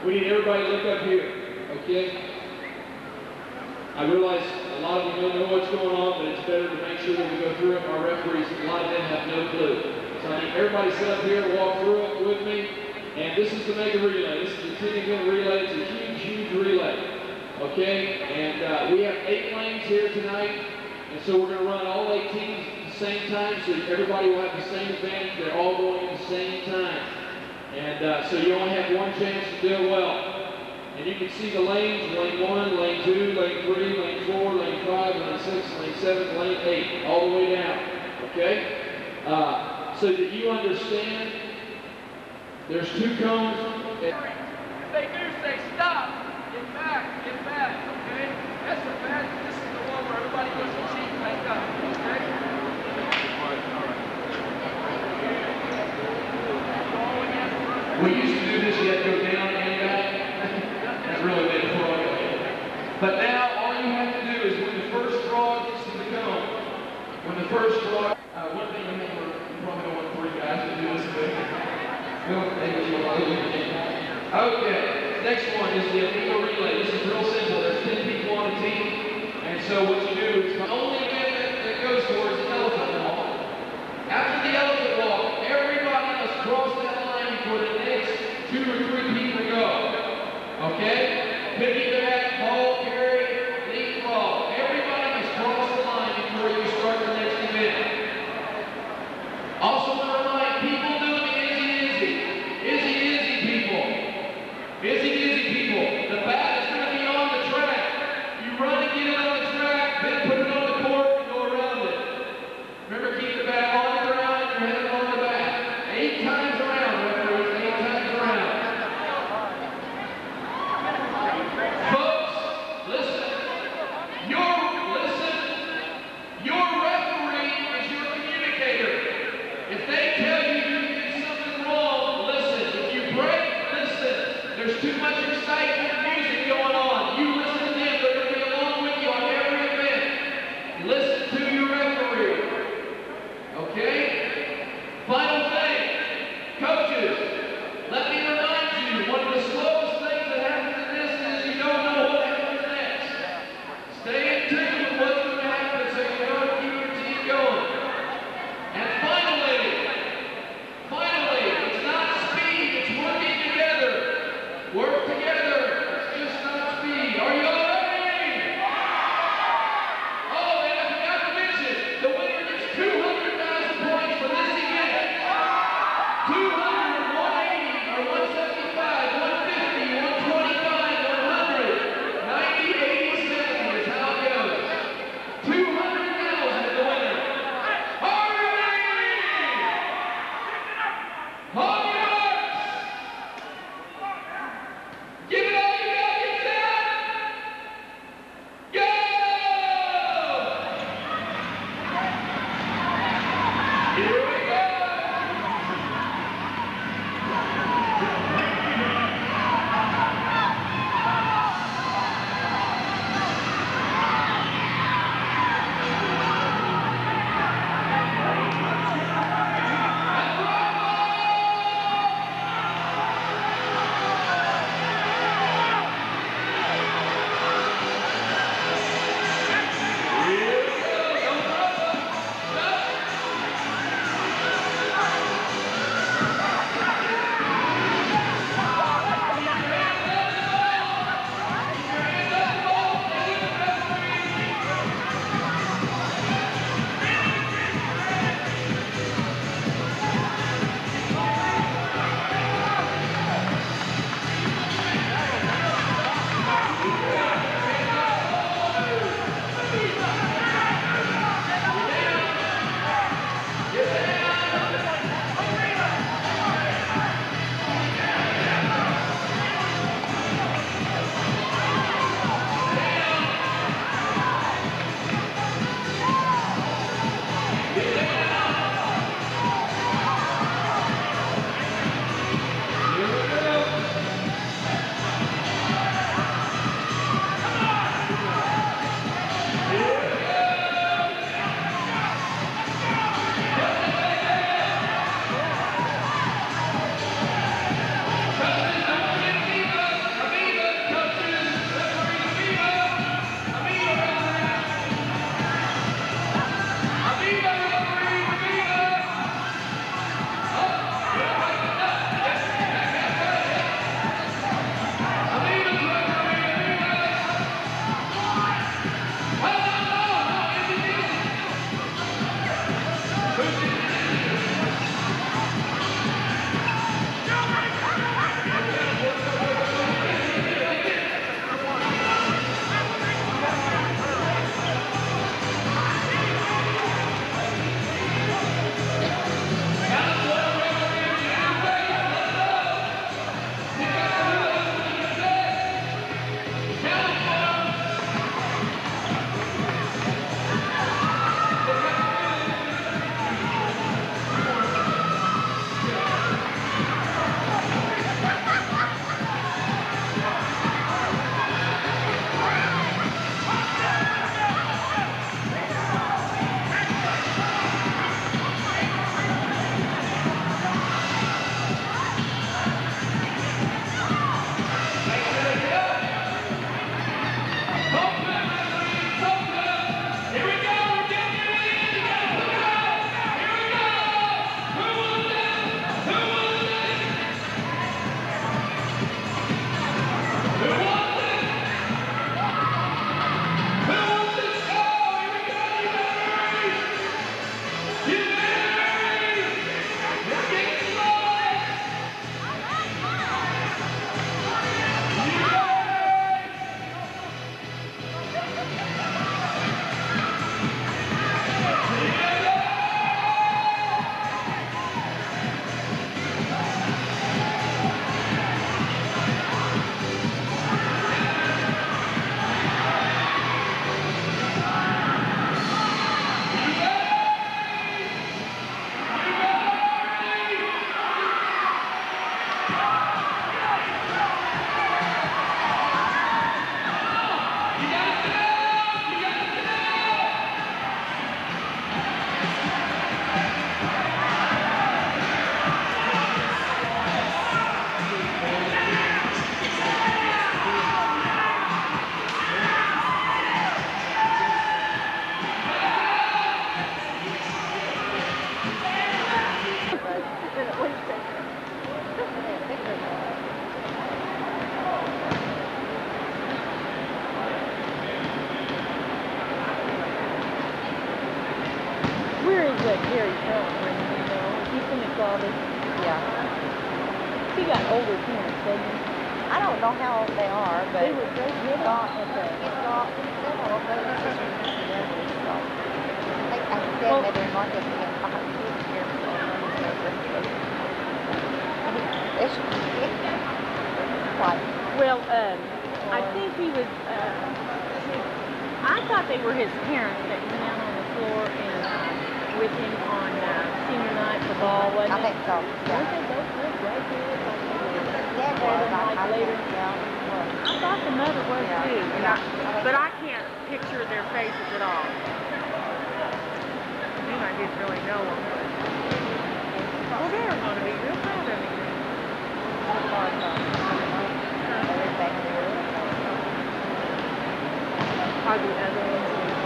Speaker 7: We need everybody to look up here, okay? I realize a lot of you don't know what's going on, but it's better to make sure that we go through it. Our referees, a lot of them have no clue. So I need everybody to sit up here, walk through it with me. And this is the mega relay. This is the 10-event relay. It's a huge, huge relay. Okay? And we have 8 lanes here tonight. And so we're going to run all 8 teams at the same time, so everybody will have the same advantage. They're all going at the same time. And so you only have one chance to do it well. And you can see the lanes: lane 1, lane 2, lane 3, lane 4, lane 5, lane 6, lane 7, lane 8, all the way down. Okay? So that you understand, there's 2 cones.
Speaker 18: If they do say stop, get back, okay? That's the bad. This is the one where everybody goes to cheat and make up, okay?
Speaker 7: We used to do this, you had to go down and back. That's really big for you. But now all you have to do is when the first straw gets to the cone, when the first straw, one thing you probably don't want 3 guys to do this thing. Okay, next one is the amigo relay. This is real simple. There's 10 people on a team, and so what you do is the only event that goes towards the elephant walk. After the elephant walk, everybody must cross that line before the next 2 or 3 people go. Okay? Piggyback, ball carry, leapfrog. Everybody must cross the line before you start the next event. Also want to remind people doing the izzy people. Izzy people. The bat is going to be on the track. You run and get it on the track, then put it on the court and go around it. Remember, keep the bat on the ground and your head on the bat. 8 times around, referees, 8 times around. Folks, listen. Your referee is your communicator. If they tell you you did something wrong, listen. If you break, listen. There's too much excitement and music going on. You listen to them. They're going to be along with you on every event. Listen to your referee. Okay? Final thing. Coaches, let me remind you, one of the slowest things that happens in this is you don't know what happens next. Stay in tune with what's going to happen so you know to keep your team going. And finally, it's not speed, it's working together. Work together.
Speaker 10: older parents, didn't he?
Speaker 14: I don't know how old they are, but
Speaker 10: They were great
Speaker 14: he got
Speaker 10: okay.
Speaker 14: several of those sisters and brothers. So I said mother-in-law gave me 5 kids here.
Speaker 10: Well, I think he was, I thought they were his parents that went out on the floor and with him on senior night for ball, wasn't it?
Speaker 14: I think so, yeah.
Speaker 10: Weren't they both right here?
Speaker 14: Yeah,
Speaker 10: I later. I thought the mother was too, but I can't picture their faces at all. I mean, I didn't really know them. Well, they're going to be real proud of me. Are the other ones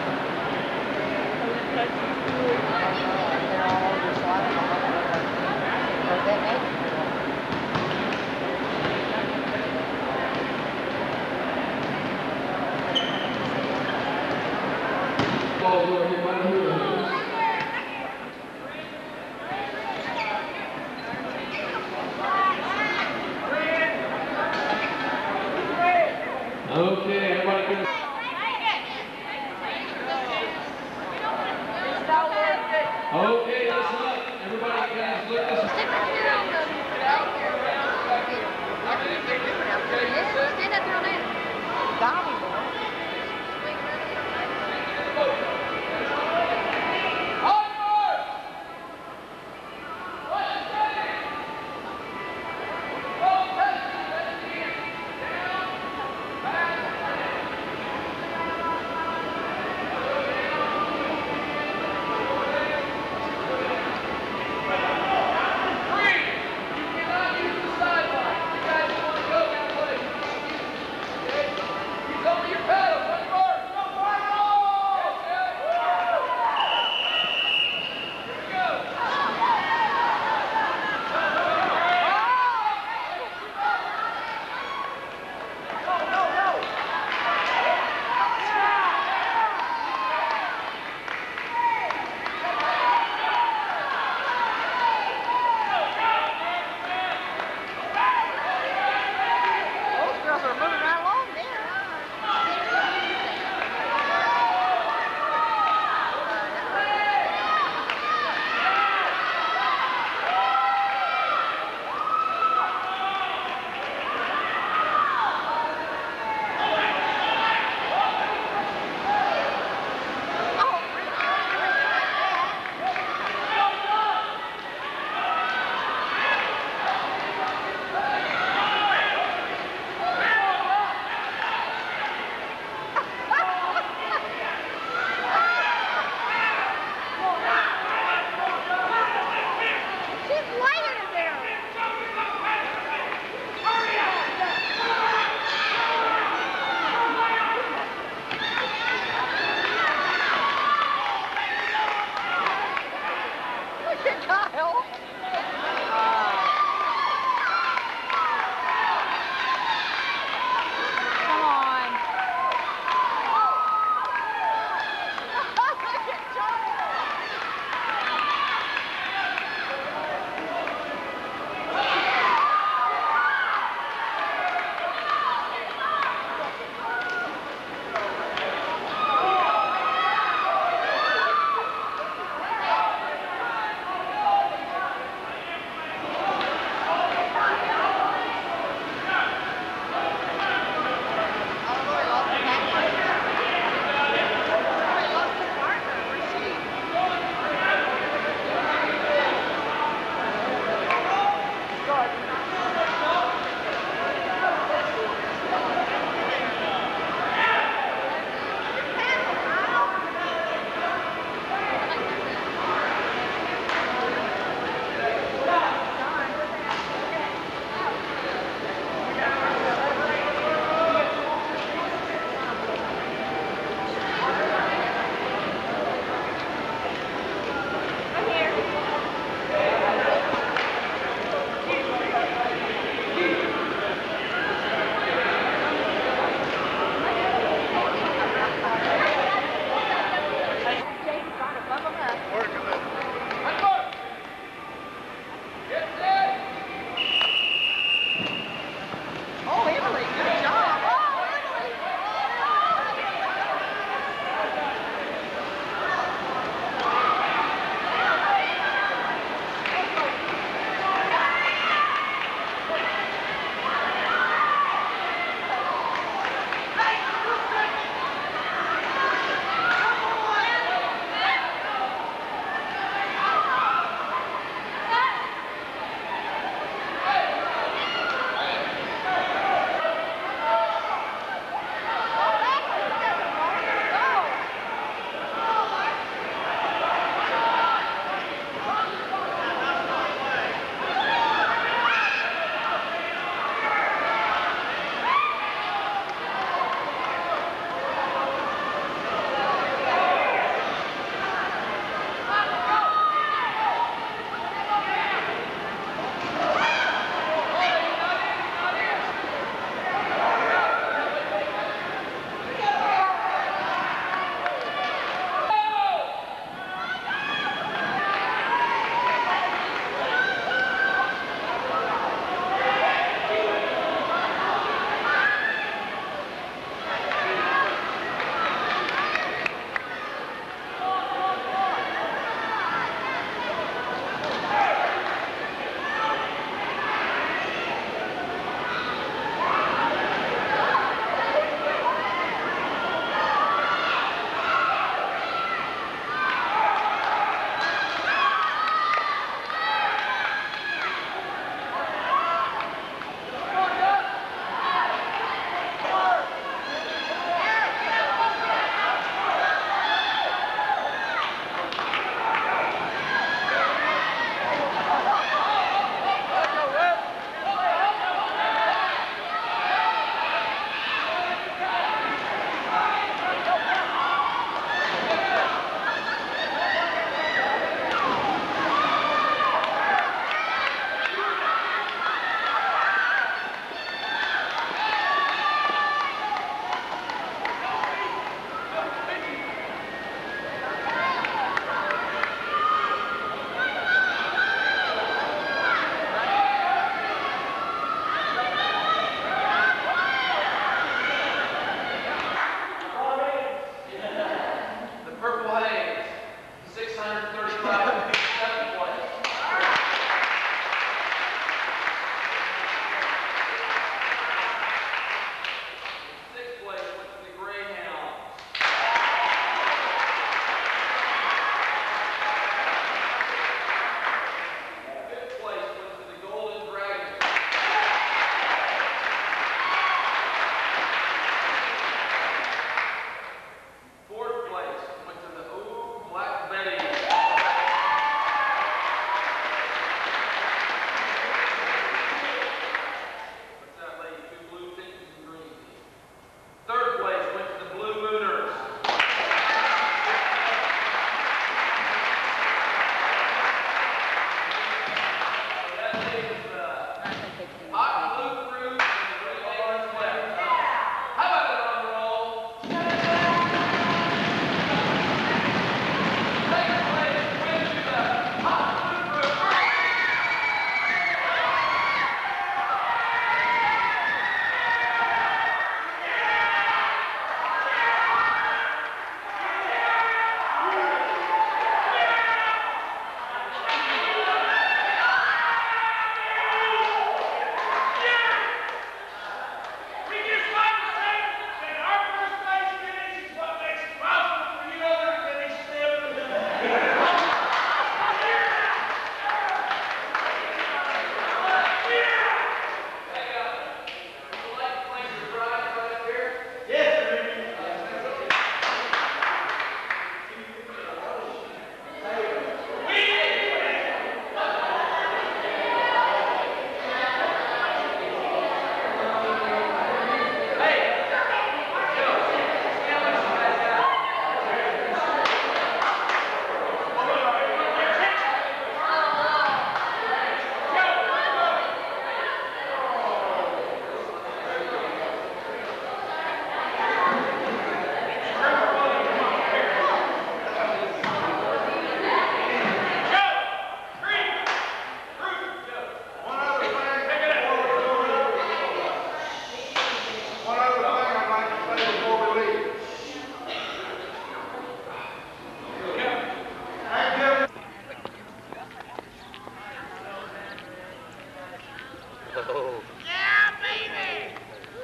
Speaker 14: they're all over slide. Because that makes
Speaker 7: Okay, everybody good. Okay, listen up. Everybody guys, look this way.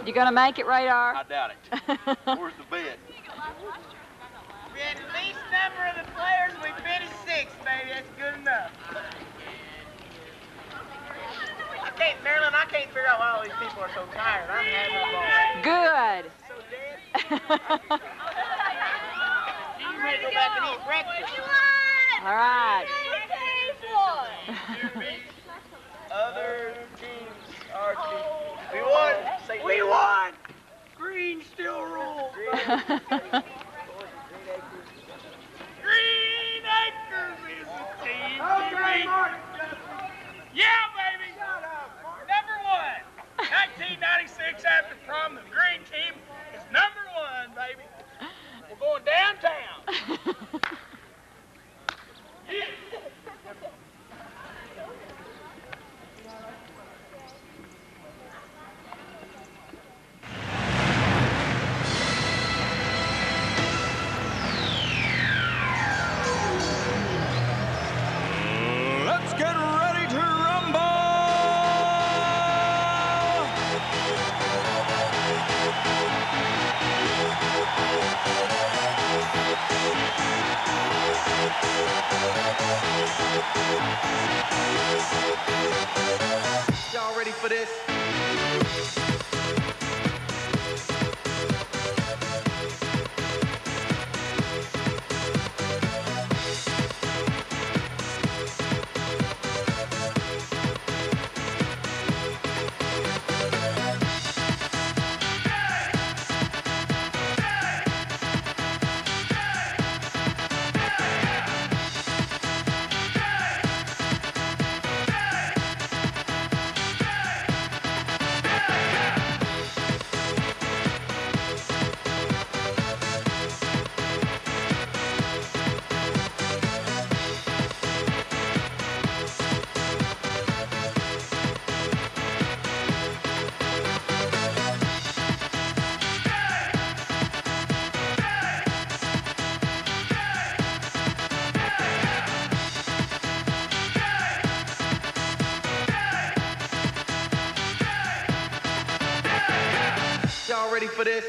Speaker 10: You gonna make it, Radar?
Speaker 22: I doubt it. Where's the bed?
Speaker 2: We had the least number of the players. We finished sixth, baby. That's good enough. Marilyn, I can't figure out why all these people are so tired. I'm having a ball.
Speaker 10: Good.
Speaker 2: So dead. You ready to go back and eat breakfast?
Speaker 10: All right.
Speaker 2: Other teams are we won. Say we won. Green still rules. Green Acres is the team. Okay, Mark. Yeah, baby. Number one. 1996 after prom, the green team is number one, baby. We're going downtown. Yeah.
Speaker 1: Let's get ready to rumble!
Speaker 22: Y'all ready for this? Y'all ready for this?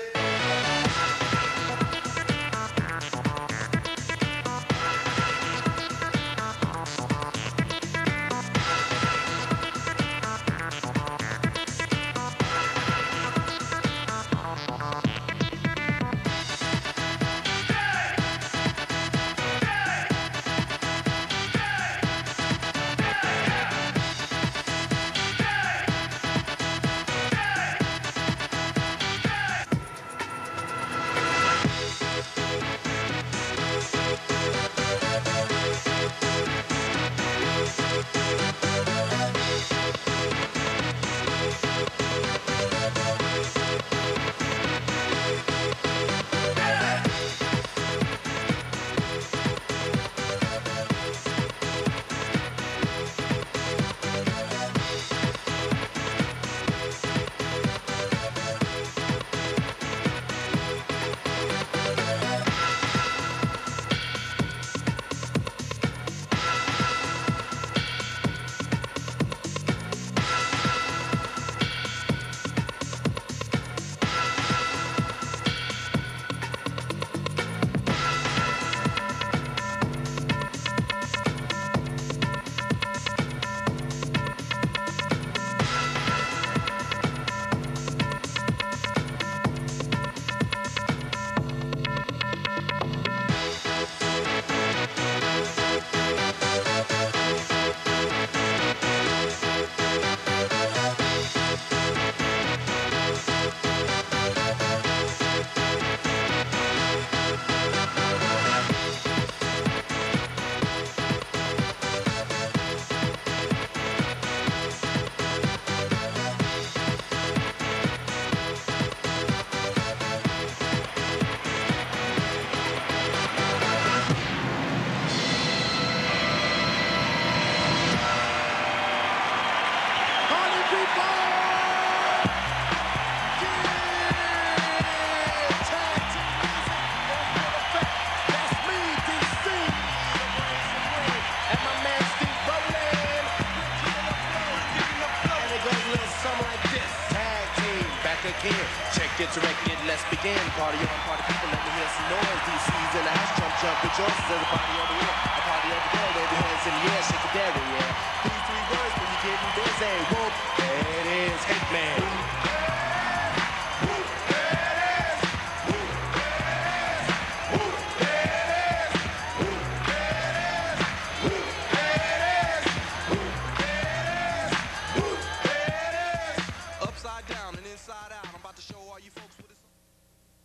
Speaker 1: Check it, direct it, let's begin. Party on, party people, let me hear some noise. DC's in the house, jump, jump, rejoices. Everybody over here, a party over there. Wave your hands in the air, shake the dairy, yeah. These three words when you're getting busy. Whoop, there it is, hate man.